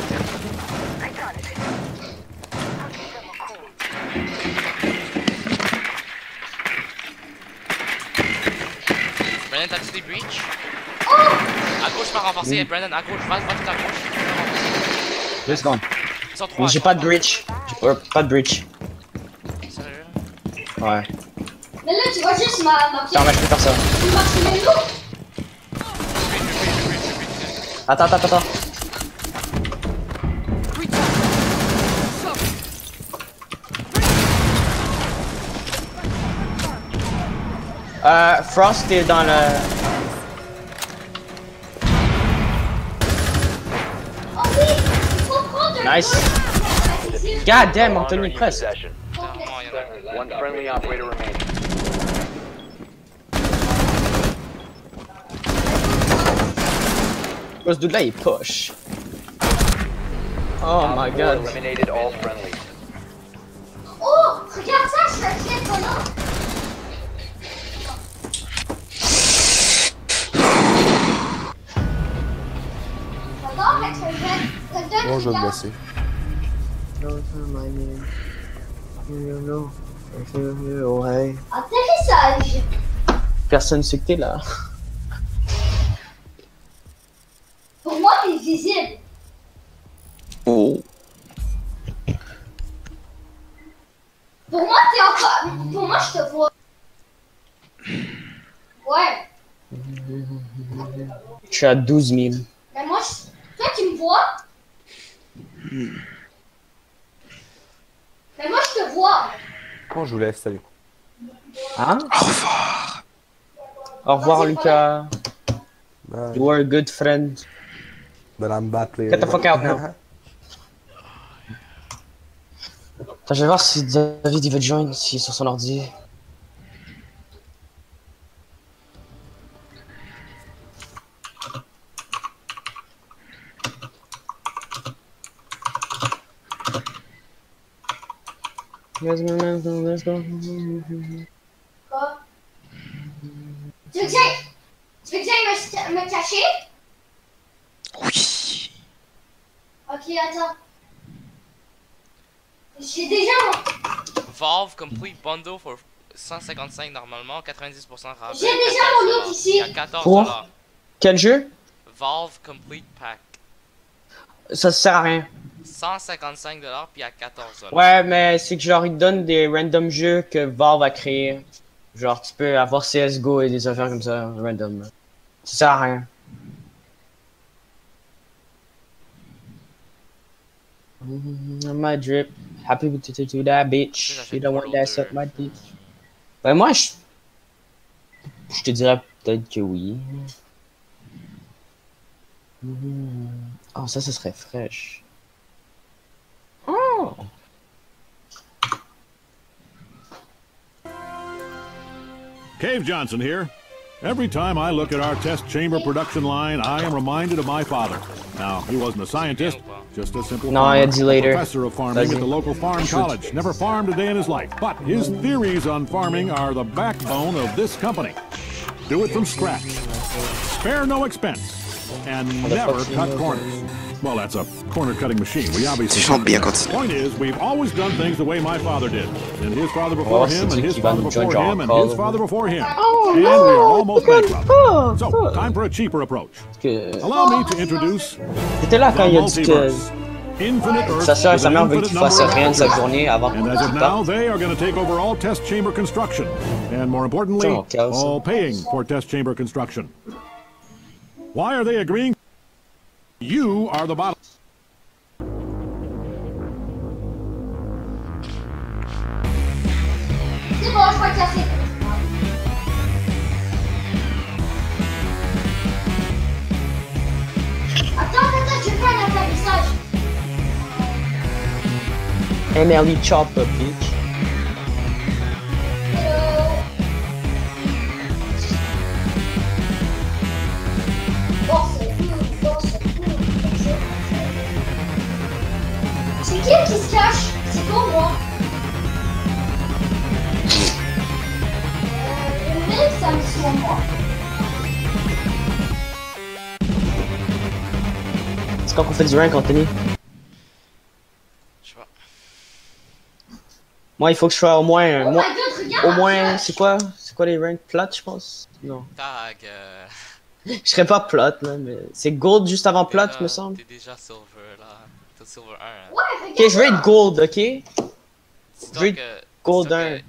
Brandon, t'as-tu des breach? Oh. À gauche, pas renforcé. Brandon, à gauche, va, va tout à gauche. Deux secondes. Ils sont trois. J'ai pas de breach. J'ai pas, pas de breach. Sérieux? Ouais. Mais là, tu vois juste ma, ma Attends, mais je peux faire ça. Tu marches le loup. Attends, attends, attends. Euh, Frost est dans le... Oh oui, il faut prendre un Nice. peu. God damn, Bomb Anthony in your presque. possession. Clairement, il y en a. One friendly operator remaining. Ce dude là il push. Oh my Op four god. eliminated all friendlies. Oh, regarde ça, je suis très étonnant. J'adore être jeune. Quelqu'un Bon, qui je vais me garde- laisser. Atterrissage. Personne sait que t'es là. Pour moi, t'es visible. Oh. Pour moi, t'es encore... Pour moi, je te vois. Ouais. Je suis à douze mille. Mais moi, je... toi, tu me vois. Mais moi, je te vois. Bon, je vous laisse, salut. Hein? Au revoir. Au revoir Vas-y, Lucas. Bye. You are a good friend. But I'm bad player. Get the fuck out now. Attends, je vais voir si David il veut te joindre, s'il est sur son ordi. Let's go, let's go, let's go. Quoi? Tu veux que j'aille... Tu veux que j'aille me, me cacher? Oui. Ok, attends. J'ai déjà mon... Valve Complete Bundle for cent cinquante-cinq normalement, quatre-vingt-dix pour cent rabais. J'ai déjà quatorze mon look dollars. ici. Il y a quatorze Quoi? dollars. Quel jeu? Valve Complete Pack. Ça sert à rien. cent cinquante-cinq dollars puis à quatorze dollars. Ouais, mais c'est que genre ils te donnent des random jeux que Valve a créés. Genre tu peux avoir C S G O et des affaires comme ça, random. Ça sert à rien. My drip, happy to, to, to that bitch. You don't want that suck my dick. Ben moi je, je te dirais peut-être que oui. Oh ça, ça serait fraîche. Oh. Cave Johnson here. Every time I look at our test chamber production line, I am reminded of my father. Now, he wasn't a scientist, just a simple No, farmer, I do later. a professor of farming at the local farm Shoot. college. Never farmed a day in his life, but his theories on farming are the backbone of this company. Do it from scratch. Spare no expense. And never cut corners. Well, that's a corner-cutting machine. We obviously chante bien quand The point is, we've always done things the way my father did. And his father Oh, before c'est him, and lui his qui va father nous before judge him, and encore. his father before him. Oh, And we no, are almost regarde bankrupt. pas, So, pas. time for a cheaper approach. Que... Allow me to introduce T'étais là quand the il a dit que multiverse. Infinite Earth sa soeur et sa with mère an veulent qu'il infinite fasse number of rien de sa alternatives. journée avant And as of qu'il now, parte. they are going to take over all test chamber construction. And more importantly, Oh, okay, awesome. all paying for test chamber construction. Why are they agreeing? You are the bottom. C'est bon, je vais casser. Attends, attends, je vais faire un atterrissage. M L E chop up, bitch. Hello. Bon, c'est cool, bon, c'est cool. C'est qui qui se cache? C'est toi, moi. Euh, le mec, ça me soit moi. C'est quand qu'on fait du rank, Anthony? Je sais pas. Moi, il faut que je sois au moins... Oh moi, my god, regarde au la moins, flèche. c'est quoi? C'est quoi les ranks plates, je pense? Non. Tag. Euh... Je serais pas plate, là, mais... C'est gold juste avant plate, là, me semble. T'es déjà silver là. T'es silver un. Hein. Ouais, regarde. Ok, je veux être gold, ok? Dis-toi veux- que. Gold dis-toi un. que-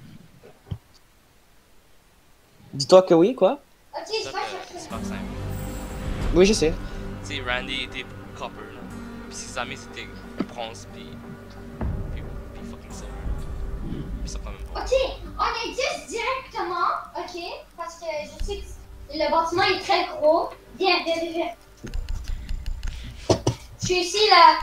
Dis-toi que oui, quoi? Ok, je dis-toi vais que chercher. C'est pas simple. Oui, je sais. Tu sais, Randy était copper là. Puis ses amis c'était bronze pis. Pis, pis fucking silver. Pis ça prend même pas. Ok, on existe directement, ok, parce que je sais que le bâtiment est très gros. Viens, viens, viens, viens. Je suis ici, là.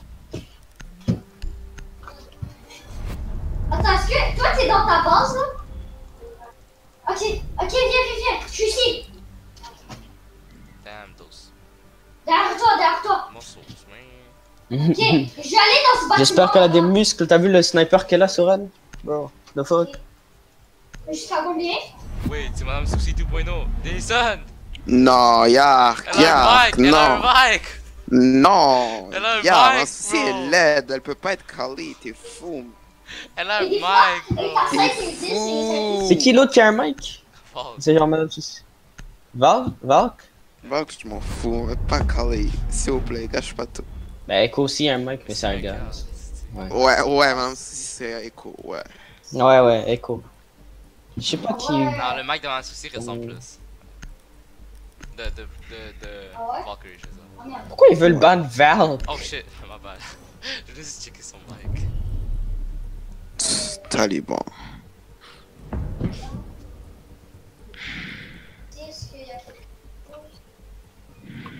Attends, est-ce que toi, t'es dans ta base, là? Ok, ok, viens, viens, viens. Je suis ici. Damn, those Derrière toi, derrière toi. muscles, man. Ok, je vais aller dans ce bâtiment. J'espère qu'elle a des muscles. T'as vu le sniper qu'elle a sur elle? Bro, the fuck? Jusqu'à combien? Wait, c'est Madame Souci deux point oh. Jason! Non, Yark, Elle a un Yark, mic! Elle a non. un mic! Non, Elle a un Yark, mic, c'est bro. laide, elle peut pas être calée, t'es fou. Elle a un Et des mic, fois, bro! et par cinq et dix, et C'est qui l'autre qui a un mic? Fuck. C'est genre Madame Souci. Val? Valk? Valk, je m'en fous, elle est pas calée, s'il vous plaît, gâche pas tout. Ben, Echo aussi a un mic, mais c'est un gars. Ouais, ouais, même si c'est écho, ouais. Ouais, ouais, Echo. Je sais pas qui. Ouais. Non, le mic de Madame Souci ressemble Oh. plus. De, de, de, de... Ah ouais? Valkyrie, je sais pas. Oh, merde. Pourquoi ils veulent ban Val? Oh shit, ma bad. Je vais juste checker son mic. Taliban. Est-ce qu'il y a quelque chose?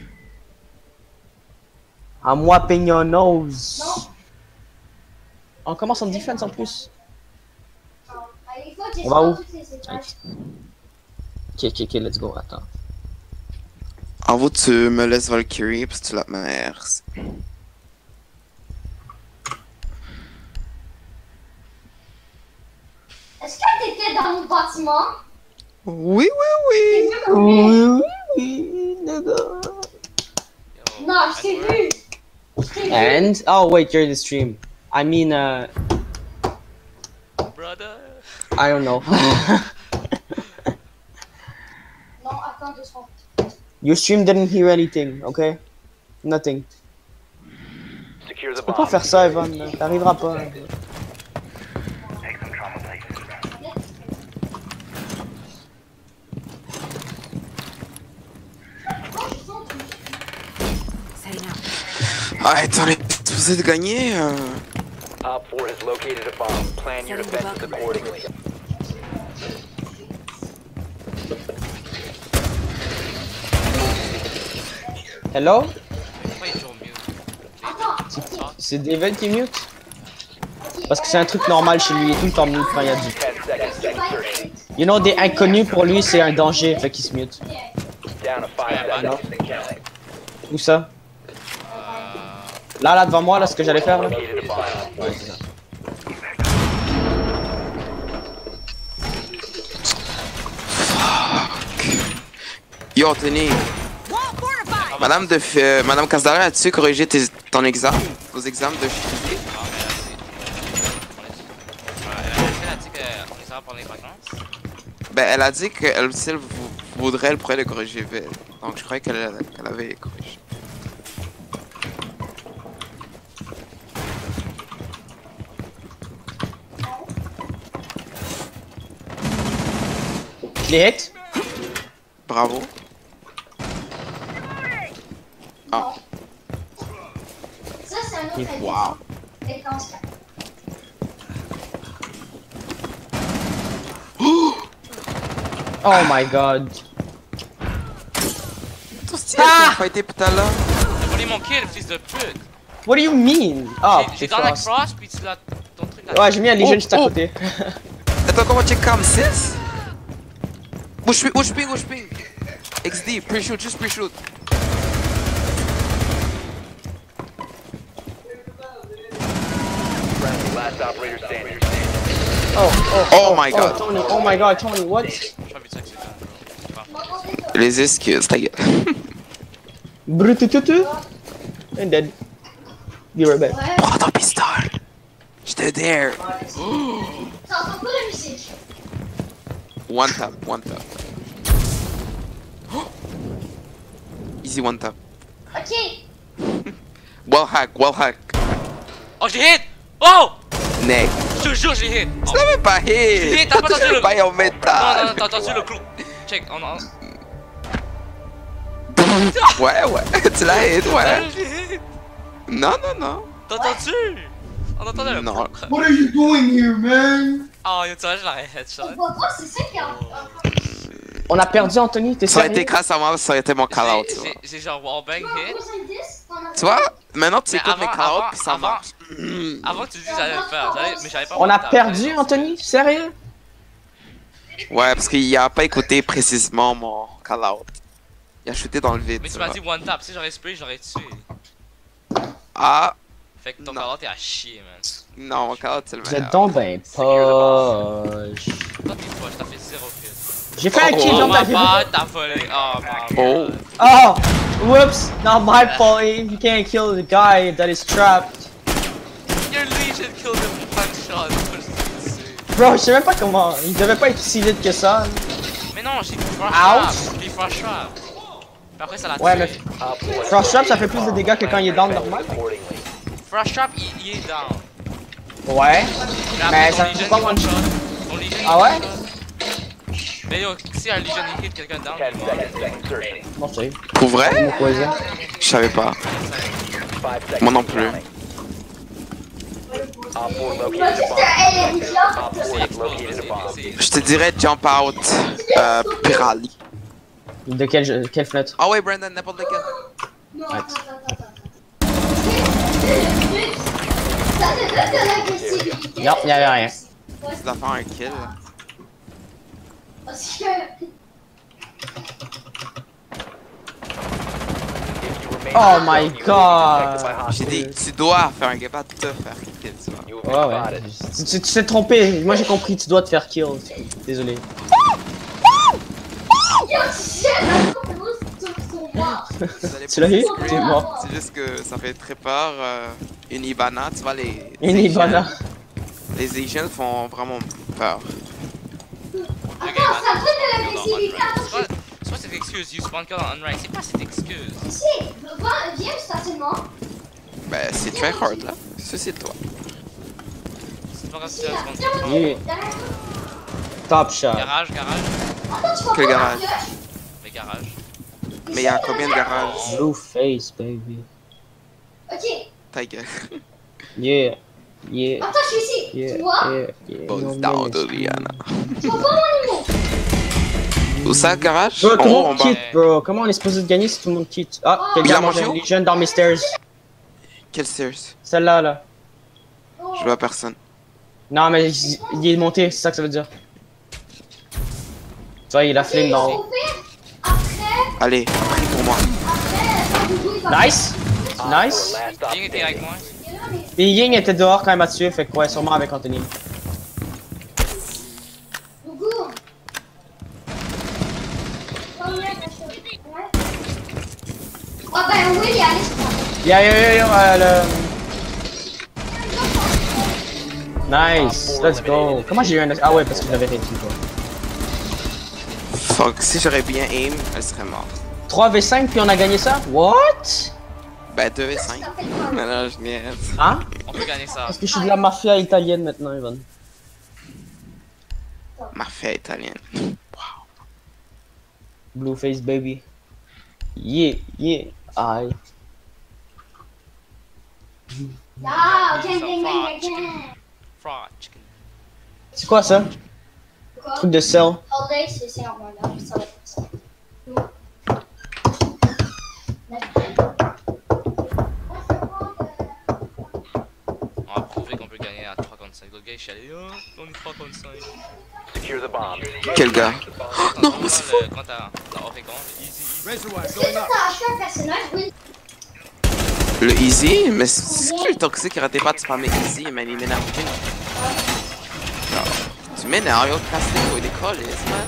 I'm whopping your nose. Non. On commence en defense en plus. Non. Ah, il faut que On va où? toutes les étages. Ok, ok, ok, let's go, attends. En vous, tu me laisses Valkyrie, parce que tu la mères. Est-ce que t'étais dans mon bâtiment? Oui, oui, oui. T'es vu combien? oui, nigga. Yo, Non, je t'ai Edward. vu. Je t'ai vu. And, oh wait, you're in the stream. I mean, uh, Brother! I don't know. Non, attends deux secondes. Your stream didn't hear anything, okay? Nothing. Secure the Tu peux bomb. pas faire ça, Evan, là. T'arriveras pas. Ah, attendez, vous êtes gagné euh... Op four has located a bomb. Plan your defenses accordingly. Hello? Pourquoi il est toujours mute? Attends, ok. C'est David qui est mute? Parce que c'est un truc normal chez lui, il est tout le temps mute quand il y a du... ten seconds to insertion. Il You know, des inconnus pour lui, c'est un danger, fait qu'il se mute. Down to five seconds and counting. Où ça? Là, là, devant moi, là, ce que j'allais faire, là. Located a bomb. Ouais, c'est ça. Yo, Anthony. Madame de euh, Madame Casdara, as-tu corrigé tes, ton examen? Vos examens de chimie? Elle a dit qu'on les aura pour les vacances. Ben, elle a dit qu'elle, si elle vou- voudrait, elle pourrait les corriger vite. Donc, je croyais qu'elle qu'elle avait corrigé. Je l'ai hit. Bravo. Ah, Ça, c'est un autre idée. wow. Et quand c'est- Oh my god. Ton style, ah! Pas été tout à l'heure. T'as volé mon kill, fils de pute. What do you mean? Ah, J'ai- c'est J'ai dans la Frost. cross, puis tu l'as. Ton truc là. Ouais, j'ai mis un Legion Oh, juste à oh. côté. Attends, comment check cam six? Push ping, push ping, push ping. X D, pre-shoot, just pre-shoot. Friendly, last operator standing. Oh, oh, Oh my god. Oh, Tony, oh my god, Tony, what? J'ai pas vu ça que c'est ça, bro. Les excuses, ta gueule. Brutututu. And dead. Be right back. Ouais. Prends ton pistolet. J'étais there. T'entends pas la musique? One tap, one tap. Easy one tap. Ok. Well hack, well hack. Oh, j'ai hit! Oh! Neck. Je te jure, j'ai hit! Tu l'avais pas hit. Hit, t'as pas entendu le- Pas en Non, non, métal. non, t'as entendu le clou. Check, on a. Ouais, ouais. Tu l'as hit, ouais. J'ai hit! Non, non, non. T'as entendu? On entendait le Non. clou. What are you doing here, man? Oh, yo, tu vois, je l'aurais headshot. On voit pas, c'est ça qui est en- On a perdu Anthony, t'es Ça aurait été sérieux? grâce à moi, ça aurait été mon call-out, tu vois. J'ai- J'ai genre wallbang hit. Tu vois, maintenant tu Mais écoutes mes avant- call-outs avant- puis ça avant- marche. Avant que tu dises, j'allais le faire. J'allais- Mais j'avais pas. On a mon perdu table. Anthony? Sérieux? Ouais, parce qu'il a pas écouté précisément mon call-out. Il a shooté dans le vide. Mais tu tu m'as vois. dit one tap. Si j'aurais spray, j'aurais tué. Ah, Fait que ton Non. call-out est à chier, man. non, mon call-out c'est le Vous êtes meilleur. donc ben poche. Toi, t'es poche, t'as fait zéro kill. J'ai fait un Oh, kill Oh, dans ta ma vie. bad, t'as volé. Oh, my Oh. bad. Oh! Whoops! Not my fault. You can't kill the guy that is trapped. Your Legion killed him one shot. C'est pas juste ça. Bro, je sais même pas comment. Il devait pas être si vite que ça. Mais non, j'ai fait Frost Ouch. Trap. J'ai fait Frost Trap. Puis après, ça l'a tué. Ouais, mais Frost Trap, ça fait plus de dégâts que quand il est down normal. Accordingly. Frost Trap, il, il est down. Ouais. Mais après, Mais ton ça Legion, fait pas il one one shot. Ton Legion, il Ah ouais? one shot. Mais yo, si un Legion il hit quelqu'un down, Ten il est mort. seconds to insertion. Non, je sais. Pour vrai? Mon poison. Je savais pas. Five seconds. Moi non plus. counting. Op four Il m'a located dit a que bomb. c'était elle, Eric, là. Op four has located a bomb. C'est- Je te dirais jump out, euh, Pirali. De quelle, jeu- quelle fenêtre? Ah ouais, Brandon, n'importe lequel. Non, attends, attends, attends. Ça te donne de l'agressivité. Non, y'avait rien. Ouais, Tu dois faire un kill. parce que... If you remain Oh in the my zone, you will be god. detected by J'ai hostiles. dit, tu dois faire un kill, pas te faire un kill, tu vois. You have Ouais, been ouais. spotted. Tu tu- tu t'es trompé. Moi j'ai compris, tu dois te faire kill. Désolé. Yo, tu sais, là, comment sur son bras. Vous allez Tu l'as eu? pas- T'es mort. C'est juste que ça fait très peur. euh, une Ibana, tu vois, les. Une les Ivana. Asians- Les Asians font vraiment peur. Attends, ça donne de l'agressivité. Attends, Soit, soit cette excuse, you spawn kill en unrank, c'est pas cette excuse. tu sais, va- viens au stationnement. Ben, c'est très hard là. Ça, c'est toi. C'est pas grave si Viens, tu spawn viens, kill. Yeah. derrière toi. Top shot. Garage, garage, Attends, tu vas Quel prendre la garage? pioche. mais garage. Mais il y a combien de garages? Blue face, baby. Ok, Ta gueule. Yeah. Yeah. attends, je suis ici. Yeah. Tu vois? Yeah. Yeah. Buzz No down menace. de Rihanna. Tu vois pas mon numéro? Où ça, le garage? Bro, En tout le haut, en monde bas. quitte, bro. Comment on est supposé de gagner si tout le monde quitte? Ah, Oh. quelqu'un Il a mange mangé un où? Legion dans mes stairs. Quel stairs? Celle-là, là. Oh. Je vois personne. Non, mais il il est monté, c'est ça que ça veut dire. Tu vois, il a flame dans haut. Allez, prie pour moi. Nice! Nice! Ying était avec moi. Et Ying était dehors quand même à tuer, fait que ouais, sûrement avec Anthony. Ah ben oui, allez, je prends. Yeah, yeah, yeah, yeah, euh, le... Nice! Let's go! Comment j'ai eu un... Ah ouais, parce que je l'avais réduit, quoi. Fuck, si j'aurais bien aim, elle serait morte. trois v cinq puis on a gagné ça? What? Ben deux v cinq. Mais là, je niaise. Hein? On peut gagner ça. Parce que je suis de la mafia italienne maintenant, Ivan. Mafia italienne. Wow. Blueface baby. Yeah, yeah, aïe. Ah, gang, gang, gang, gang. Fried chicken. C'est quoi ça? Quoi? Truc de sel. All day, c'est c'est normal, là. Ça va être ça. On va prouver qu'on peut gagner à trois contre cinq. Le gars, il chialait, oh, on est trois contre cinq. Secure the bomb. Quel gars? Quand Non, t'as- mais c'est le- Quand t'as t'as Oregon, easy. Est-ce que t'as acheté un personnage, oui? Le Easy? Mais c'est qui le toxique qui arrêtait pas de spammer Easy, mais il m'énerve. Tu m'énerves, yo, casse les couilles des colis, man.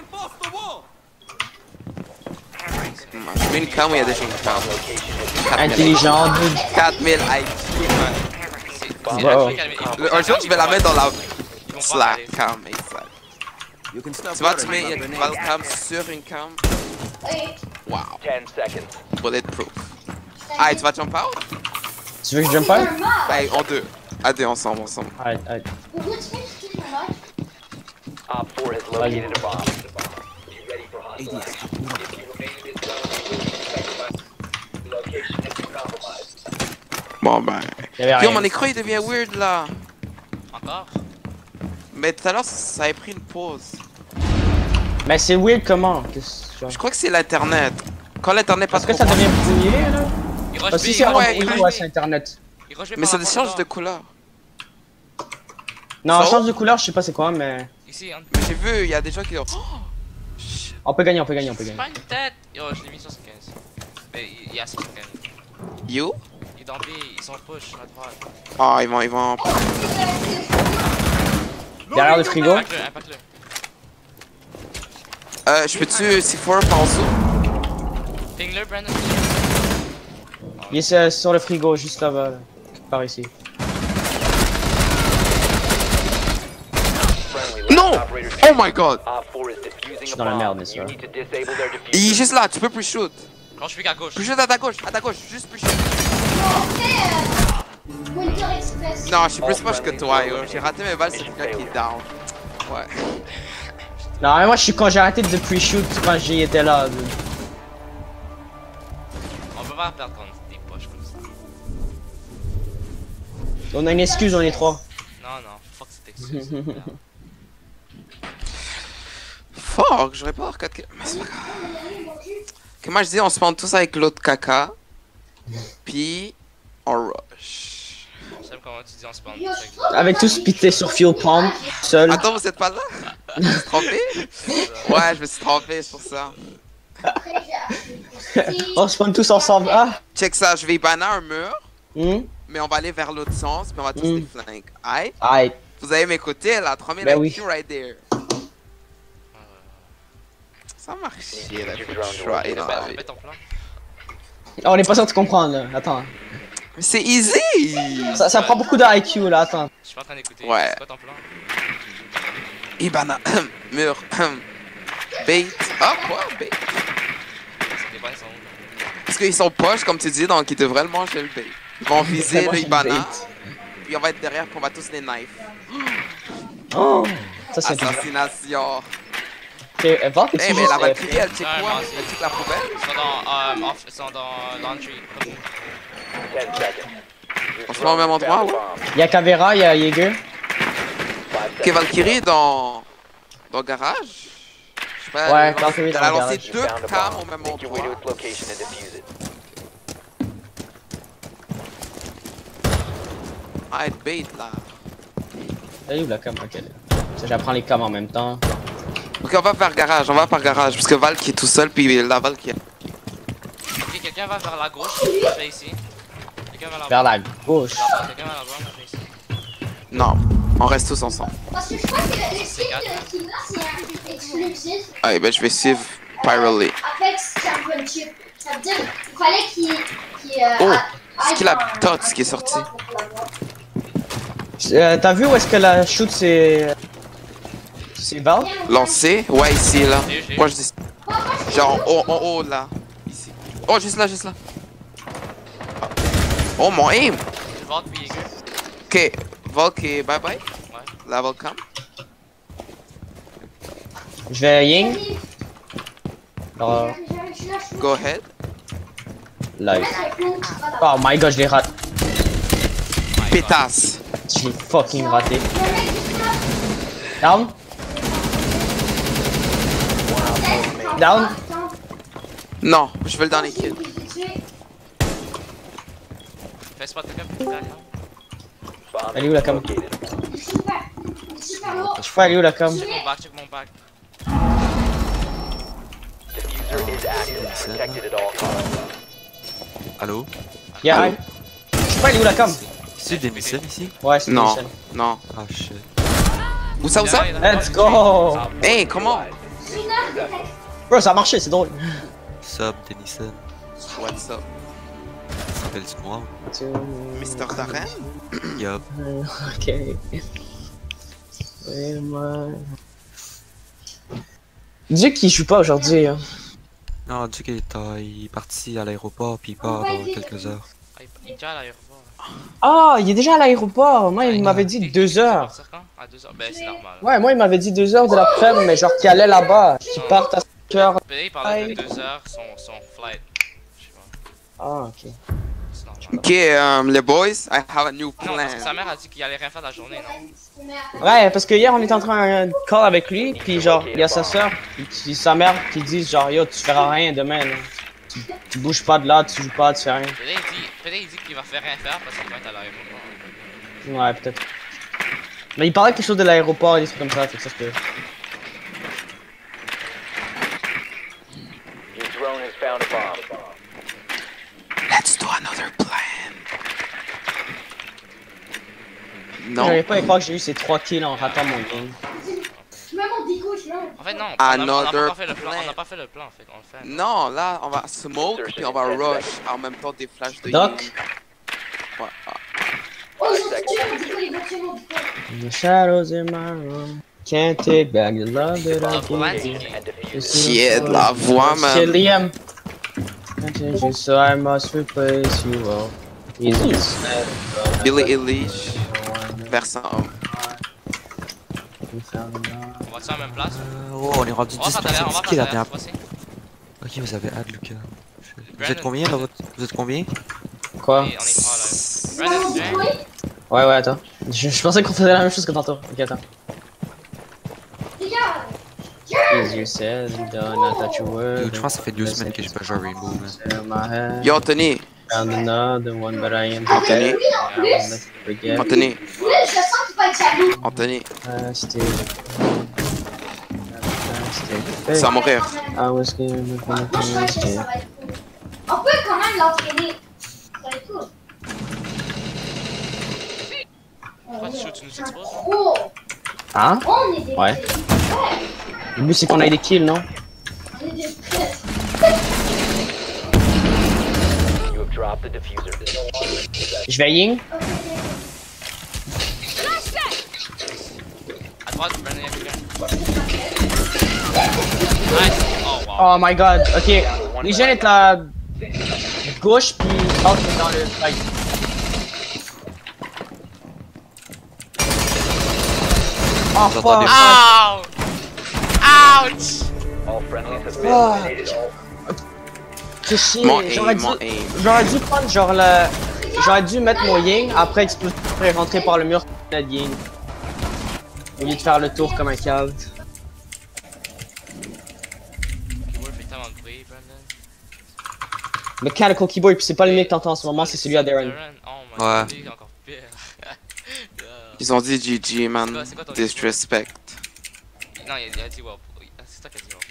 Je mets une cam où il y a des gens qui parlent. Intelligent, dude. quatre mille I Q, man. C'est Wow. la truc à la- Le- Un jour, je vais la mettre dans la Ils vont slack pas cam, exact. Tu vois, tu mets une cam sur une cam. Oui. Wow. ten seconds. Bulletproof. Ah, tu vas jump out? Tu veux que je jump out? Ben, en deux. À deux, ensemble, ensemble. Alright, alright. Pourquoi tu fais que tu fais normal? Op four has located a bomb. Bon, ben. Y'avait Yo, rien. mon écran il devient weird là. Encore? Mais tout à l'heure, ça avait pris une pause. Mais c'est weird comment? Qu'est-ce que- Je crois que c'est l'internet. Quand l'internet passe Parce que ça devient brouillé là? Il rush Parce que B, si c'est il rush ouais, B, en il rush ouais, B. c'est internet. Il rush B Mais par ça rapport change dedans. de couleur. Non, Ça change de couleur, je sais pas c'est quoi, mais... Ici, hein. Mais j'ai vu, il y a des gens qui disent. Oh, On peut gagner, on peut gagner, on peut C'est gagner. pas une tête. Yo, je l'ai mis sur soixante-quinze. Mais il y a soixante-quinze. you? Il est dans B, ils sont push à droite. Ah, ils vont, ils vont. Derrière le frigo. Impact-le, impact-le. Euh, je peux-tu C quatre par en dessous? Ping-le, Brandon. Il est euh, sur le frigo, juste là-bas. Là. Par ici. Non! Oh my god! Op four is defusing Je suis a dans la merde, bomb. mais ça. You need to disable their Il est diffuser. juste là, tu peux plus shoot. Quand je suis à gauche. Plus shoot à ta gauche, à ta gauche, juste plus shoot. On fait euh, Winter Express. Non, je suis plus proche que toi, yo. J'ai raté mes balles, c'est quelqu'un qui est down. Ouais. Non, mais moi je suis quand j'ai arrêté de pre-shoot quand j'y étais là. dude. On peut pas perdre contre des poches comme ça. On a une excuse, on est trois. Non, non, fuck cette excuse. Fuck, j'aurais pas quatre kills. Mais c'est pas grave. Que moi je dis, on se prend tous avec l'autre caca. Puis on rush. J'aime comment tu dis on se prend. Avec tout ce pité sur Fuel Pump, seul. Attends, vous êtes pas là? Je me suis trompé? Ouais, je me suis trompé, c'est pour ça. On se prend tous ensemble. Ah! Check ça, je vais banner un mur. Hmm? Mais on va aller vers l'autre sens, puis on va tous Mm. les flanks. Aïe? Aïe. Vous allez m'écouter là, trois mille Ben I Q oui. right there. Ça marche chier là, faut que je try dans la vie. Fais ton plan. Oh, on est pas sûr de comprendre là. Attends. Mais c'est easy! Ça, ça prend beaucoup de I Q là, attends. Je suis pas en train d'écouter. Ouais. C'est quoi ton plan? Ibana, mur, bait. Ah quoi, bait? C'est des balles sont où? Parce qu'ils sont poches comme tu dis, donc ils devraient le manger le bait. Ils vont viser Moi, le j'ai le Ibana, bait. puis on va être derrière, puis on va tous les knife. Oh! Ça c'est bien. Assassination. Ok, euh, va, Eh t'es-tu mais juste, la euh, Valkyrie elle check Ouais, quoi? moi aussi. Elle check la poubelle? Ils sont dans, euh, off, ils sont dans laundry. Comme nous. ten seconds. Your On se met au drone même has endroit, found a ouais? bomb. Y'a Caveira, y'a Jaeger. Five Ok, seconds. Valkyrie est dans... dans le garage? Je sais pas, Ouais, elle a Valkyrie lancé- dans elle a le lancé garage. deux Found a cams bomb. au même Make your way to endroit. its location and defuse it. Ah, elle bait là. Elle est où la cam? Ok, là. Ça, j'apprends les cams en même temps. Ok, on va par garage, on va par garage, parce que Val qui est tout seul, puis la Val qui est... Ok, quelqu'un va vers la gauche, je vais ici. Quelqu'un va Vers la gauche. Là-bas, quelqu'un va là-bas, je vais ici. Non, on reste tous ensemble. Parce que je crois que le skin de Killa, c'est un exclusif. Allez, ben je vais suivre Pyroli. Apex Championship. Ça veut dire qu'il fallait qu'il. qu'il, euh, Oh, a- c'est qui la aille tot dans- qui est sorti? Euh, T'as vu où est-ce que la shoot c'est. C'est Val? Lancé? Ouais, ici, là. Moi je dis... Genre, en haut, en haut, là. Ici. Oh, juste là, juste là. Oh, mon aim! Je vais puis aigu. Ok, Volk et bye bye. Ouais. La Volcam. Je vais Ying. Alors, Go ahead. live. Oh my god, je l'ai raté. Pétasse. Je l'ai fucking raté. Down? Down? Non, je veux le dans les kills. Fais spot quelqu'un puis derrière. Elle est où la cam? Super. Super lourd. Je fais aller où la cam? Check mon back, check mon back. Diffuser is active. Protected at all costs. Allô? Yeah, hi. Je fais aller où la cam? C'est des missiles ici? Ouais, c'est Non, Michel. non. Ah shit. Où ça, où ça? Let's go! Hey, comment? Bro, ça a marché, c'est drôle. Sub, Denison. What's up? Ça s'appelle du moi. Mister Darren? Yup. Ok. Vraiment. Dieu qui joue pas aujourd'hui. Hein. Non, Duke il est, euh, il est parti à l'aéroport puis il part dans quelques heures. Ah, il est déjà à l'aéroport. Ah, il est déjà à l'aéroport. Moi, il Ouais, m'avait dit il- deux il va heures. partir quand? À deux heures. Ben, c'est normal. Ouais, moi, il m'avait dit deux heures de l'après-midi, mais genre qu'il allait là-bas, qu'il parte à cinq heures. Ben, il parlait de deux heures son, son flight. Je sais pas. Ah, ok. C'est normal. Ok, um, les boys, I have a new Non, parce que sa plan. mère a dit qu'il allait rien faire de la journée, non? Ouais, parce que hier, on était en train de call avec lui, puis genre, il y a sa soeur, puis sa mère qui dit genre, yo, tu feras rien demain, là. Tu, tu bouges pas de là, tu joues pas, tu fais rien. Peut-être il dit, peut-être il dit qu'il va faire rien faire parce qu'il va être à l'aéroport. Ouais, peut-être. Mais il parlait quelque chose de l'aéroport et des trucs comme ça, fait que ça se peut. Your drone has found a bomb. Let's do another plan. Non. J'arrive pas à croire que j'ai eu ces trois kills en ratant mon game. Je mets mon déco, je mets mon. En fait, non, on a- on n'a pas Another encore fait le plan. plan. On n'a pas fait le plan, en fait. On le fait. Non, là, on va smoke puis on va rush en même temps des flashs de Doc. Ying. Ouais, ah. Oh, ils ont tué mon déco, ils vont tuer mon déco. In the shadows in my room. Can't take back the love that I gave you. And diffuse. Shit, la voix, Shit, man. Liam. I changed you, so I must replace you all. Easy said, Billy Eilish, version un. we found love. On va-tu à la même place? Euh, oh, on est rendu On va dix faire derrière, on va personnes. C'est qui faire la derrière. dernière? Voici. Ok, vous avez hâte, Lucas. Vous Brandon. êtes combien là? Votre... Vous êtes combien? Quoi? Et on est trois là. Ils Brandon, ont tu viens? décollé. Ouais, ouais, attends. Je, je pensais qu'on faisait la même chose que tantôt. Ok, attends. Les gars, As you said, done, I thought you were. Dude, je pense que ça fait deux semaines que j'ai pas joué à Rainbow, man. In my head. Yo, Anthony, Found another one, but I am avec Anthony. lui en plus, Let's forget. Anthony, lui, je sens qu'il va être jaloux. Anthony, Plastic. Plastic. ça va mourir. I was given Moi, je crois que ça plastic. va être cool. On peut quand même l'entraîner. Ça va être cool. Pourquoi tu joues, tu nous exposes? Oh, Hein? on est des Ouais. prêts. Ouais, Le but c'est qu'on ait des kills, non? on est des prêts. You have dropped the diffuser. Je vais Ying. À droite, Brandon, il y a quelqu'un. Nice. Oh, wow. Oh my god, ok. Les jeunes est à gauche puis l'autre est dans le right. Oh fuck! Ow! Ouch! All friendlies have been Ah. eliminated. Que chier, Mon j'aurais aim, dû, mon aim. j'aurais dû prendre genre le, j'aurais dû mettre mon Ying après exploser après rentrer par le mur de la Ying. Au lieu de faire le tour comme un cave. Keyboard fait tellement de bruit, Brandon. Mechanical keyboard puis c'est pas le mien que t'entends en ce moment, c'est celui à Darren. Darren, oh my Ouais. god, lui, il est encore pire. Yeah. Ils ont dit G G, C'est quoi- man. c'est quoi ton Disrespect. Non, il a, il a dit wow. c'est toi qui as dit,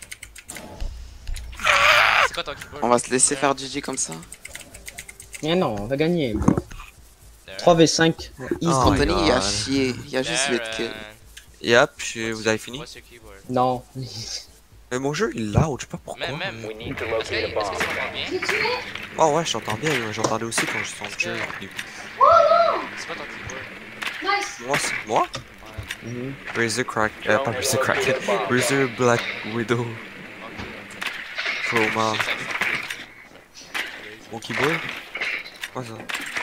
c'est quoi ton keyboard? On va se laisser faire G G comme ça. Mais non, on va gagner, bro. trois v cinq. Oh, Anthony, il a chié. Il a juste huit kills. Yep, je- vous avez fini? Non. Mais mon jeu il loud, je sais pas pourquoi. Même, même. We need to Est-ce que locate a est-ce que bomb. ça va bien? Oh ouais, je t'entends bien, j'entendais aussi quand je sens le jeu. C'est quoi ton keyboard? Nice. Moi, c'est moi? Mhm. Razer Crack, euh, pas Razer Crack, Razer Black Widow. Chroma. Mon keyboard? Quoi ça?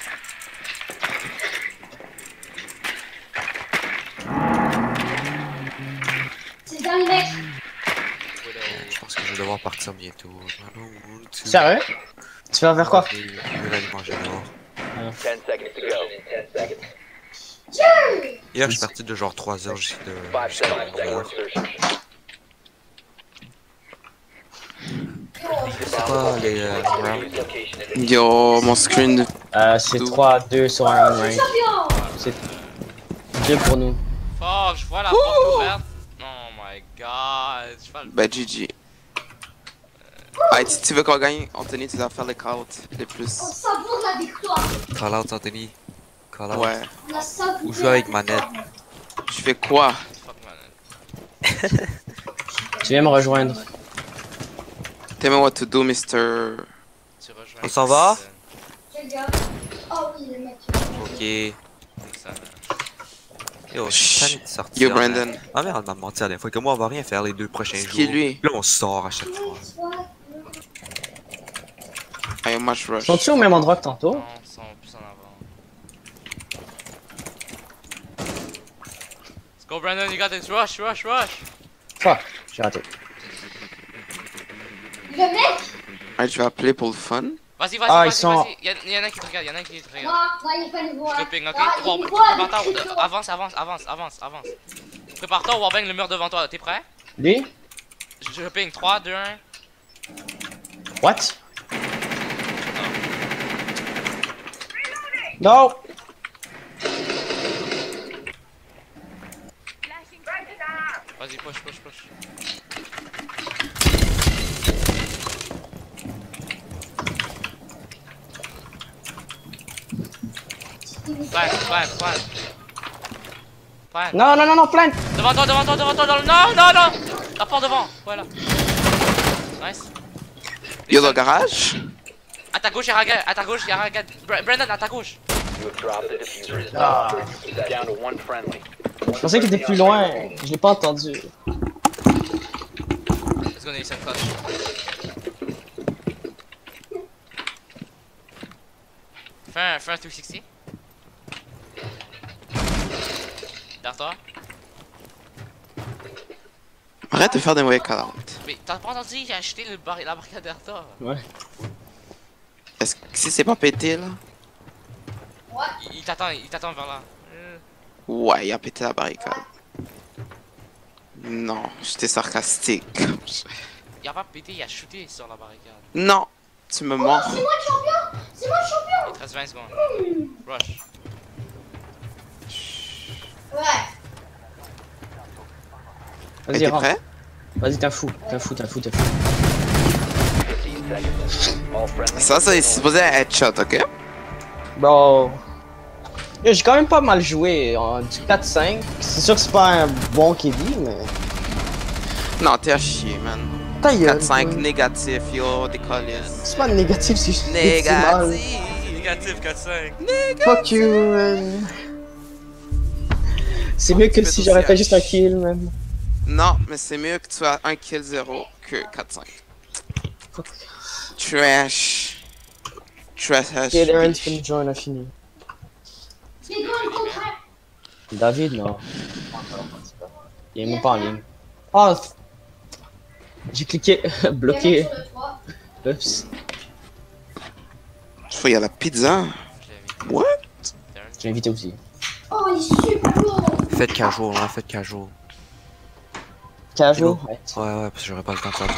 C'est le dernier mec. Je pense que je vais devoir partir bientôt. Sérieux? Tu vas faire quoi? Je vais aller manger dehors. ten seconds to go. ten seconds. Hier, je suis parti de genre trois heures jusqu'à five jusqu'à seconds onze before heures. insertion. C'est quoi les euh, rounds? Location is in Yo, mon screen. Euh, c'est trois deux sur un round range. Champion. C'est deux pour nous. Fuck, je vois la porte ouverte. Oh my god. Je vois le... Ben, G G. Hey, si tu veux qu'on gagne, Anthony, tu dois faire les calls les plus. On savoure la victoire. Call out Anthony. Call out. Ouais. On a savouré. Ou jouer avec manette. Je fais quoi? Fuck man. Tu viens me rejoindre. Tell me what to do, mister. Tu rejoins. On s'en va? Quel gars? Oh oui, le mec. Ok. Ça. Yo, je suis tanné de sortir. Yo, Brandon. Ma mère, elle m'a menti la dernière fois que moi, on va rien faire les deux prochains C'est jours. qui, lui? Là, on sort à chaque fois. I much rush. Sont-ils au même endroit que tantôt? Non, ils sont plus en avant. Let's go Brandon, you got this. Rush, rush, rush. Fuck, j'ai raté. Le mec. Alright, je vais appeler pour le fun. Vas-y, vas-y, Ah, vas-y, ils sont- vas-y. Y'en y en a qui te regardent, y'en a qui te regardent. Non, non, il est pas niveau un. Je te ping, ok? Ah, il est War- niveau un, Prépare-toi, il est euh, avance, avance, avance, avance, avance. Prépare-toi, Warbang le mur devant toi, t'es prêt? Lui? Je je ping trois, deux, un. What? No! Vas-y, push, push, push. Plant, plant, plant. Plant. Non, non, non, non, plein! Devant toi, devant toi, devant toi, dans le... Non, non, non! La porte devant, voilà. Nice. Yo, dans le garage? À ta gauche, y'a Raga, à ta gauche, y'a Raga. Bra- Brandon, à ta gauche. You have dropped the diffuser. Ah. Down to one friendly. Je pensais qu'il était plus loin. Je l'ai pas entendu. Let's go, Nathan, clutch. Fais un, fais un trois cent soixante. Derrière toi. Arrête de faire des mauvais call out. Mais t'as pas entendu, j'ai acheté le bar la barricade derrière toi. Ouais. Est-ce que si c'est pas pété là? Il, il t'attend, il t'attend vers là. Euh, Ouais, il a pété la barricade. Non, j'étais sarcastique. Il a pas pété, il a shooté sur la barricade. Non, tu me mens. C'est moi le champion. C'est moi le champion. Il te reste vingt secondes. Rush. Ouais. Hey, Vas-y, t'es rentre. prêt? Vas-y, t'es un fou. T'es un fou, t'es un fou, t'es un fou. fifteen seconds. All friendly. Ça, ça est supposé être headshot, ok? Bro. Yo, j'ai quand même pas mal joué en du quatre cinq. C'est sûr que c'est pas un bon K D, mais. Non, t'es à chier, man. Ta gueule, quatre cinq toi. négatif, yo, décollé. C'est pas négatif, c'est juste. Négatif. Négatif quatre cinq. Fuck you, man. C'est mieux que tu si fais j'aurais aussi fait à juste un kill, man. Non, mais c'est mieux que tu as un kill zéro que quatre cinq. Fuck. Trash. Trash. Ok, Darren, tu peux me joindre, on a fini. C'est quoi le contraire? David, non. Il est même pas en ligne. Oh! J'ai cliqué, bloqué. Sur le toit. Oups. Il faut y a la pizza. What? J'ai invité aussi. Oh, il est super lourd. Faites casual, hein, faites casual. Casual? Ouais, ouais, parce que j'aurais pas le temps de faire du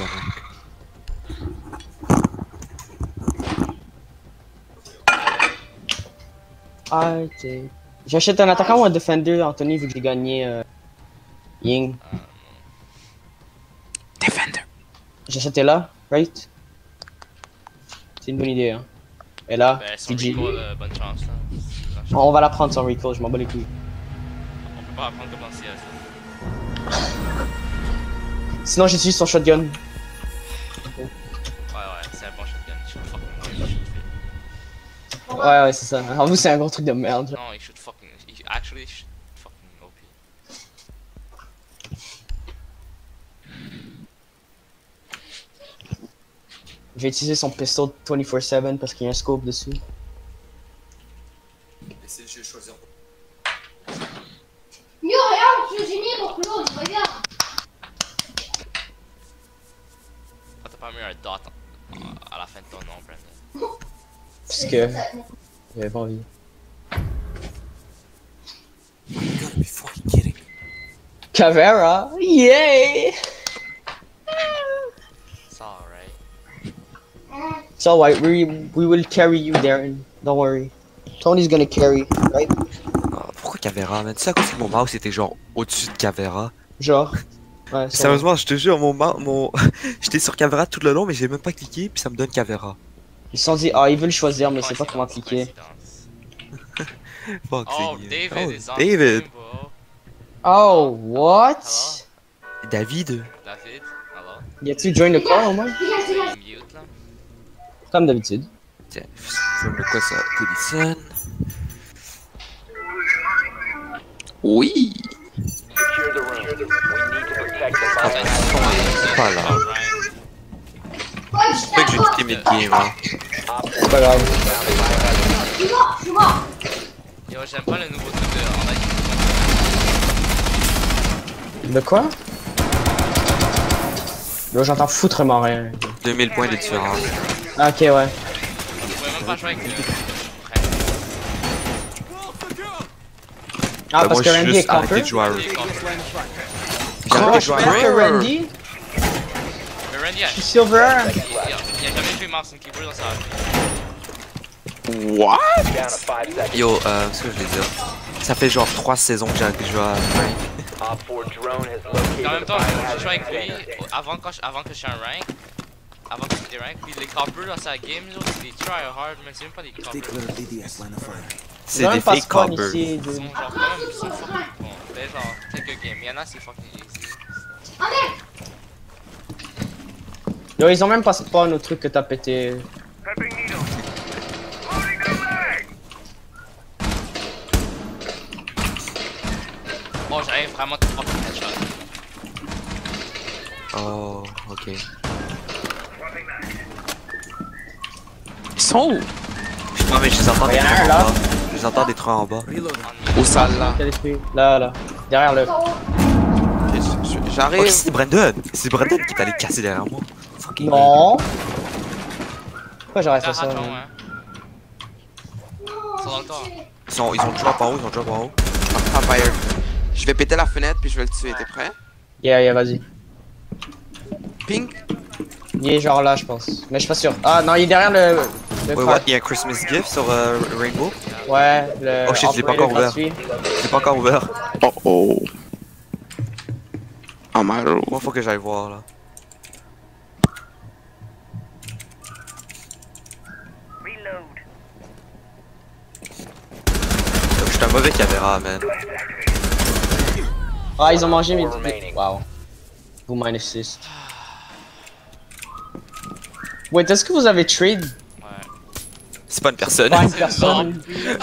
Ah, ok. J'achète un attaquant ou un defender, Anthony, vu que j'ai gagné euh, Ying. Damn J'achète là, right? C'est une bonne idée, hein. Et là, Ben, son P G. recall, euh, bonne chance, là. On va la prendre sans recall, je m'en bats les couilles. On peut pas apprendre comment c'est à ça. Sinon, j'utilise son shotgun. Ouais, ouais, c'est un bon shotgun. Il shoot fucking well, il shoot vite. Ouais, ouais, c'est ça. En vous, c'est un gros truc de merde. Non, il shoot fucking. Il, actually, il shoot fucking O P. Je vais utiliser son pistol vingt-quatre sept parce qu'il y a un scope dessus. Essaye de choisir. Yo, regarde, je suis génie pour Claude, regarde. Ah, t'as pas mis un dot en- à la fin de ton nom, Brandon. Parce que j'avais pas envie. Caveira, yay! It's alright. It's alright, we, we will carry you, Darren. Don't worry. Tony's gonna carry, right? Ah, pourquoi Cavera, man? Tu sais à cause que mon mouse était genre au-dessus de Cavera? Genre. Ouais, Sérieusement, je te jure, mon mouse, mon... j'étais sur Cavera tout le long, mais j'ai même pas cliqué, puis ça me donne Cavera. Ils se sont dit, ah, ils veulent choisir, mais c'est pas comment cliquer. Fuck, Oh, c'est... David oh, is on David! stream, bro. Oh, what? David? David, hello. Y a-tu join the call au moins? Mute, là. Comme d'habitude. Tiens, je me quoi ça? Téléphone. Oui! Secure the room. We need to protect the Ah, biohazard. son est pas là. C'est pas que j'ai quitté mid-game, hein. C'est pas grave. Je suis mort, je suis mort. Yo, j'aime pas le nouveau truc de en live. De quoi? Yo, j'entends foutrement rien. deux mille points de différence. Ah, ok, ouais. Vous pouvez même pas jouer avec le. Ah, Ben, parce moi, que je suis Randy est juste arrêté camper? de jouer à Randy. Oh, J'ai arrêté de je jouer à pense que Randy. Randy? Mais Randy, Je suis silver. il a, il a jamais joué mouse and keyboard dans sa vie. What? Down to five seconds. Yo, euh, ce que je voulais dire. Ça fait genre trois saisons que j'ai arrêté de jouer à Randy. Op four drone has En located même the temps, je jouais biohazard avec lui container. avant, quand je, avant que je sois un rank. Avant que j'étais rank. Puis les campers dans sa game, là, c'est des try hard, mais c'est même pas des campers. C'est Ils ont des même pas fake spawn campers. ici, Ils dude. sont genre quand même, ils sont fucking bons. Fait genre quelques games. Y'en a, c'est fucking easy. Yo, ils ont même pas spawn au truc que t'as pété. Oh, j'arrive vraiment de fucking headshot. Oh, ok. Ils sont où? Non mais je les entends Il des y en a trois un, en là. bas. Je les entends des trois en bas. Où ça là? Là, là. Derrière le. J'arrive. Oh, c'est Brandon. C'est Brandon qui est allé casser derrière moi. Fucking Non. Pourquoi j'aurais fait Ah, ça? raton, man? hein. Ils sont dans le toit. Ils sont, ils ont drop en haut, ils ont drop en haut. Ah, fire. Je vais péter la fenêtre puis je vais le tuer, t'es prêt? Yeah, yeah, vas-y. Pink? Il est genre là, je pense. Mais je suis pas sûr. Ah non, il est derrière le. le Ouais, crack. what? Il y a un Christmas gift sur euh, Rainbow? Ouais, le. Oh shit, je l'ai pas encore ouvert. gratuit. Je l'ai pas encore ouvert. Oh oh. Oh my lord. Moi, faut que j'aille voir là. Je suis un mauvais caméra, man. Ah, ils ont mangé mes. remaining. Wow. Vous minus six. Wait, est-ce que vous avez trade? C'est pas une personne. Pas une personne.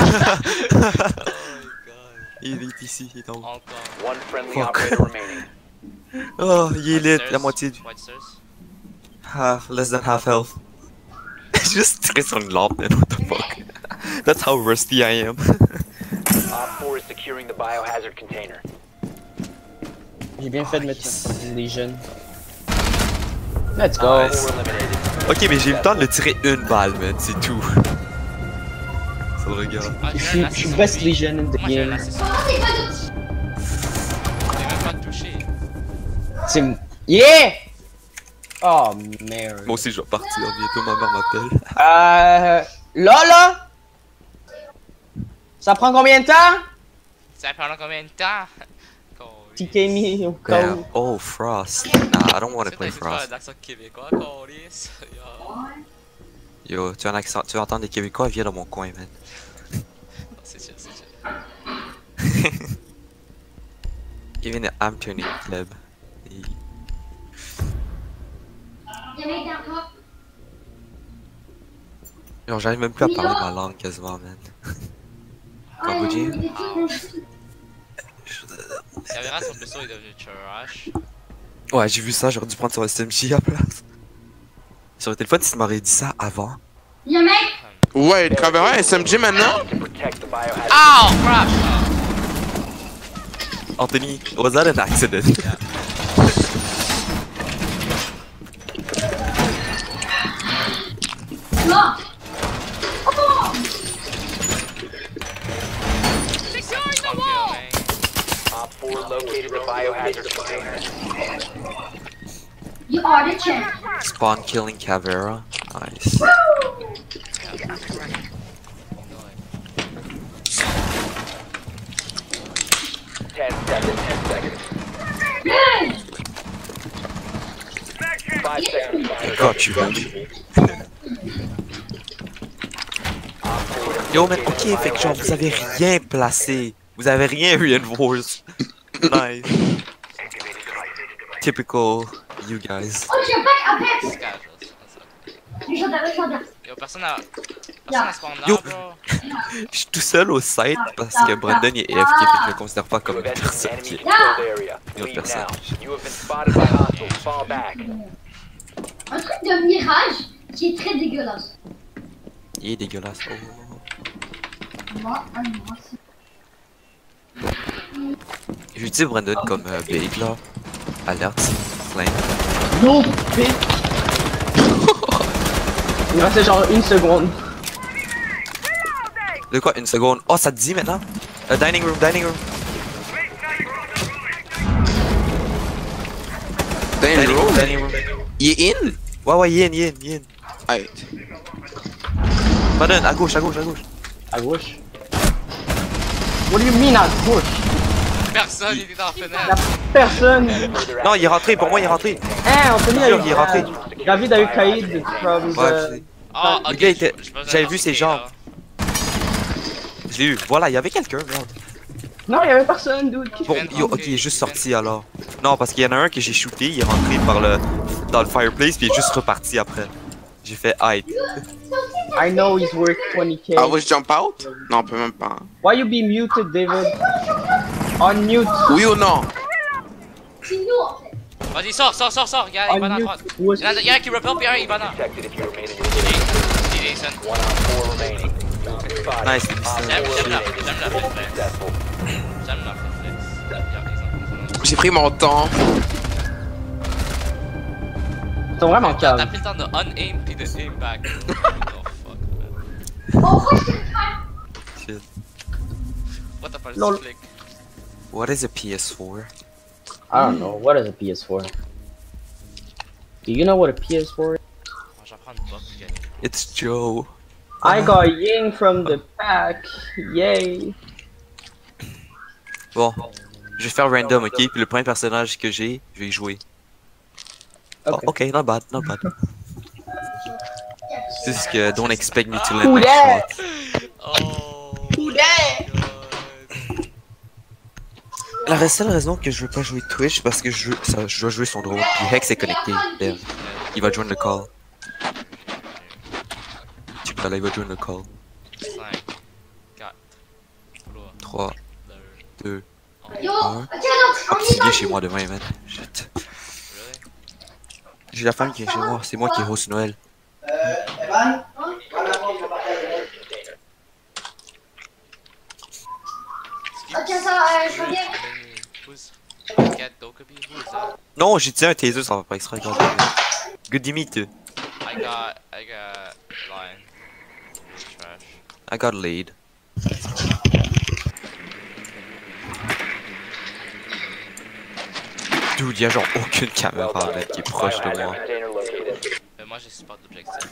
Il est ici, il est en haut. Encore. One friendly Fuck. operator remaining. Oh, il est lit, White la moitié du. stairs, White stairs. Half, less than half health. Juste tirer sur une lampe, man, what the fuck. That's how rusty I am. Op four is securing the biohazard container. J'ai bien fait de mettre une Legion. Let's go. Nice. Four eliminated. Ok, mais j'ai eu le temps de le tirer une balle, man, c'est tout. Ça le regarde. Ah, Je j'ai suis un je suis assist. best Legion in the Moi j'ai un game. assist. Comment t'es pas de petit? J'ai même pas touché. C'est. Yeah! Oh merde. Moi aussi, je vais partir bientôt, ma mère m'appelle. Euh. Là, là! Ça prend combien de temps? Ça prend combien de temps? T K me au cas Damn. où. Oh, Frost. Nah, I don't want to play C'est pas Frost. un accent québécois, câlisse. Yo. Yo, tu as un accent, tu vas entendre des Québécois, viens dans mon coin, man. Non, c'est chill, c'est chill. Even I'm turning club. Genre, j'arrive même plus à parler ma langue quasiment, man. Cambodgien? Caméra, son blessure est devenu trash. Ouais, j'ai vu ça, j'aurais dû prendre son S M J à la place. Sur le téléphone, si tu m'aurais dit ça avant. Y'a mec! Ouais, le caméra S M G maintenant? Ow! Crash! Anthony, was that an accident? Non! Oh! Op four located the biohazard container. You are the champ. Spawn killing Caveira. Nice. Ten seconds, ten seconds. Five seconds. I got you, homie. Yo, man, ok, fait que genre, vous avez rien placé. Vous avez rien reinforced. Nice. Typical you guys. Oh, j'ai pas Apex! C'est casual, c'est ça. Les gens d'avant, les gens d'avant. Yo, personne a. Personne a spawn là, Yo. bro. Je suis tout seul au site parce que Brandon est A F K, fait que je le considère pas comme une personne qui est une autre personne. You have been spotted by hostiles. Fall back. Un truc de mirage qui est très dégueulasse. Il est dégueulasse. Oh. Moi, un moi, c'est... J'utilise Brandon comme euh, bait là. Alerte, flame. Non, mais... Il me restait genre une seconde. De quoi? Une seconde. Oh, ça te dit maintenant? Uh, dining room, dining room. Dining room? Dining room. Il est in? Ouais, ouais, yin, yin, yin. Alright. Brandon, à gauche, à gauche, à gauche. À gauche. What do you mean à gauche? Personne, il était dans la Y'a fenêtre. personne. Non, il est rentré, pour moi, il est rentré. Hein, Anthony a eu... Il est rentré. David a eu Kaïd from Ouais, the... je sais. Ah, Le ok, gars était. je- je me J'avais faisais vu ses intoxiquer, jambes. Je l'ai eu. Voilà, il y avait quelqu'un, merde. Non, il y avait personne, dude. Qu'est-ce que- Bon, yo, ok, il est juste sorti alors. Non, parce qu'il y en a un que j'ai shooté, il est rentré par le dans le fireplace, puis il est juste reparti après. J'ai fait hype. I know he's worth twenty K. Ah, ouais, je jump out? Non, on peut même pas. Why you be muted, David? Unmute. Oui ou non? C'est nous, en fait. Vas-y, sors, sors, sors, sors. Regarde, il va dans la droite. Il y en a- il y en a qui repel, puis un, il va dans. Detected if you remain in your Il est Jason. one on four remaining. You've been spotted. Nice. J'aime j'aime la j'aime la réflexe. Successful. J'aime la réflexe. J'ai pris mon temps. Ils sont vraiment T'as calmes. pris le temps de un-aim puis de aim back. Oh fuck, man. Oh, franchement, je te crains. Shit. What t'as pas le Lol. flick? What is a P S four? I don't know. What is a P S four? Do you know what a P S four is? J'en prends une box pour gagner. It's Joe. I got Ying from the pack. Yay. Bon, je vais faire random, ok? Puis le premier personnage que j'ai, je vais y jouer. Oh, ok, not bad, not bad. C'est juste que don't expect me to let Who my that? shot. Oh. Who that? La seule raison que je veux pas jouer Twitch, c'est parce que je, veux, ça, je dois jouer son drone. Puis Hex est connecté. Damn. Il va join le call. Tu peux aller, il va join le call. cinq, quatre, trois, deux, Yo, un. ok, alors, Ah, on y c'est va. bien chez moi demain, man. Shit. J'ai la femme qui est chez moi, c'est moi qui host Noël. Ok, ça va, euh, je reviens. Who's Cat Dokubi? Who is that? Non, j'ai tiré un taser, ça va pas extra. Regarde. Good meet. I got, I got line. Trash. I got laid. Dude, y'a genre aucune caméra mec, qui est proche de moi. Container located. Mais moi j'ai spot l'objectif.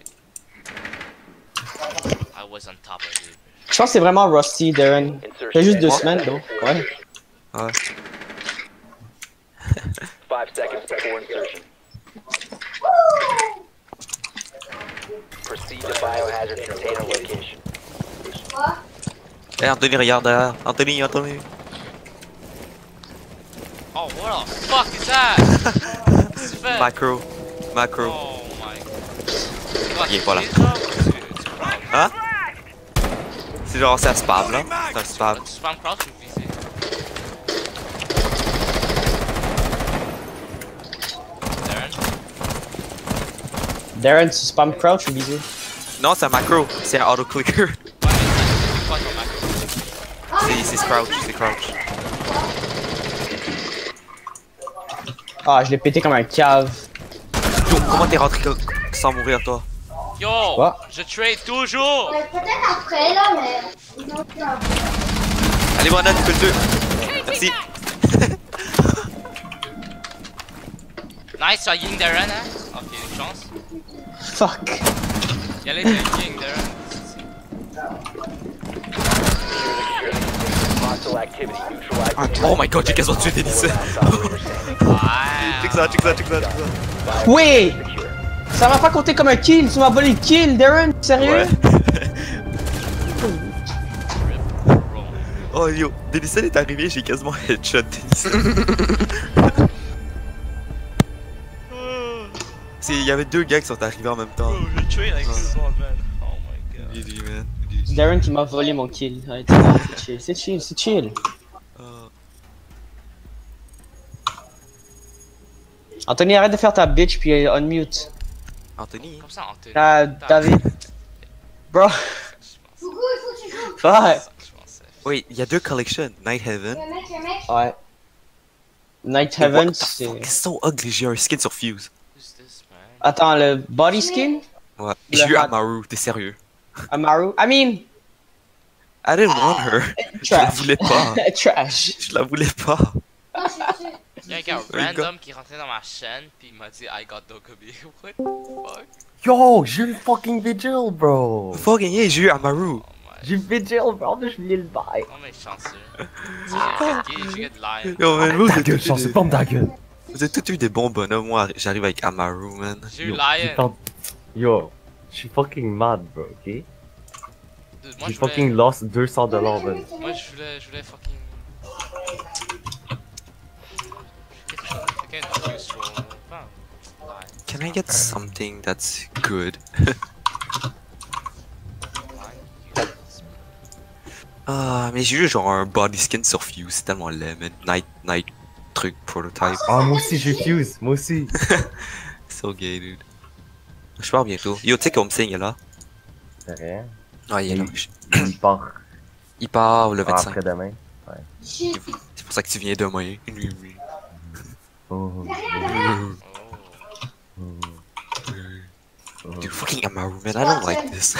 I was on top of it. Je pense que c'est vraiment Rusty, Darren. Il y a juste deux semaines, donc. Ouais. Ouais. five seconds before insertion. Proceed to biohazard container location. Hey, Anthony, regarde derrière. Anthony, Anthony. Oh, what the fuck is that? Qu'est-ce que tu fais? Macro. Macro. Oh my god. Il est pas là. Hein? C'est genre, c'est un spam là. C'est un spam. Tu spam crouch ou visé? Darren? Darren, tu spam crouch ou visé? Non, c'est un macro. C'est un auto-clicker. Ouais, mais c'est quoi ton macro? C'est c'est crouch, c'est crouch. Ah, je l'ai pété comme un cave. Yo, comment t'es rentré co- sans mourir toi? Yo! Quoi? Je trade toujours! Ouais, peut-être après, là, mais... Non, non. Allez, Brandon, tu peux le deux. Merci. Nice, tu as Ying Darren, hein? Ok, une chance. Fuck. Y'a les deux Ying Darren. Hostile activity neutralized. Oh my god, j'ai quasiment tué Denis. Check ça, check ça, check ça, check ça. Oui! Ça m'a pas compté comme un kill, tu m'as volé le kill, Darren, sérieux? Ouais. Oh yo, Denis est arrivé, j'ai quasiment headshot Denis. C'est, il y avait deux gars qui sont arrivés en même temps. Oh, je trade avec ce soir, man. Oh my god. G G, man. C'est Darren qui m'a volé mon kill. Ouais, c'est chill, c'est chill, c'est chill. Uh, Anthony, arrête de faire ta bitch puis euh, unmute. Anthony? Comme ça, Anthony. Ah, David. Bro. Fugu, il faut que tu joues. Fuck. Wait, il y a deux collections. Night Heaven. Le mec, le mec. Ouais. Night What Heaven, the c'est... fuck, it's so ugly, j'ai un skin sur Fuse. Who's this, man? Attends, le body skin? Ouais, Le j'ai eu hat. Amaru, t'es sérieux? Amaru? I mean... I didn't want her. Je la Trash. voulais pas. Trash. Je la voulais pas. Non, je suis sûr. Y'a un gars Un gars. random qui est rentré dans ma chaîne pis il m'a dit I got Dokkaebi. What the fuck? Yo, j'ai eu le fucking Vigil, bro. Fucking yeah, j'ai eu Amaru. Oh my. J'ai eu Vigil, bro, mais je voulais le bail. Non mais chanceux. J'ai j'ai de lion. Yo, man, vous Ta êtes gueule, tous chance, des- forme ta gueule. vous êtes tous eu des bons bonhommes. Moi, j'arrive avec Amaru, man. J'ai eu Yo, j'ai lion. tant- Yo, je suis fucking mad, bro, ok? Dude, moi J'ai je voulais... fucking lost deux cents dollars, man. Moi je voulais, je voulais fucking... Quelque chose, quelqu'un de useful. Enfin, lion. Can I get something that's good? Ah, mais j'ai eu genre un body skin sur Fuse, c'est tellement laid, man. Night, night truc prototype. Ah, moi aussi, j'ai Fuse, moi aussi. So gay, dude. Je pars bientôt. Yo, tu sais qu'Homsing il est là? C'est rien. Ah, il est là. Il part Il part le vingt-cinq. après-demain. Shit. C'est pour ça que tu viens demain. Oh. Dude, fucking Amaru, man, I don't like this.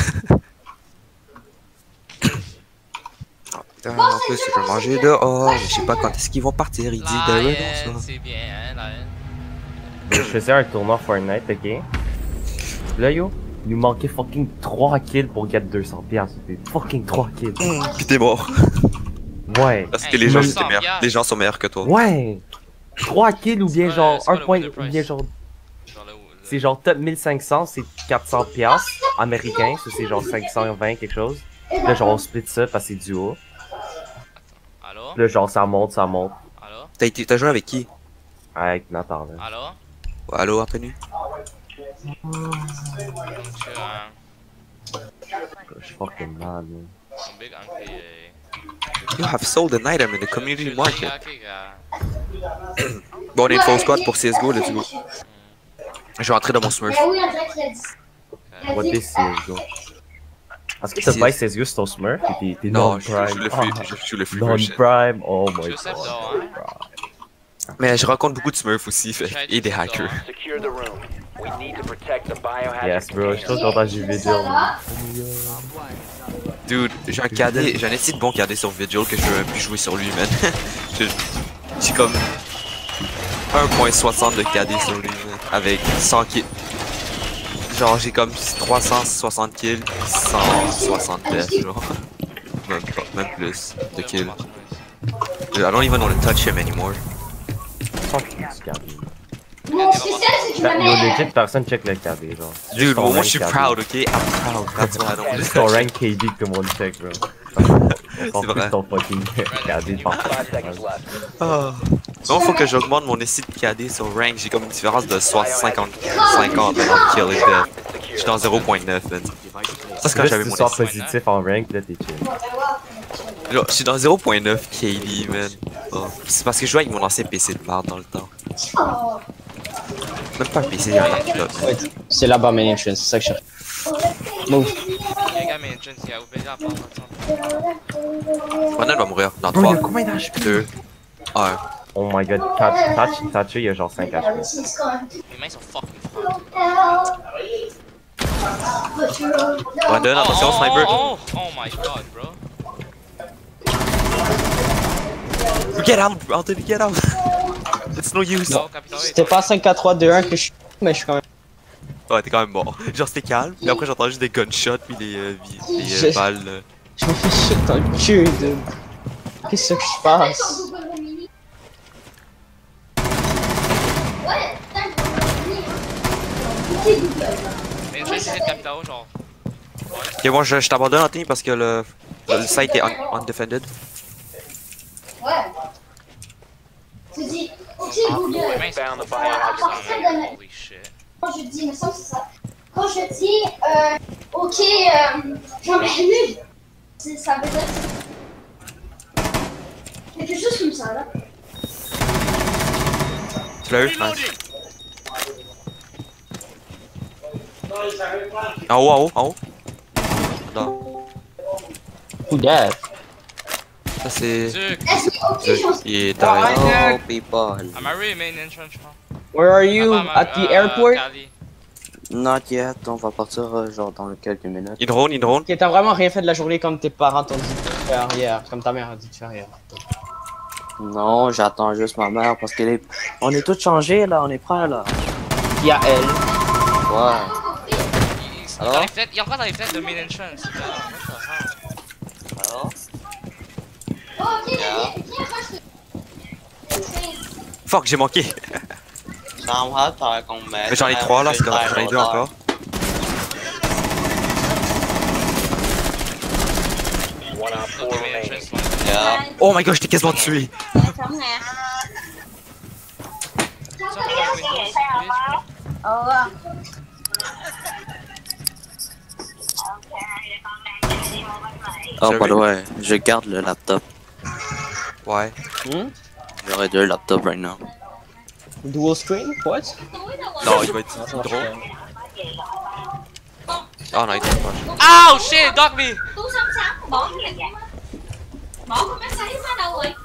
Ah, putain, en plus, je veux manger dehors, mais je sais pas quand est-ce qu'ils vont partir. Il dit de Lion, bonsoir. c'est bien, hein, Lion. Je faisais un tournoi Fortnite, ok? Là, yo, il nous manquait fucking trois kills pour get deux cents piastres. Fucking trois kills. Pis t'es mort. Ouais. Parce que Hey, les gens, deux étaient cents meilleurs. piastres. Les gens sont meilleurs que toi. Ouais! trois kills ou bien C'est quoi genre le- c'est quoi un le point, winner ou price? bien genre, Genre là où... c'est genre top mille cinq cents, c'est quatre cents piastres américains, ça c'est genre cinq cent vingt quelque chose. Là genre on split ça parce que c'est duo. Allô? Là genre ça monte, ça monte. Allô? T'as été, t'as joué avec qui? Avec Nathan là. Allô? Allô, Anthony? Donc, tu as Je suis fucking mad, man. un big angry... You have sold an item in the community market. Ok, gars. Bon, on est full squad pour C S G O, let's go. Je vais rentrer dans mon Smurf. Mais oui, on dirait qu'il a dit. Il a What dit- is C S G O? Est-ce que t'as pas C S G O sur ton Smurf et t'es- t'es Non, je non-prime? joue le free, je joue le free Ah, version. non-prime, oh my Je sais god. pas, hein? Mais je rencontre beaucoup de Smurfs aussi, fait, et des hackers. Secure the room. We need to protect the biohazard Yes bro, je suis trop container. content que j'ai vu dire. Dude, j'ai un cadet, j'ai un esti de bon cadet sur Vigil que je veux plus jouer sur lui, man. J'ai- J'ai comme un virgule soixante de cadet sur lui, man, avec cent kills. Genre, j'ai comme trois cent soixante kills, cent soixante deaths, genre. Même pas, même plus de kills. I don't even want to touch him anymore. Sans qu'il du K D. Mon spécial, c'est que je Yo, me mets. legit, personne check le K D, genre. Dude, Juste ton moi rank je suis K D. proud, ok? I'm proud, that's why I don't Juste ton rank K D que tout le monde check, bro. On s'en vrai. fout ton fucking K D par Ah. Non, faut que j'augmente mon essai de K D sur rank. J'ai comme une différence de cinquante cinquante entre kill et death. Je suis dans zéro point neuf, man. Ça, c'est quand j'avais mon Juste essai. positif en rank, là, t'es chill. Là, je suis dans zéro point neuf K D, man. Oh. C'est parce que je jouais avec mon ancien P C de merde dans le temps. Oh. Même pas un P C, j'ai un laptop. Ouais, c'est là-bas, main entrance, c'est ça que je cherche. Move. Les gars, main entrance, il y a ouvert la porte. Manel va mourir dans Bro, il y a trois, combien d'H P? deux, un. Oh my god, Touch, Touch, Toucher, il y a genre cinq H P. Les mains sont fucking froides. Brandon, attention, oh, sniper. Oh, oh, oh my god, bro. Get out, Anthony, get out. It's no use. Non, Capitaine. C'était pas cinq quatre trois deux un que je suis, mais je suis quand même. Ouais, t'es quand même mort. Genre, c'était calme. Puis après, j'entends juste des gunshots, puis des, euh, vi- des Je- euh, balles. euh. Je me fais shit dans le cul, dude. Qu'est-ce que je passe? Ouais, putain, Main entrance, c'est Capitao, genre. Ok, moi, je, je t'abandonne, Anthony, parce que le, le, le site est un, undefended. Ouais. Tu dis, ok Google. Les mains sont Found the trop biohazard froides. container. Holy shit. Quand je dis, il me semble que c'est ça. Quand je dis, euh, ok, euh, j'en ai lu. C'est- Ça veut dire. Quelque chose comme ça, là. Tu l'as eu? Nice. En haut, en haut, en haut. Non. Who that? Ça, c'est. Duke, Elle dit, ok, Duke. j'en Il est derrière. Oh, people. I'm already main entrance, je crois. Where are you? Ah, bah, At the euh, airport? Cali. Not yet, on va partir euh, genre dans quelques minutes. Il drone, il drone. Ok, t'as vraiment rien fait de la journée comme tes parents t'ont dit de faire hier, comme ta mère a dit de faire hier. Non, j'attends juste ma mère parce qu'elle est... On est tous changés là, on est prêts là. Il y a elle. Ouais. Il- il- Alors? dans les fenêtres- Il est encore dans les fenêtres de main entrance. What the hell? Alors? Oh, ok, viens, viens, viens, je te. Fuck, j'ai manqué. Mais j'en ai trois là, c'est comme j'en ai deux encore. One op four Ok, main remaining. entrance, ouais. Oh my god, j'étais quasiment tué. Come here. Ça, on va Windows, bitch. Oh, by the way, je garde le laptop. Ouais. Hmm? J'aurais deux laptops right now. Dual screen? What? Non, il va être drone. Oh non, il est pas. Ow, shit, dog me! Tú sáng sáng bỏ cái này vậy? Bỏ con máy sấy ra đâu rồi?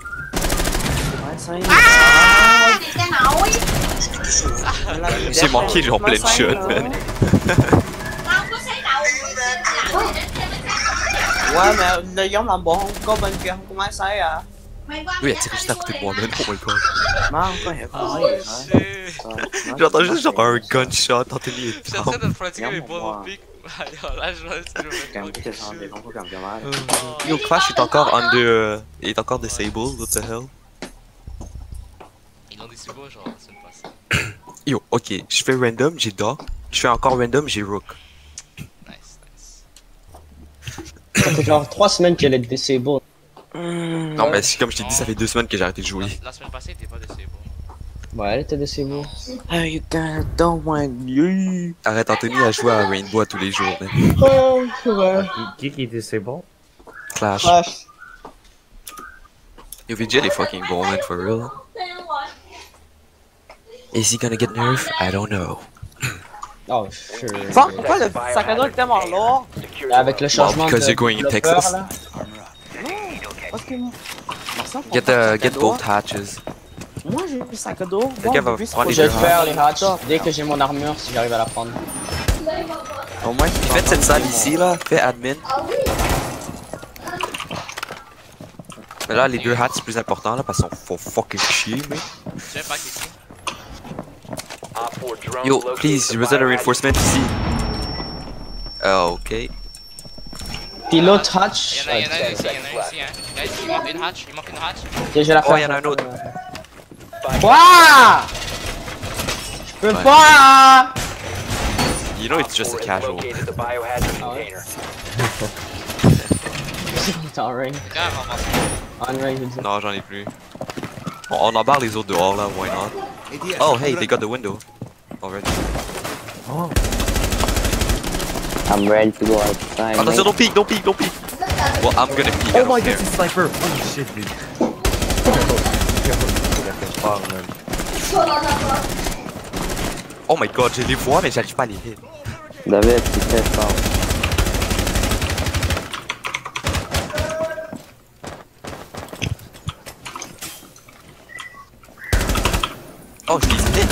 À, thì ta nội. J'ai manqué genre plein de shots, man. Không có sấy đầu. Làm gì đến cho nó. Ouais, mais le giống làm bộ không có bên kia không có máy sấy à? Mày qua Oui, il a tiré juste à côté de moi, man. Oh my god. Non, có hiểu Oh, không? shit. J'entends juste genre un gunshot, Anthony est J'étais en train down. de pratiquer mes Regarde, balles moi. au pic. Là, je vais essayer de me Cảm mettre cái sao thì không có cảm giác máy. Yo, Clash est encore under. euh, il est encore disabled, what the hell? Ils ont des subos, genre, c'est pas ça. Yo, ok, je fais random, j'ai Doc. Je fais encore random, j'ai Rook. Nice, nice. Ça fait genre trois semaines qu'elle est disable. Non, mais c'est comme je t'ai dit, ça fait deux semaines que j'ai arrêté de jouer. La, la semaine passée, t'es pas de c'est bon. Ouais, elle était disable. Hey, you got don't want you. Arrête, Anthony à jouer à Rainbow à tous les jours, man. Oh, c'est vrai. Qui qui dit c'est bon? Clash. Clash. Yo, Vigil est fucking bon, man, for real. Is he gonna get nerfed? I don't know. Oh, sure. Pourquoi le sac à dos est tellement lourd? Avec le changement because de you're going in développeur, Texas. là. Parce que moi, Get the get both hatches. moi j'ai le sac à dos. Le gars va prendre les Je vais deux le faire, hatches. les hatchs, dès que j'ai mon armure, si j'arrive à la prendre. Au moins, Faites cette salle ici, là. Fais admin. Mais là, les deux hats, c'est plus important, là, parce qu'ils font fucking chier, mais. J'ai pas ici. Op four drone Yo, located please, the je besoin de biohazard reinforcement ici. Ah, ok. Puis l'autre hatch. Il y en a, il y en a ici, il y en a ici, hein. Guys, il manque une hatch, il manque une hatch. Ok, je vais la Oh, faire. il y en a un autre. Quoi? Je peux Ouais. pas! You know it's just a casual. Located the biohazard container. T'es en range. En range, je veux dire. Non, j'en ai plus. On, on embarque les autres dehors là, why not? Oh hey, they got the window. Already. Oh. I'm ready to go outside. Attention, don't peek, don't peek, don't peek. Well, I'm gonna peek. Oh my god, c'est sniper! Holy shit, dude. Oh my god, je les vois, mais j'arrive pas à les hit. David, tu fais fort. Oh, je les hit.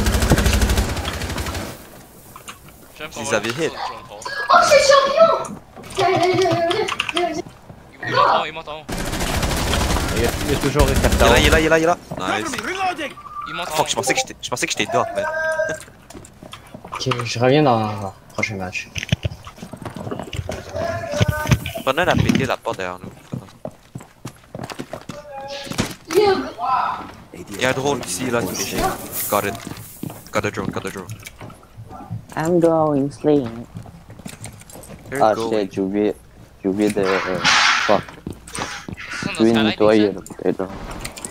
J'aime Je les avais hit. Oh, c'est champion! Il monte en haut, il monte en haut. Il y a, il y a toujours un Il est capteur. là, il est là, il est là, il est là. Nice. Il monte en haut. Fuck, je pensais que j'étais, je pensais que j'étais doc, man. Ok, je reviens dans le prochain match. Prenez la pété la porte derrière nous. Il y a un drone ici, là, tous les chiens. Got it. Got the drone, got the drone. I'm going sling. You're Ah going. shit, j'ai oublié. J'ai oublié de. euh, Fuck. Ils sont dans J'ai oublié de Skyline, nettoyer ils le drone.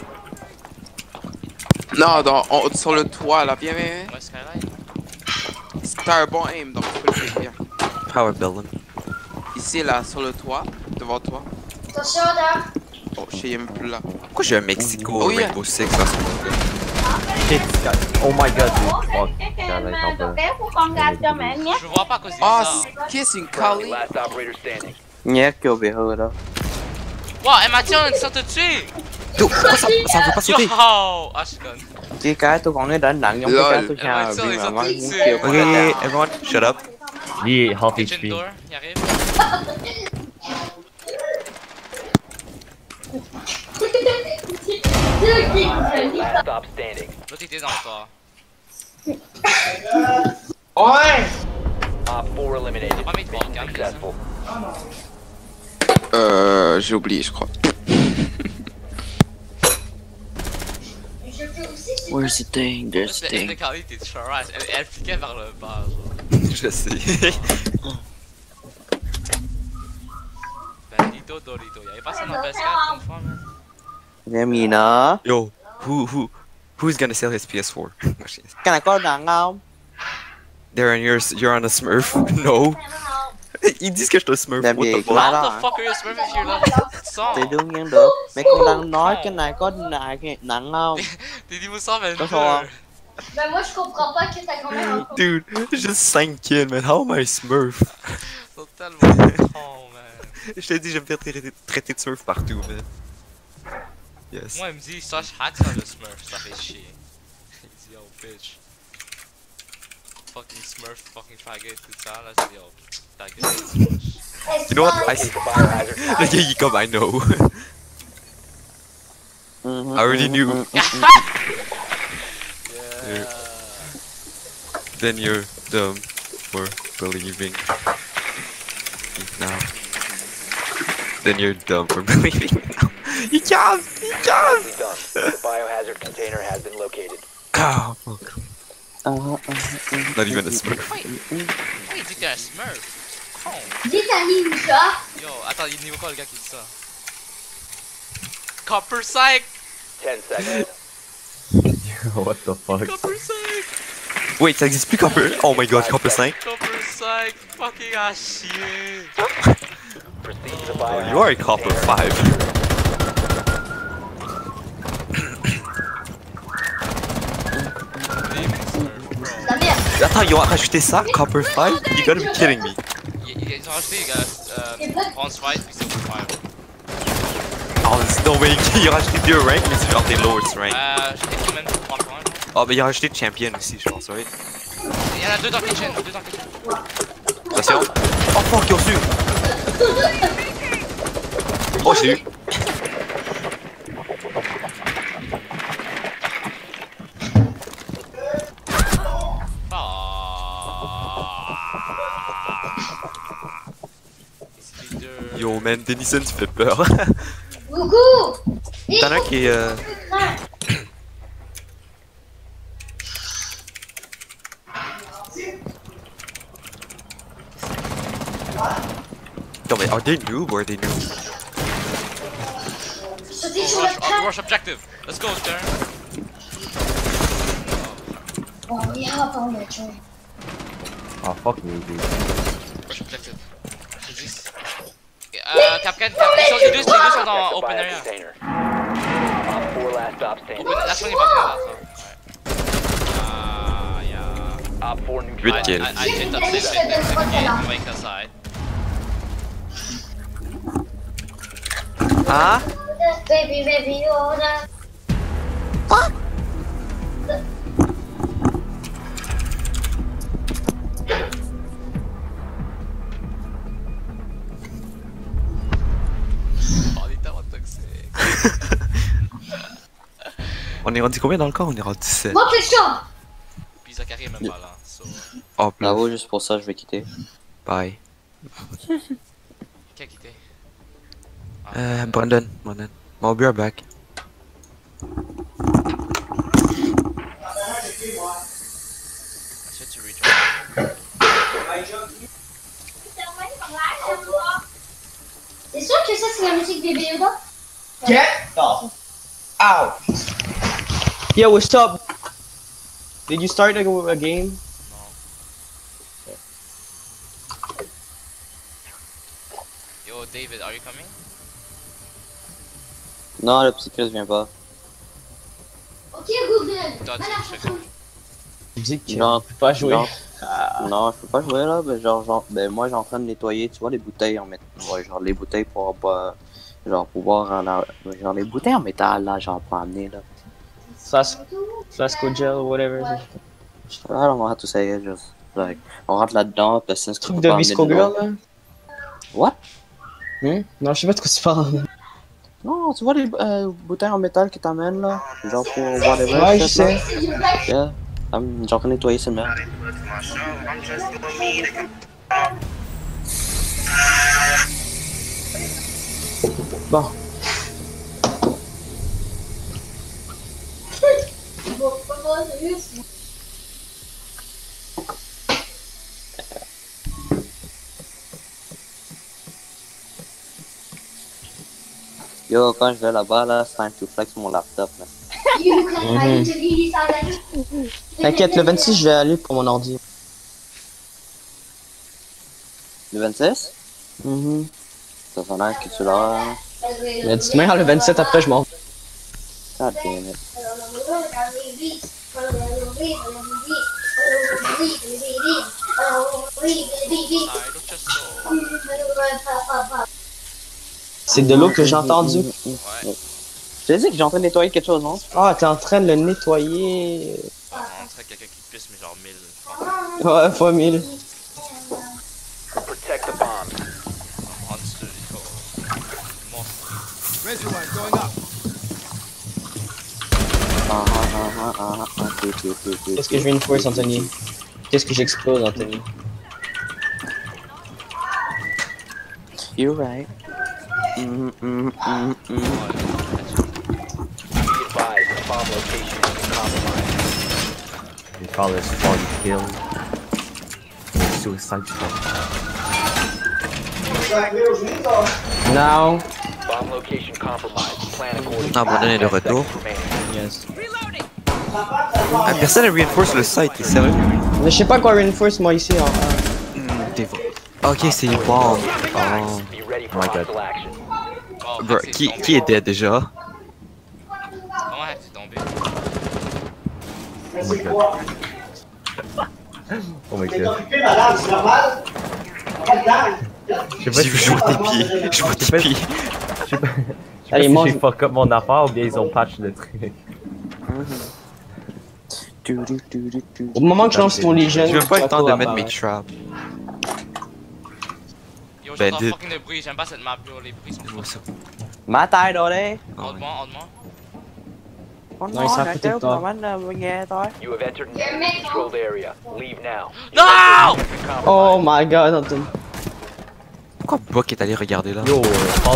Non, dans, on- sur le toit là, viens, viens, viens. Ouais, Skyline. T'as un bon aim, donc tu peux le faire. Power building. Ici, là, sur le toit, devant toi. Attention, là. Oh, je sais même plus là. Pourquoi j'ai un Mexico Oh, yeah. Rainbow Six là? Shit, Sky. Oh my god, dude. Fuck. Skylight en bas. Je vois pas à cause de Ah, ça. c'est- qu'est-ce une Friendly, Kali? last operator standing. Niek over here là. Wow, Emma Tion, ça te tue! Dude, pourquoi ça, ça veut pas sauter? Yo! Ah, je suis con. Cái cái tôi còn nói đến nặng trong cái Lol. cái tôi Em chào ơi, vì mà sao nó tự muốn nhiên? kêu Okay, okay, everyone, shut up. Il est half Kitchen H P. door, il arrive. Last stop standing. L'autre était dans le toit. Ouais! Op four eliminated. Pas mis de Mission bon, successful. Euh, j'ai oublié, je crois. Where's the thing? There's the C'était thing. Carly, t'es trash. Elle, elle fliquait vers le bas, genre. Je sais. Benito Dorito. Y'avait pas ça dans P S quatre une fois, man. Yamina. Yo, who, who, who's gonna sell his P S four? Cái này có nặng không? Darren, you're, you're on a Smurf? No. Ils disent que je suis un Smurf. Làm What gì the cũng fuck? nói How đó the hả? fuck are you a Smurf if you're level cent? Thì đương nhiên được. Mấy con đang nói cái này có nặng nặng không? T'es niveau cent vingt-deux. Có sao không? Ben moi je comprends pas que ta grand-mère a Dude, just cinq kills, man. How am I a Smurf? Ils sont tellement cons, man. Je t'ai dit, je vais me faire traiter, traiter de Smurf partout, man. Yes. Moi, il me dit, Sash hack ça le Smurf, ça fait chier. Il dit, oh bitch. Fucking Smurf, fucking faggot, tout ça, là, je dis, oh, ta gueule. You know what? I see. Le gars, il est comme, I know. I already knew. Yeah. Then you're dumb for believing. Now. Then you're dumb for believing now. You can't! You can't! Nicely done. The biohazard container has been located. Oh, fuck. Not even a Smurf. Wait, wait, il dit que t'es un Smurf. Con. Dis ta ninja. Yo, attends, il est niveau quoi le gars qui dit ça? Copper Psych! Ten seconds. What the fuck? Copper Psych! Wait, ça existe plus Copper? Oh my god, Copper cinq? Copper Psych! Fucking à chier! Proceed to the Oh, biohazard you are a Copper five. La merde. Attends, ils ont rajouté ça? Copper five? You gotta be kidding me. Ils ils ont rajouté, les gars, euh, Bronze Fight puis Silver Fight. Oh, there's no way. Ils ont rajouté deux ranks, mais c'est genre des lowest ranks. Euh, je sais même trois points. Oh, mais ils ont rajouté Champion aussi, je pense, right? Il y en a deux dans Kitchen, deux dans Kitchen. Attention. Oh fuck, ils ont su! Oh, je l'ai eu. Yo man, Denison, tu fais peur. Coucou. T'en as un qui est... Euh... Non mais are they noob or are they noob? Sauter Oh, sur rush, le oh, train. rush objective. Let's go, Darren. Oh, yeah, on the train. Ah, fuck me, dude. Rush objective. Je dis. Euh, Capcan, Cap- les, choses- les deux, les deux sont dans open area. Four last stop standing. Open, la seconde est pas là, ça. Ah, yeah. Op four Huit neutralized. kills. I, I hit up this and then the wake aside. Ah? Baby, baby, Yoda. Oh, on est tellement toxique. On est rendu combien dans le corps? On est rendu sept. Monte le champ. Puis Zachary est même pas là. So. Oh, plus. Bravo, juste pour ça, je vais quitter. Bye. Qui a quitté? Euh, Brandon. Brandon. I'll be right back. Ensuite, tu rejoins. C'est sûr que ça, c'est la musique des Yoda? Get the out. Yo, what's up? Did you start a, a game? Yo, David, are you coming? Non, le petit Chris vient pas. Ok, Google. Toi, tu Voilà. fais quoi? Tu dis que Non, tu peux pas jouer. non. Non, je peux pas jouer là. Ben, genre, genre, ben, moi, j'ai en train de nettoyer, tu vois, les bouteilles en métal. Ouais, genre, les bouteilles pour pas. Genre, pouvoir en a... Genre, les bouteilles en métal, là, genre, pour amener, là. Flas Flasco gel or whatever. Ouais. I don't know how to say it, just. Like, on rentre là-dedans, puis c'est ce Truc de Visco Girl là? What? Hmm? Non, je sais pas de quoi tu parles. Non, tu vois les euh, bouteilles en métal qui t'amènent là? Genre pour whatever. Ouais, je shit, là? sais. Yeah. I'm genre nettoyer c'est bien. Bon. Bon, comment c'est juste. Yo, quand je vais là-bas là, c'est time to flex mon laptop là. T'inquiète, le vingt-six, je vais aller pour mon ordi. Le vingt-six? Mhm. Ça fait l'air que tu l'as. Mais dis-moi, le vingt-sept, après, je m'en vais. God damn it. C'est de l'eau que j'ai entendu. Ouais. Je t'ai dit que j'ai en train de nettoyer quelque chose, non? Ah, t'es en train de le nettoyer. On rentrait quelqu'un qui pisse, mais genre mille. je pense. Ouais, fois mille. Protect the bomb. Monster, oh. Monstre. Ah ah ah ah ah ah. Ok, ok, ok, ok. Qu'est-ce que je reinforce, Anthony? Qu'est-ce que j'explose, Anthony? You're right. Mm mm mm mm. Be advised, the bomb location is compromised. They call this fun kill. Suicide squad. Now. Bomb location compromised. Plan accordingly. Ah, Brandon est de retour. Yes. Ah, personne n'a reinforce le site, t'es sérieux? Mais je sais pas quoi reinforce moi ici. Hein. Hmm, t'es vrai. Ok, c'est une bombe. Oh. Be ready for Oh my God. hostile action. Oh, Bro, c'est qui, tombé. qui est dead déjà? Comment est-ce tombé? Oh my god. Oh my god. Je sais pas J'ai vu, je vois tes pieds. Je vois tes pieds. Je sais pas, je sais pas Allez, si mange. j'ai fuck up mon affaire ou bien ils ont patch le truc. Au moment que je lance ton Legion, J'ai même pas eu le temps de tu vas mettre mes apparaître. traps. Yo, Ben, j'entends dit- fucking de bruit, j'aime pas cette map, yo, les bruits sont fous. Ma taille dorée. Hold-moi, hold-moi. Non, il s'en fout de toi. You have entered an enemy controlled area. Leave now. No! Oh my god, Anthony. Pourquoi Buck est allé regarder là? Yo, euh,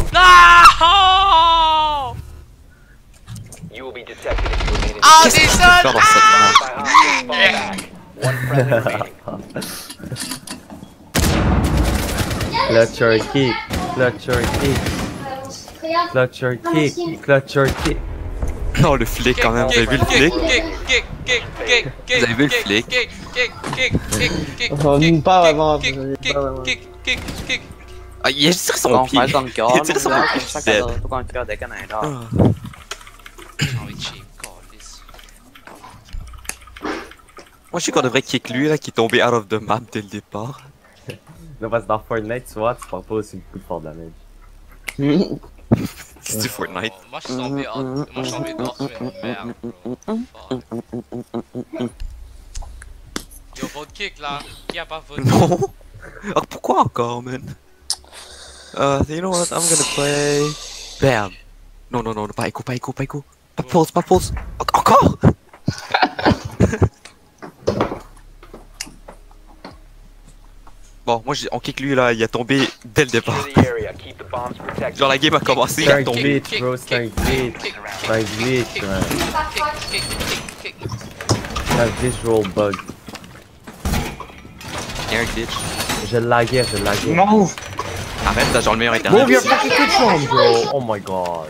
No! You will be detected if you remain in Ah, Qu'est-ce que des tu peux faire seuls! dans cette map? by hostiles. Fall back. One friendly remaining. Clutch or kick. Clutch or kick. Clutch or kick. Clutch or kick. Non, le flic quand même, vous avez vu le flic? Vous avez vu le flic? Oh, pas vraiment. Ah, il a tiré son Bon, pied. faire comme cœur, Il a tiré son là, pied. comme ça, Dead. quand pas comme cœur de Canada. Moi, je sais qu'on devrait kick lui, là, qui est tombé out of the map dès le départ. Non, parce que dans Fortnite, tu vois, tu prends pas aussi beaucoup de fort damage. C'est du Fortnite. Moi, je suis tombé en... Moi, je suis tombé dehors sur une merde, bro. Yo, vote kick, là. Qui a pas voté? Non. Alors, pourquoi encore, man? Uh, you know what? I'm gonna play... Bam. Non, non, non, pas écho, pas écho, pas écho. Pas de pause, pas de pause. En- Encore? Bon, moi, j'ai- on kick lui, là, il a tombé dès le départ. Genre, la game a commencé, il C'est a un tombé. glitch, bro, c'est un glitch. C'est un glitch, man. C'est un visual bug. Il y a un glitch. Je laguais, je laguais. Non! Arrête, t'as genre le meilleur internet. Move your ici. fucking kitchen, bro! Oh my god.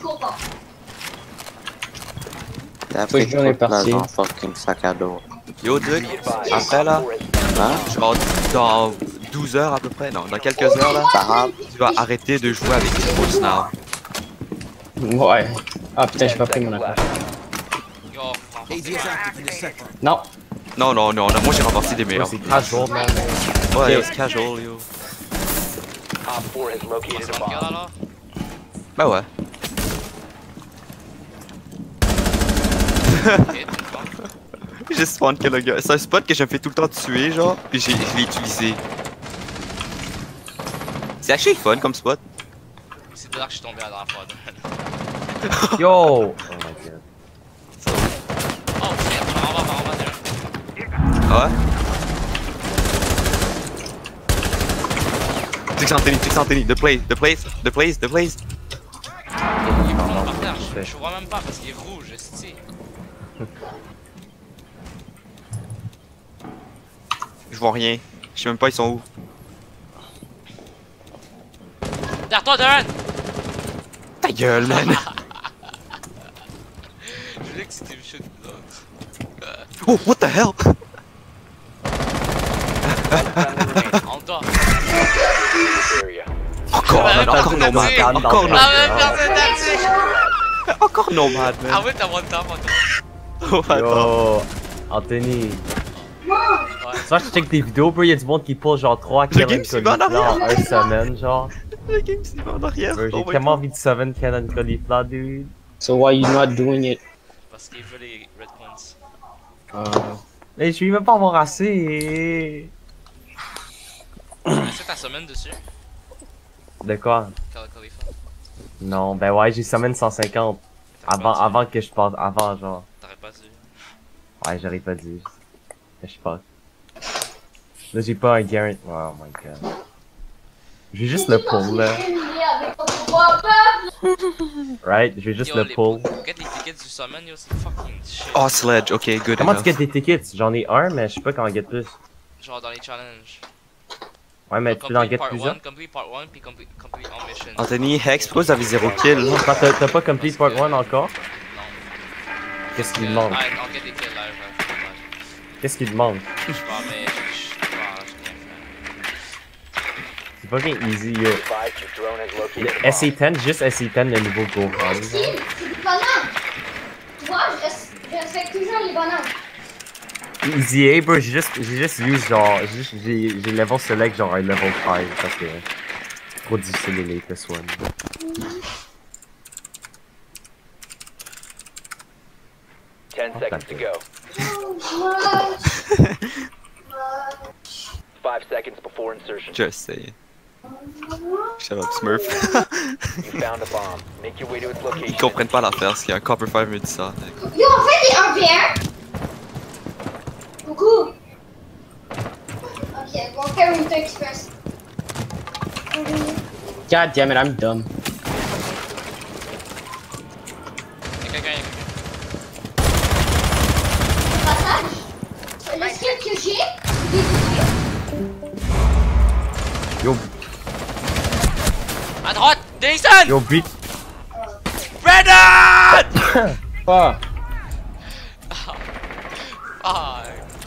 T'as Faut que pris j'en ai toute la parti. genre fucking sac à dos. Yo, Duke, après, là, Hein? genre, dans douze heures à peu près, non, dans quelques heures, là, tu vas arrêter de jouer avec les Force Now. Ouais. Ah putain, j'ai pas pris mon affaire. Non. Non, non, non, non, moi j'ai remporté des meilleurs. C'est casual, man. Ouais, Ok. c'est casual, yo. Op four has located a bomb. Bah ouais. J'ai spawn kill le gars. C'est un spot que je me fais tout le temps tuer, genre, puis j'ai- je l'ai utilisé. C'est assez fun comme spot. C'est de là que je suis tombé à la fois. Yo! Oh my god. Oh, c'est par en bas, par en bas, déjà. Ah ouais? Tix Anthony, Tix Anthony, the place, the place, the place, the place. Il est par terre, je, je vois même pas parce qu'il est rouge, esti. Je vois rien. Je sais même pas ils sont où. Derrière toi, Darren! Ta gueule, man! Je voulais que c'était le shot de l'autre. Oh, what the hell? En toi. Encore, man, encore nomade, encore Ah ouais, nomade. personne t'a dit! Encore nomade, man. Ah ouais, t'as one tap, Anthony. Oh, attends. Yo! Anthony. Ça, je check tes vidéos, bro, y'a du monde qui pose genre trois Le Cannon game s'y va en Cauliflower en arrière. une semaine, genre. Le game s'y va en arrière. Bro, Oh j'ai my tellement God. envie de seven Cannon Cauliflower, dude. So why you not doing it? Parce qu'il veut les red points. Uh, Mais je vais même pas avoir assez. C'est ta semaine dessus? De quoi? Call Khalifa. Non, ben ouais, j'ai summon cent cinquante. Avant, avant que je passe, avant genre. T'aurais pas dû. Ouais, j'aurais pas dit. Mais je passe. Là, j'ai pas un guarantee. Oh my god. J'ai juste le pull là. Right? J'ai juste Yo, le les- pull. Get les tickets du summon, yo, c'est fucking shit. Oh, Sledge, ok, good Comment enough. tu get des tickets? J'en ai un, mais je sais pas comment get plus. Genre dans les challenges. Ouais, mais tu peux en Complete get part plusieurs. one, complete part one, puis complete, complete all missions. Anthony, Hex, pourquoi vous avez zéro kill? Attends, t'as t'as pas complete part one encore? Non. Qu'est-ce qu'il Euh, demande? Ouais, on get des kills live, ouais, c'est dommage. Qu'est-ce qu'il demande? Je sais pas, mais je je sais pas, j'ai rien fait. C'est pas bien easy, yo. Advise your drone has located a Le bomb. S A dix, juste S A dix, le niveau Gohan. C'est du banane. Tu vois, je res- je respecte toujours les bananes. Easy A, bro, j'ai juste, j'ai juste use genre, j'ai juste- j'ai j'ai level select genre un level cinq parce que trop difficile les latest one. Ten Oh, seconds to go. Oh, Five seconds before insertion. Just saying. Shut up, Smurf. You found a bomb. Make your way to its Ils location. comprennent pas l'affaire, parce qu'il y a un Copper five me dit ça. Yo, on fait des un v un. Coucou. Ok, on va faire une express. God damn it, I'm dumb. Y'a quelqu'un, y'a Passage. Le skill que j'ai, il est Yo, À droite! Jason! Yo, beat. Brandon! Pas. Ah.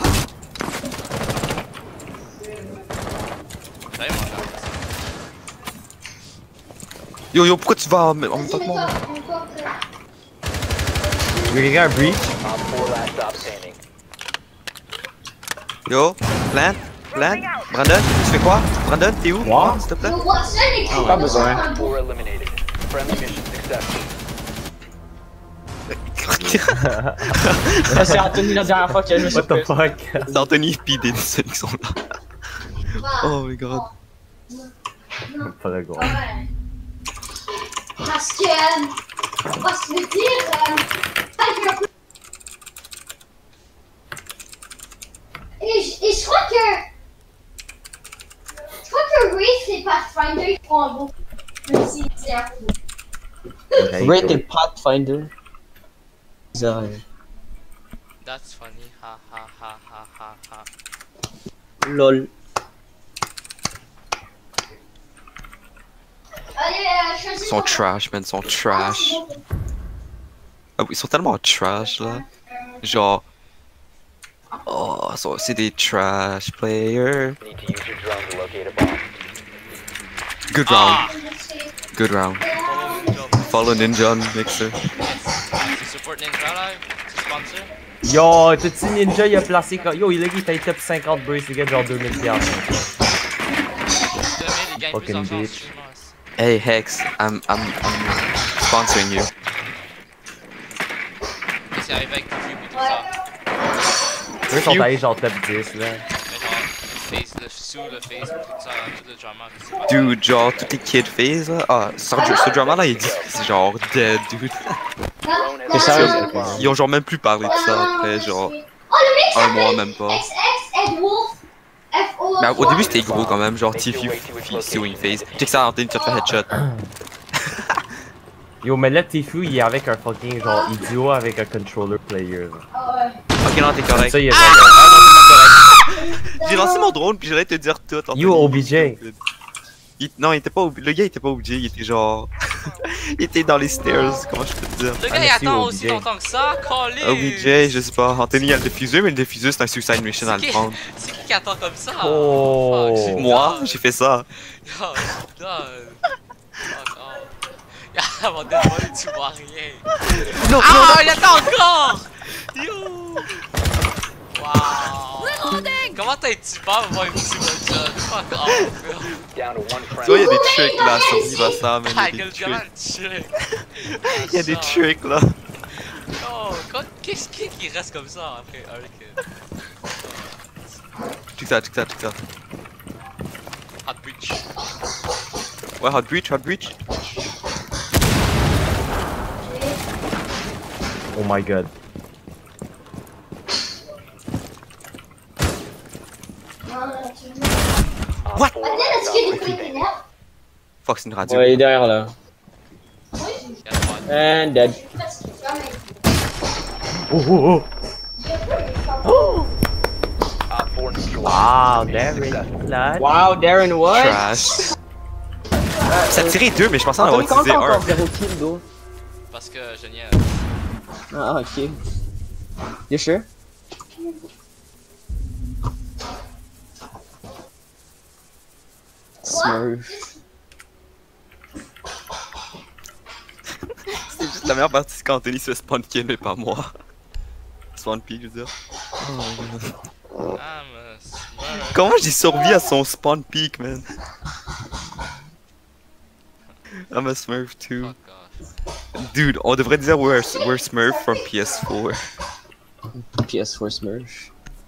Yo, yo, pourquoi tu vas en même temps que moi? Y'a quelqu'un à breach? Yo, plant, plant. Brandon, tu fais quoi? Brandon, t'es où? Moi? S'il te plaît? Ah, pas besoin. Ça, c'est Anthony la dernière fois qu'il a joué sur What the P S. fuck? C'est Anthony et P. Denison qui sont là. Oh my god. Pas de gros. Parce que, on va se le dire, euh, et, je- et je crois que, je crois que Wraith et Pathfinder ils font un beau, même si c'est un peu. Wraith et Pathfinder. Bizarre. That's funny. Ha ha ha ha ha ha. Lol. Allez, euh, choisis Ils sont ton- trash, man, ils sont trash. Ah oui, ils sont tellement trash là. Genre. Oh, so- c'est des trash players. Good round. Good round. Follow Ninja on Mixer. C'est support Ninja là? C'est sponsor? Yo, t'as-tu Ninja, il a placé comme. Yo, il a dit qu'il top cinquante brace, il gagne genre deux mille piastres. Fucking bitch. Hey Hex, I'm I'm I'm sponsoring you. Et c'est arrivé avec Cube et tout ça. Eux sont allés genre top dix là. Mais genre, le face, le sous, le face, tout ça, tout le drama. je sais pas. Dude, genre, tous les kid phase là. Ah, ce, ce drama là, il dit que c'est genre dead, dude. T'es sérieux? Ils ont genre même plus parlé de ça après, genre. Oh, le mec Un mois s'appelle même pas. X X Ed Wolf F O. Mais au début c'était gros quand même, genre Tifu suing phase. Check ça, Anthony, tu te fais headshot. Yo, mais là, Tifu, il est avec un fucking genre idiot avec un controller player. là. Ok, non, t'es correct. Ça, il est Ah! genre. Ah non, t'es pas correct. J'ai lancé mon drone puis j'allais te dire tout. Anthony. You O B J. Il- non, il était pas ob- le gars il était pas O B J, il était genre. Il était dans les stairs, comment je peux te dire? Le gars il attend aussi longtemps que ça, collé! O B J, je sais pas. Anthony a le diffuseur, mais le diffuseur c'est un suicide mission à le prendre. C'est qui qui attend comme ça? Oh! Fuck, Moi, j'ai fait ça. Yo, dog. Fuck off. Y'a mon désolé, tu vois rien. Non, ah, il attend encore! Yo! Wow! Comment t'as été pas voir un petit one-shot? Fuck off, bro. Tu vois, il y a des tricks là, survive à ça, mais Ah, il y a quel des gamin tricks. de trick! Il y a des tricks là. Oh, quand- qu'est-ce qui qui reste comme ça après Hurricane? Check ça, check ça, check ça. Hot breach. Ouais, hot breach, hot breach. Oh my god. What? Est-ce qu'il y a des trucs énerves? Fuck, c'est une radio. Ouais, il est derrière là. And dead. Oh oh oh! Wow, Darren. Là. Wow, Darren, what? Trash. Ça a tiré deux, mais je pensais en avoir Anthony, comment utilisé t'as un. encore zéro kill, though? Parce que je niaise. Ah, ok. You sure? Smurf. C'est juste la meilleure partie, c'est quand Anthony se fait spawn kill, mais pas moi. Spawn peak, je veux dire. Oh, Ah, mais c'est comment j'ai survécu à son spawn peak, man? I'm a Smurf too. Dude, on devrait dire we're, we're Smurf from P S four. P S four Smurf.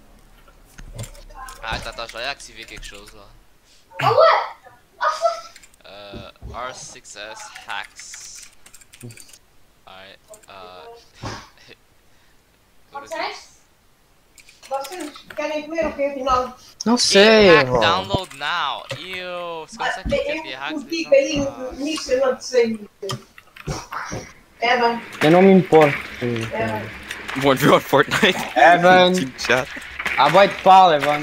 Ah, attends, attends, je vais aller activer quelque chose là. Ah ouais! Ah fuck! Euh, R six S hacks. Alright, uh. Go to this. Non, c'est. Hack download now. Ew, c'est comme ça qu'ils fait des hacks. les gens. Eu não me importo. One view on Fortnite. Evan. Team chat. Ah, vai te pau, Evan.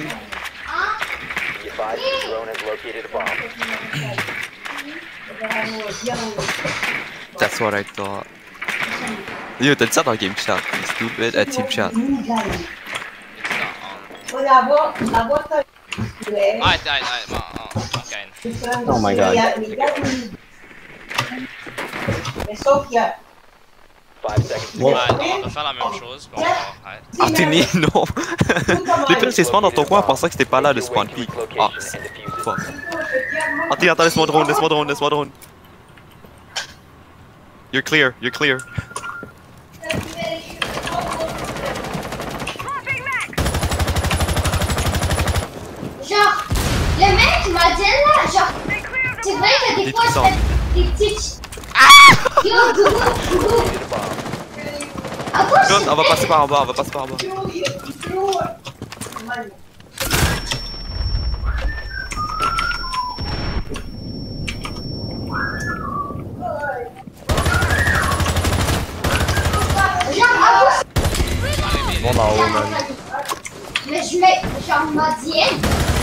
That's what I thought. Yo, t'as dit ça dans Game Chat. You stupid at Team Chat. Alright, alright, alright, bon, oh, okay. Oh my god. Ouais, on va faire la même chose, bon, arrête. Anthony, non! Les pires, c'est spawn dans ton coin en pensant que c'était pas là le spawn peak. Ah, c'est fuck. Anthony, attends, laisse-moi drone, laisse-moi drone, laisse-moi drone. You're clear, you're clear. Genre, le mec m'a dit là, genre, c'est vrai que des fois je fais des petites. Ah! Yo, Gougou, Gougou. À quoi je On va passer par en bas, on va passer par en bas. Bon, en haut, man. Mais je mets, genre, m'a dit elle.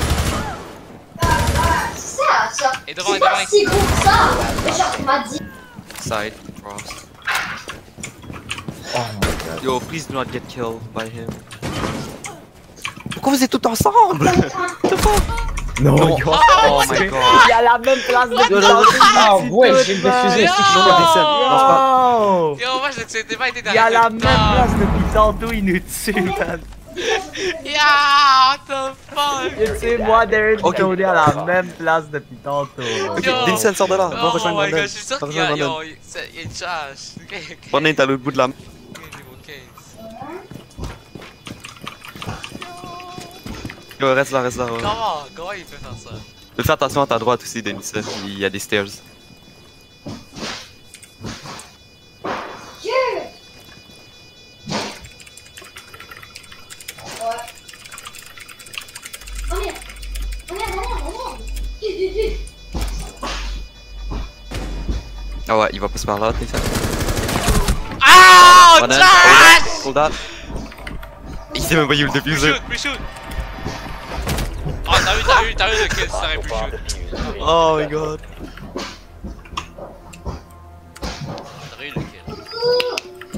C'est ça, genre. Et devant, C'est et devant, pas si gros que ça. Mais genre, m'a dit. Side, cross. Oh my god. Yo, please do not get killed by him. Pourquoi vous êtes tous ensemble? What the fuck? Non, Non. yo. Oh my god. Il y a la même place de Ah ouais, j'ai diffusé. Non, non, descend. Non, c'est pas. Yo, moi je sais pas été dans Il y a la même place depuis tantôt, il nous tue, man. Yeah, what the fuck? Tu sais, moi, Darren, Ok. on est à la même place depuis tantôt. Ok, Yo. Denison, sort de là. Va Oh rejoindre my god, Brandon. je suis sûr Va qu'il y a, rejoindre yo, Brandon. il y a une charge. Ok, ok. Brandon est à l'autre bout de la main. Niveau quinze. Yo, reste là, reste là. ouais. Comment? Comment il peut faire ça? Fais attention à ta droite aussi, Denison. Il y a des stairs. Dieu! Ouais. Reviens. Reviens, reviens, reviens. Ah ouais, il va passer par là, t'es ça. Ah! Brandon, Josh! hold that. Il sait même pas où le diffuser. Reshoot, reshoot! Oh, t'as eu, t'as eu, t'as eu le kill, ça aurait pu shoot. Oh my god. T'as eu le kill.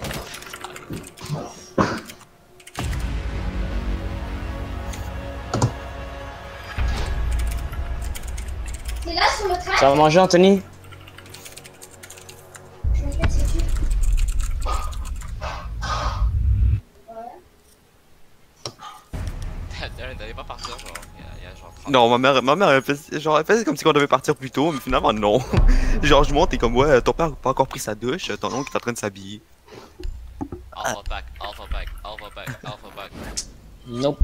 C'est là sur le train. Ça va manger, Anthony? Je vais mettre dessus. T'allais pas partir, genre, il y a, il y a genre trente. Non, ma mère, ma mère elle faisait, genre, elle faisait comme si on devait partir plus tôt, mais finalement non. Genre, je monte et comme, ouais, ton père a pas encore pris sa douche, ton oncle est en train de s'habiller. Alpha pack, alpha pack, alpha pack, alpha pack. Nope.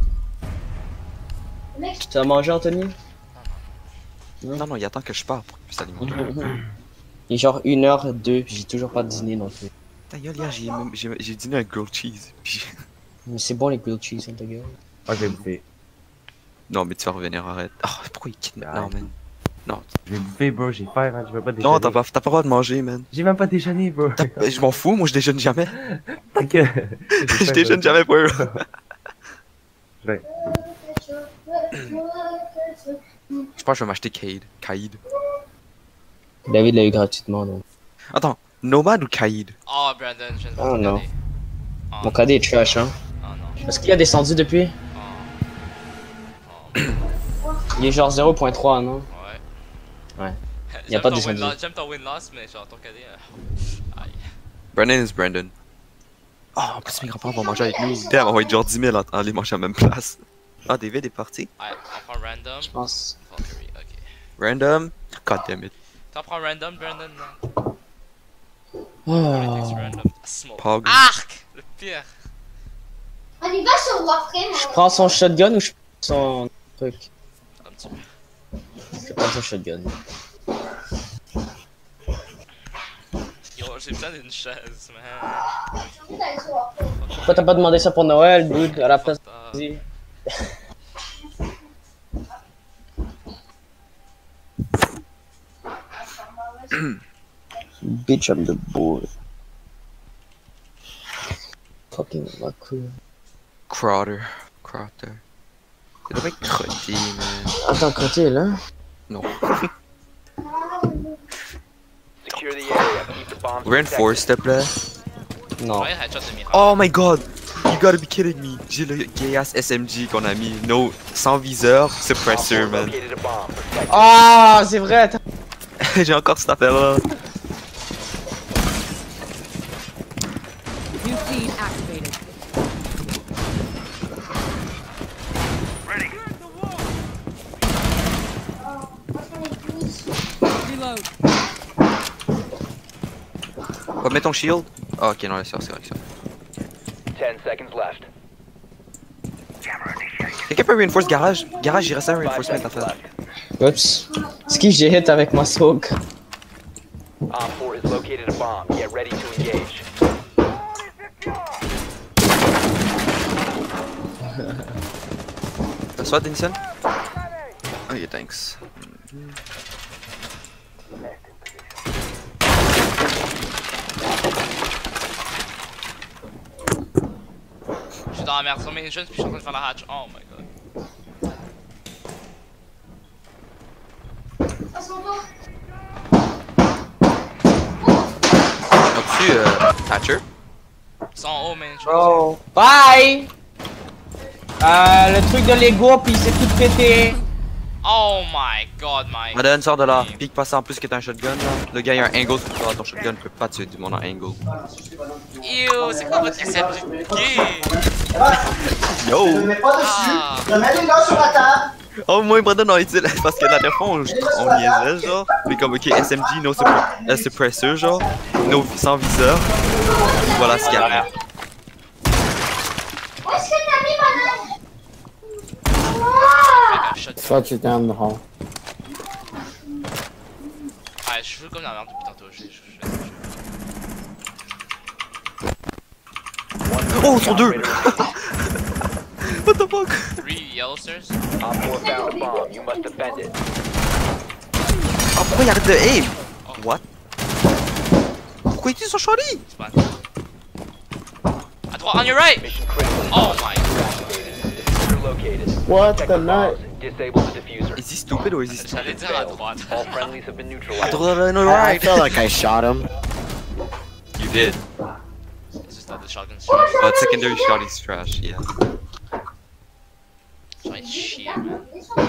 Tu t'as mangé, Anthony? Non, non, il attend que je parte pour qu'il puisse alimenter. Il est genre une heure deux, j'ai toujours pas dîné non plus. Ta gueule, hier, j'ai même- j'ai j'ai dîné avec grilled cheese. Puis... Mais c'est bon les grilled cheese, hein, ta gueule. Ah, je vais bouffer. Non, mais tu vas revenir, arrête. Oh, pourquoi il kidnappe? Non, man. Non, Je vais bouffer, bro, j'ai faim, man, je veux pas déjeuner. non t'as pas, t'as pas le droit de manger, man. J'ai même pas déjeuné, bro. T'as- Je m'en fous, moi je déjeune jamais. Ta gueule. Je déjeune jamais, bro. Je vais. Je pense que je vais m'acheter Kaid. Kaid. David l'a eu gratuitement donc. Attends, Nomad ou Kaid? Oh, Brandon, je viens de Oh voir ton non. cadet. Oh, Mon cadet est trash, hein. oh non. Est-ce qu'il a descendu depuis? Il est genre zéro point trois, non? Ouais. Ouais. Il a J'aime pas ton descendu. win-loss- J'aime ton win-loss, mais genre ton cadet. euh, Aïe. Brandon is Brandon. Oh, en plus mes grands-parents vont manger avec nous. Damn, on va être genre dix mille à à aller manger à la même place. Ah, David est parti. Ouais, on prend random. Je pense. Valkyrie, ok. Random. God damn it. T'en prends random, Brandon? Non. Oh. Random. Smoke. Pog. Arc! Le pire. On y va sur Warframe. Je prends son shotgun ou je prends son truc? Un petit peu. Je prends son shotgun. Yo, j'ai besoin d'une chaise, man. J'ai envie d'aller sur Warframe. Pourquoi t'as pas demandé ça pour Noël, dude? À la place. Vas-y. Bitch, I'm the boy. Fucking raccoon. Crowder. Crowder. C'est le mec crotté, man. Attends, côté là? Non. Secure the area. Keep the bombs Reinforce, s'il te plaît. Non. Ouais, headshot de Mira. Oh my god! You gotta be kidding me! J'ai le gay ass S M G qu'on a mis. No, sans viseur, suppressor, man. located a bomb. Protect it. Ah, c'est vrai, attends. J'ai encore cette affaire-là. New feed activated. Reload. Va mettre ton shield. Ah, ok, non, là, c'est correct, ça. Ten seconds left. Quelqu'un peut reinforce garage? Garage, il reste un reinforcement à faire. Oups. Ce qui j'ai hit avec ma smoke. Op four has located a bomb. Get ready to engage. T'as soit, Denison? Ok, thanks. Je suis dans la merde sur mes jeunes puis je suis en train de faire la hatch. Oh my god. Donc-tu, euh, Thatcher? Ils sont en haut, man. Oh. Bye! Euh, le truc de Lego, puis c'est tout pété. Oh my god, Mike. Madden, sors de là. Pique pas ça en plus que t'as un shotgun, là. Le gars, il a un angle, tu peux ton shotgun, peut pas tuer du monde en angle. Ew, c'est quoi votre S M G gay? Yo! Je mets pas dessus, je mets les gars sur la table. Oh, moi, Brandon, on utilise. Parce que la dernière fois, on, on niaisait, genre. Mais comme, ok, S M G, no suppre uh, suppressor, genre. No, sans viseur. Puis voilà ce qu'il y a. Où est-ce que t'as mis mon œil? Shut you down the hall. Ah, je suis comme la merde depuis tantôt. Je, je, je... Oh, ils sont deux! What the fuck? Three yellow stairs. Op four found a bomb. You must defend it. Oh, pourquoi il arrête de aim? What? Pourquoi il tue son shorty? À droite, on your right! Oh my god. What the nut? Disable the diffuser. Is he stupid or is he stupid? J'allais dire à droite. All friendlies have been neutralized. À droite, no I right. feel like I shot him. You did. It's just that the shotgun's But secondary shot is trash, yeah. Trying shit, man.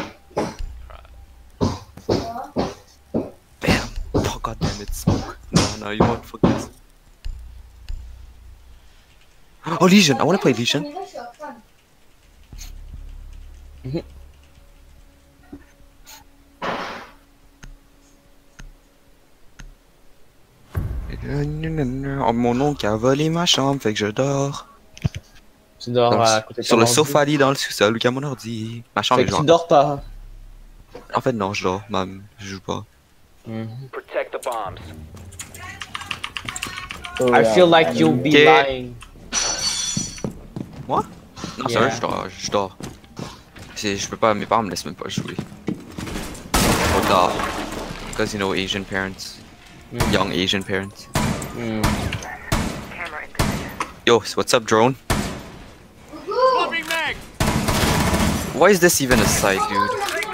Bam! Oh god damn it, smoke. No, no, you won't fuck this. Oh, Legion! I wanna play Legion. Oh, mon oncle a volé ma chambre, fait que je dors. Tu dors Dans le- à côté de Sur ton le ordi. sofa lit dans le sous-sol, qui a mon ordi. Ma chambre Fait est que genre. tu dors pas. En fait, non, je dors, même. Je joue pas. Protect the bombs. I feel like you'll be Ok. lying. Moi? Non, Yeah. sérieux, je dors. Je dors. C'est- Je peux pas, mes parents me laissent même pas jouer. Je dors. Because you know, Asian parents. Young Asian parents. Mm. Yo, what's up, drone? Why is this even a side, dude?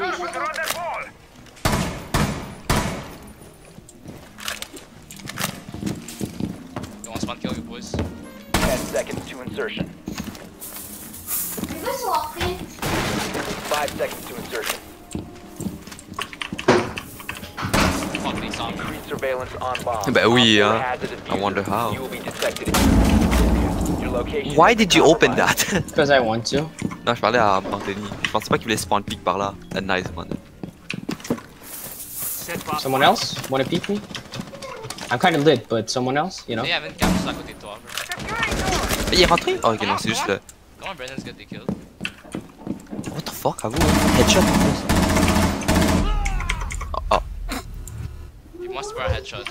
You want spawn kill you boys? Ten seconds to insertion. Five seconds to insertion. Fuck, they saw me. Increase surveillance on bomb. Ben oui, Op four hein. has a diffuser. I wonder how. You will be detected. Your location Why is did you open compromised. that? Because I want to. Non, je parlais à Anthony. Je pensais pas qu'il voulait spawn peek par là. A nice one. Someone else wanna peek me? I'm kind of lit, but someone else, you know? Il y avait une cam juste à côté de toi, bro. Il est rentré? Oh, ok, non, c'est juste le. Comment Brandon's got des kills? What the fuck, à vous? Headshot en plus. Oh, oh. You must wear a headshot.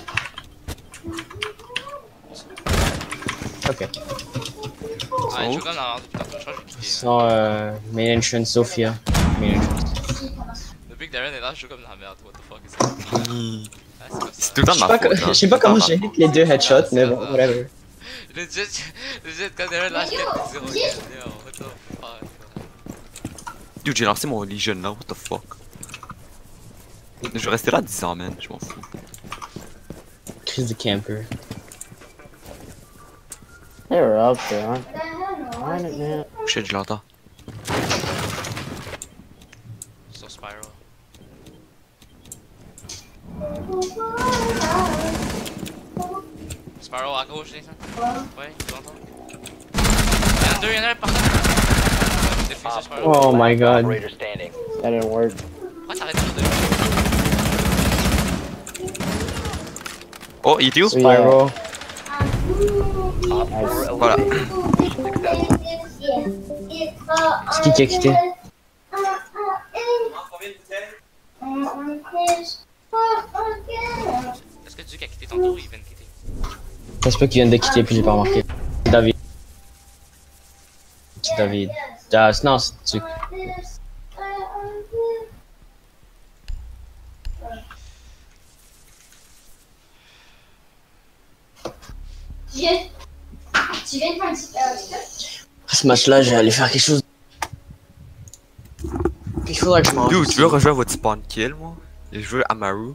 Ok. Ah, il joue comme dans la depuis tantôt, je crois que j'ai quitté. Sinon, euh, main entrance, Sophia. Main entrance. Depuis que Darren est là, je joue comme dans la merde. What the fuck is that? Ah, c'est comme ça. C'est tout le temps Je de sais ma pas, faute. co- hein. je sais pas comment j'ai hit les deux headshots, mais bon, whatever. Legit, legit, quand Darren lâche quatre zéro kill, yo, what the fuck? Dude, j'ai lancé mon Legion là, what the fuck. Je vais rester là dix ans, man, je m'en fous. She's a camper. They were up there, aren't they? Find it, man. Shit, je l'entends. Sur Spiral. Spiral à gauche, Nathan. Ouais, tu l'entends? Y'en a deux, y'en a un par terre. Défense Spiral. Oh my god. That didn't work. Pourquoi t'arrêtes de le Oh, il était où? Spiral. Voilà. C'est qui qui a quitté? Est-ce que Duke a quitté tantôt ou il vient de quitter? Ça se peut qu'il vienne de quitter puis j'ai pas remarqué. David. C'est David. Ah, non, c'est Duke. Tu viens tu viens de faire un petit euh, Après ce match-là, je vais aller faire quelque chose. Il faudrait que je mange. Dude, tu veux rejoindre votre spawn kill, moi? Je veux Amaru.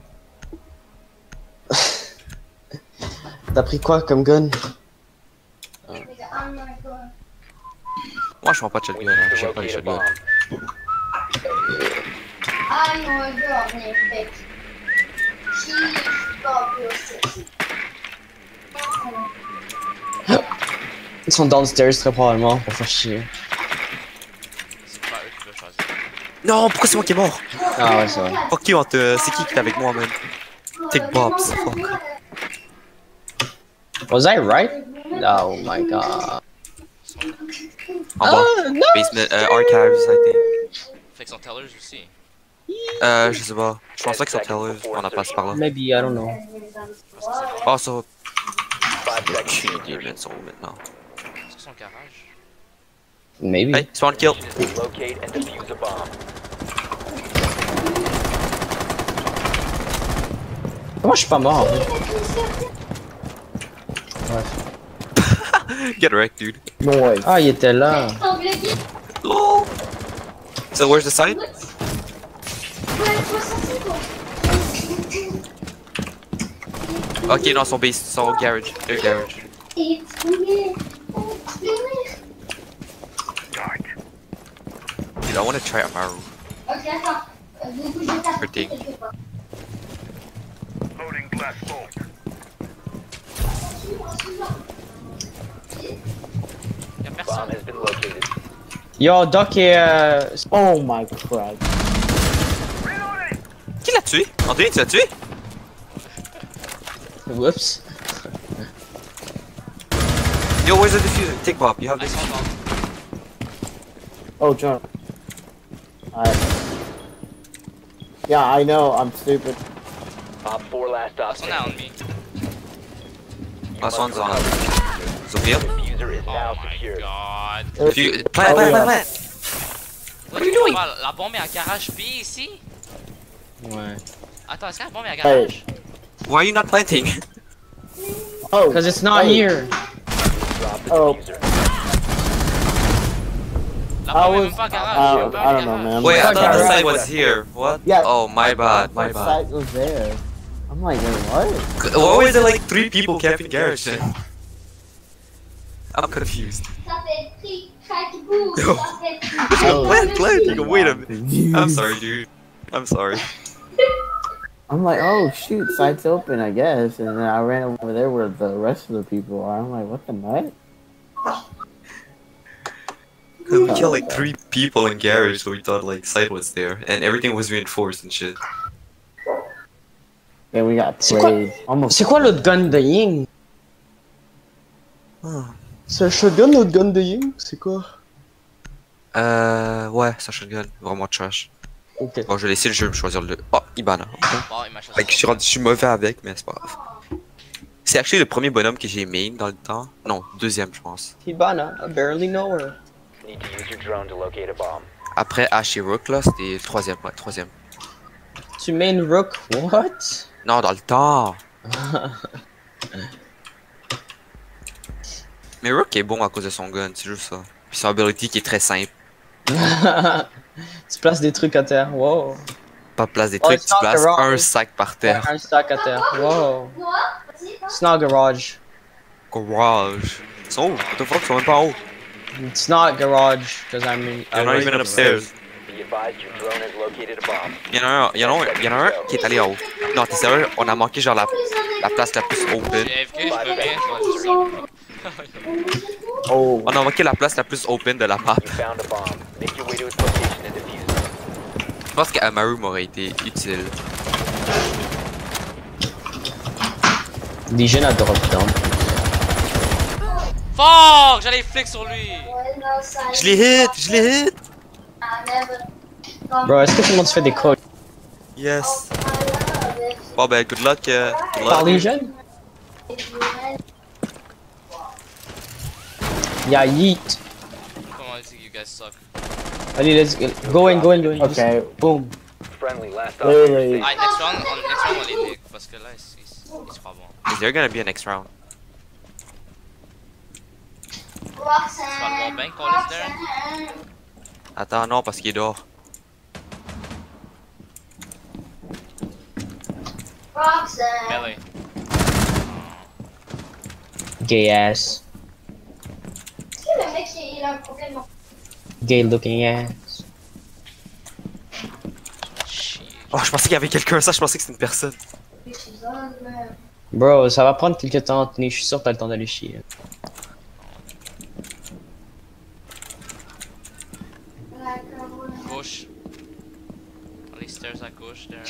T'as pris quoi comme gun? Moi, je prends pas de shotgun, hein. J'aime pas les shotguns. I know a girl named Becky. She's got real sexy. Ils sont downstairs très probablement pour faire chier. C'est pas eux qui veulent choisir. Non, pourquoi c'est moi qui est mort? Ah ouais, c'est vrai. Fuck you, Ante, c'est qui qui était avec moi, man? Take Bobs, fuck. Was I right? Oh my god. En bas. Oh, no! Basement, euh, archives, I think. Fait qu'ils sont tellers aussi. Euh, je sais pas. Je pense pas qu'ils sont tellers, on a passé par là. Maybe, I don't know. Oh, ça va. Aucune idée, man, sont où maintenant? Est-ce qu'ils sont au garage? Maybe. Hey, spawn kill. Locate and defuse a bomb. Comment je suis pas mort en fait? Ouais. Get wrecked, dude. No way. Ah, il était là. Lol. So where's the site? Ok, non, son base, son garage. Le garage. Dude, I wanna try Amaru. Ok, attends. Vous bougez ta Sure thing. Y'a Bomb personne. has been located. Yo, Doc est. Euh... Oh my god. Qui l'a tué? André, tu l'as tué? Whoops. Yo, where's the diffuser? Take Bob, you have this. Oh, John. I... Yeah, I know, I'm stupid. Op four last stop. Last one on me. Last one's on. Sophia? Diffuser is now Oh my secured. god. If you... Plant, plant, plant, plant! What are you doing? La bombe est en garage B ici? Ouais. Attends, est-ce que la bombe est en garage? Why are you not planting? Oh, Cause it's not hey. here. Drop the Oh. diffuser. La I bombe est was- même pas en uh, garage. I elle est don't pas en know, garage. man. Wait, I Fuck thought the that. site was here. What? Yeah. Oh, my bad, my The bad. site was there. I'm like, wait, what? Why was there like three people camping garage then? I'm confused. Ça fait tri, crack, boum. Yo. Ça fait tri. Oh. Plant, plant, you go, wait a minute. I'm sorry, dude. I'm sorry. I'm like, oh shoot, site's open, I guess. And then I ran over there where the rest of the people are. I'm like, what the nut? Cause we killed like three people in garage, so we thought like site was there, and everything was reinforced and shit. Then we got C'est quoi? played. Almost. C'est quoi l'autre gun de Ying? C'est un shotgun l'autre gun de Ying? C'est quoi? Euh, ouais, c'est un shotgun, vraiment trash. Ok. Bon, je vais laisser le jeu me choisir le. Oh, Ibana. Bon, il m'a choisi. Like, je suis rendu- je suis mauvais avec, mais c'est pas grave. C'est actually le premier bonhomme que j'ai main dans le temps. Non, deuxième, je pense. Hibana, I barely know her. Need to use your drone to locate a bomb. Après Ash et Rook, là, c'était le troisième, ouais, troisième. Tu main Rook, what? Non, dans le temps. Mais Rook est bon à cause de son gun, c'est juste ça. Puis son ability qui est très simple. Tu places des trucs à terre, wow. Pas place des Oh, trucs, it's tu not places the wrong- un sac par terre. Un sac à terre, wow. It's not garage. Garage. Ils sont où? What the fuck? Ils sont même pas en haut. It's not garage, because I'm in... They're not even upstairs. Be advised your drone has located a bomb. Y'en a un, y'en a un, y'en a un qui est allé en haut. Non, t'es sérieux? On a manqué genre la, la place la plus open. Oh. On a manqué la place la plus open de la map. You found a bomb. Make your way to its location and defuse it. Je pense qu'Amaru m'aurait été utile. Legion a drop down. Fuck! J'allais flick sur lui! Je l'ai hit! Je l'ai hit! Bro, est-ce que tout le monde se fait des calls? Yes! Bon ben, good luck. Uh, good luck. Par Legion? Yeah, yeet. Come on, I think you guys suck. Allez, let's go. Go in, go in, go in. Okay. Boom. Friendly, last Literally. Ah, next round, on, next round on les nick, parce que là, il, il, il se fera bon. Is there gonna be a next round? Tu vas le voir bien qu'on laisse there? Attends, non, parce qu'il est dehors. Melee. Gay ass. Le mec, il a un problème. Gay looking ass. Oh, je pensais qu'il y avait quelqu'un, ça, je pensais que c'était une personne. Bro, ça va prendre quelques temps, Anthony. Je suis sûr que t'as le temps d'aller chier. Gauche. On les stairs à gauche, there.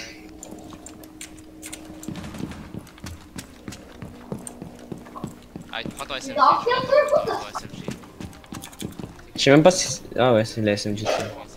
Allez, prends ton S M G. Prends ton S M G. Je sais même pas si... Ah ouais, c'est le S M G.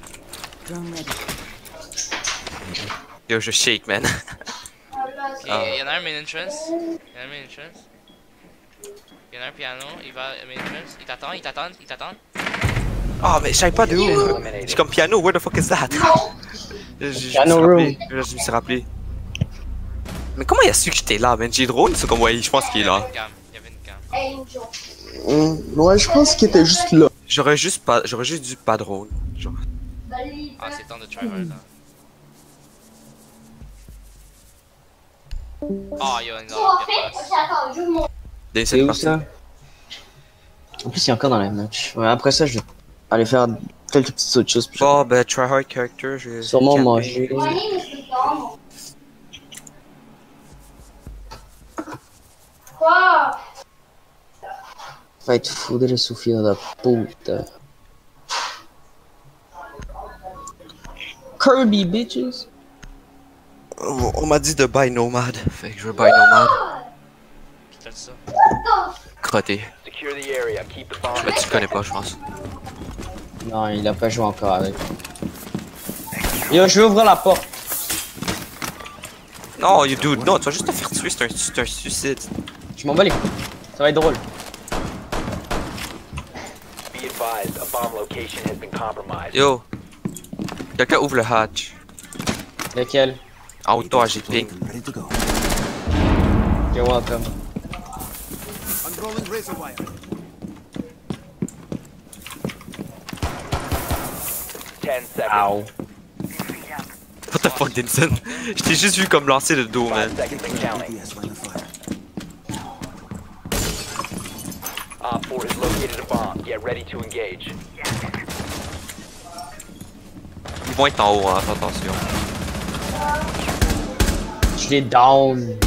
Yo, je shake, man. Ok, il y en a un main entrance. Il y en a un main entrance. Il y en a un piano, il va à main entrance. Il t'attend, il t'attend, il t'attend. Oh, mais je savais pas de où. Je suis comme piano, where the fuck is that? Je, je, Piano je me room. suis rappelé, je me suis rappelé. Mais comment il a su que j'étais là, man? J'ai drone, c'est comme, ouais, je pense qu'il est là. Il y avait une cam. Hum, ouais, je pense qu'il était juste là. J'aurais juste pas, j'aurais juste dû pas drone. Genre. Ah, c'est temps de try hard là. Oh, yo, il a Des C'est où ça? En plus, il est encore dans la match. Ouais, après ça, je vais aller faire quelques petites autres choses. Bon, ben, try hard character, je vais. Sûrement manger. Quoi? Vai te foder, seu filho da puta. Kirby, bitches. On, on m'a dit de buy Nomad, fait que je vais buy Nomad. Qui t'a dit ça? Crotté. Secure the area. Keep the bomb. Mais tu le connais pas, je pense. Non, il a pas joué encore avec. Yo, je vais ouvrir la porte. Non, you dude, non, tu vas juste te faire tuer, c'est un, c'est un suicide. Je m'en bats les couilles. Ça va être drôle. Be advised, a bomb location has been compromised. Yo. Quelqu'un ouvre le hatch. Lequel? En haut de toi, j'ai ping. You're welcome. Unrolling razor wire. Ten seconds. Ow. What the fuck, Dinson? Je t'ai juste vu comme lancer le dos, man. Op four has located a bomb. Get ready to engage. Ils vont être en haut, hein, fais attention. Je l'ai down.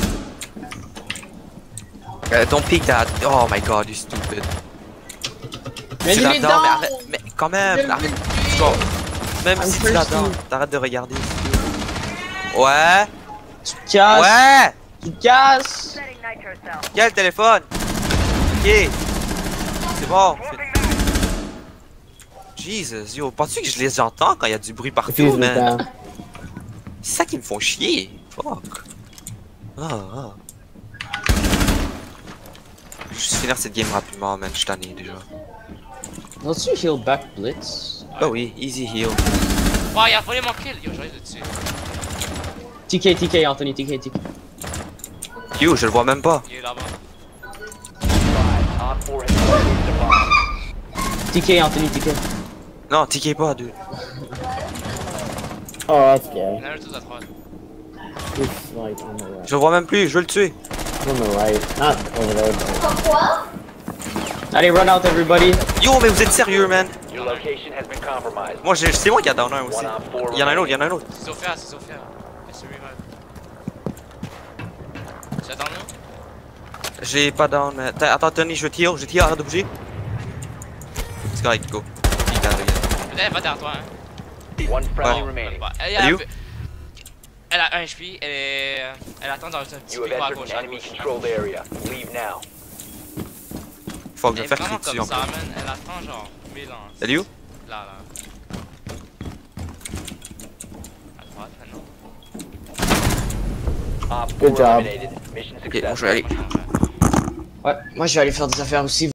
Uh, don't peek that. Oh my god, you stupid. Mais tu je l'ai l'as-dedans, down. mais arrête. Mais quand même, arrête. Genre, même I'm si tu l'as thirsty. dedans, t'arrêtes de regarder. Ouais. Tu te casses. Ouais. Tu te casses. Quel téléphone? Ok. C'est bon. Jesus, yo, penses-tu que je les entends quand il y a du bruit partout, man? C'est ça qui me font chier. Fuck. Ah, ah. Je vais juste finir cette game rapidement, man. Je suis tanné déjà. Don't-tu heal back blitz? Bah oui, easy heal. Oh, il a volé mon kill! Yo, j'arrive de dessus. T K, T K, Anthony, T K, T K. Yo, je le vois même pas. Il est là-bas. Op four has located a bomb. T K, Anthony, T K. Non, T K pas, dude. Oh, that's Il y gay. en a un tous à trois. It's like on the right. Je le vois même plus, je veux le tuer. On the right. Not over there, but... Pourquoi? Allez, run out everybody. Yo, mais vous êtes sérieux, man? Your location has been compromised. Moi, c'est moi qui a down un aussi. Il y en a un autre, il y en a un autre. C'est Sophia, c'est Sophia. C'est lui, tu as down où? J'ai pas down. euh, t'as- Attends, Tony, je tire, je tire, arrête de bouger. C'est correct, go. Il gagne, il gagne. Elle va derrière toi, hein. One friendly Bon, remaining. bah, elle, Elle est elle, où? elle a un H P, elle est... Elle attend dans un petit You have pic à entered gauche, an à enemy gauche. controlled area. Leave now. Faut que Elle je est faire vraiment cliquer dessus en comme ça, plus. man. Elle attend genre mille ans. Elle est où? Là, là. À droite, maintenant. Op Good four job. eliminated. Mission Ok, bon, je successful. vais aller. Ouais, moi je vais aller faire des affaires aussi.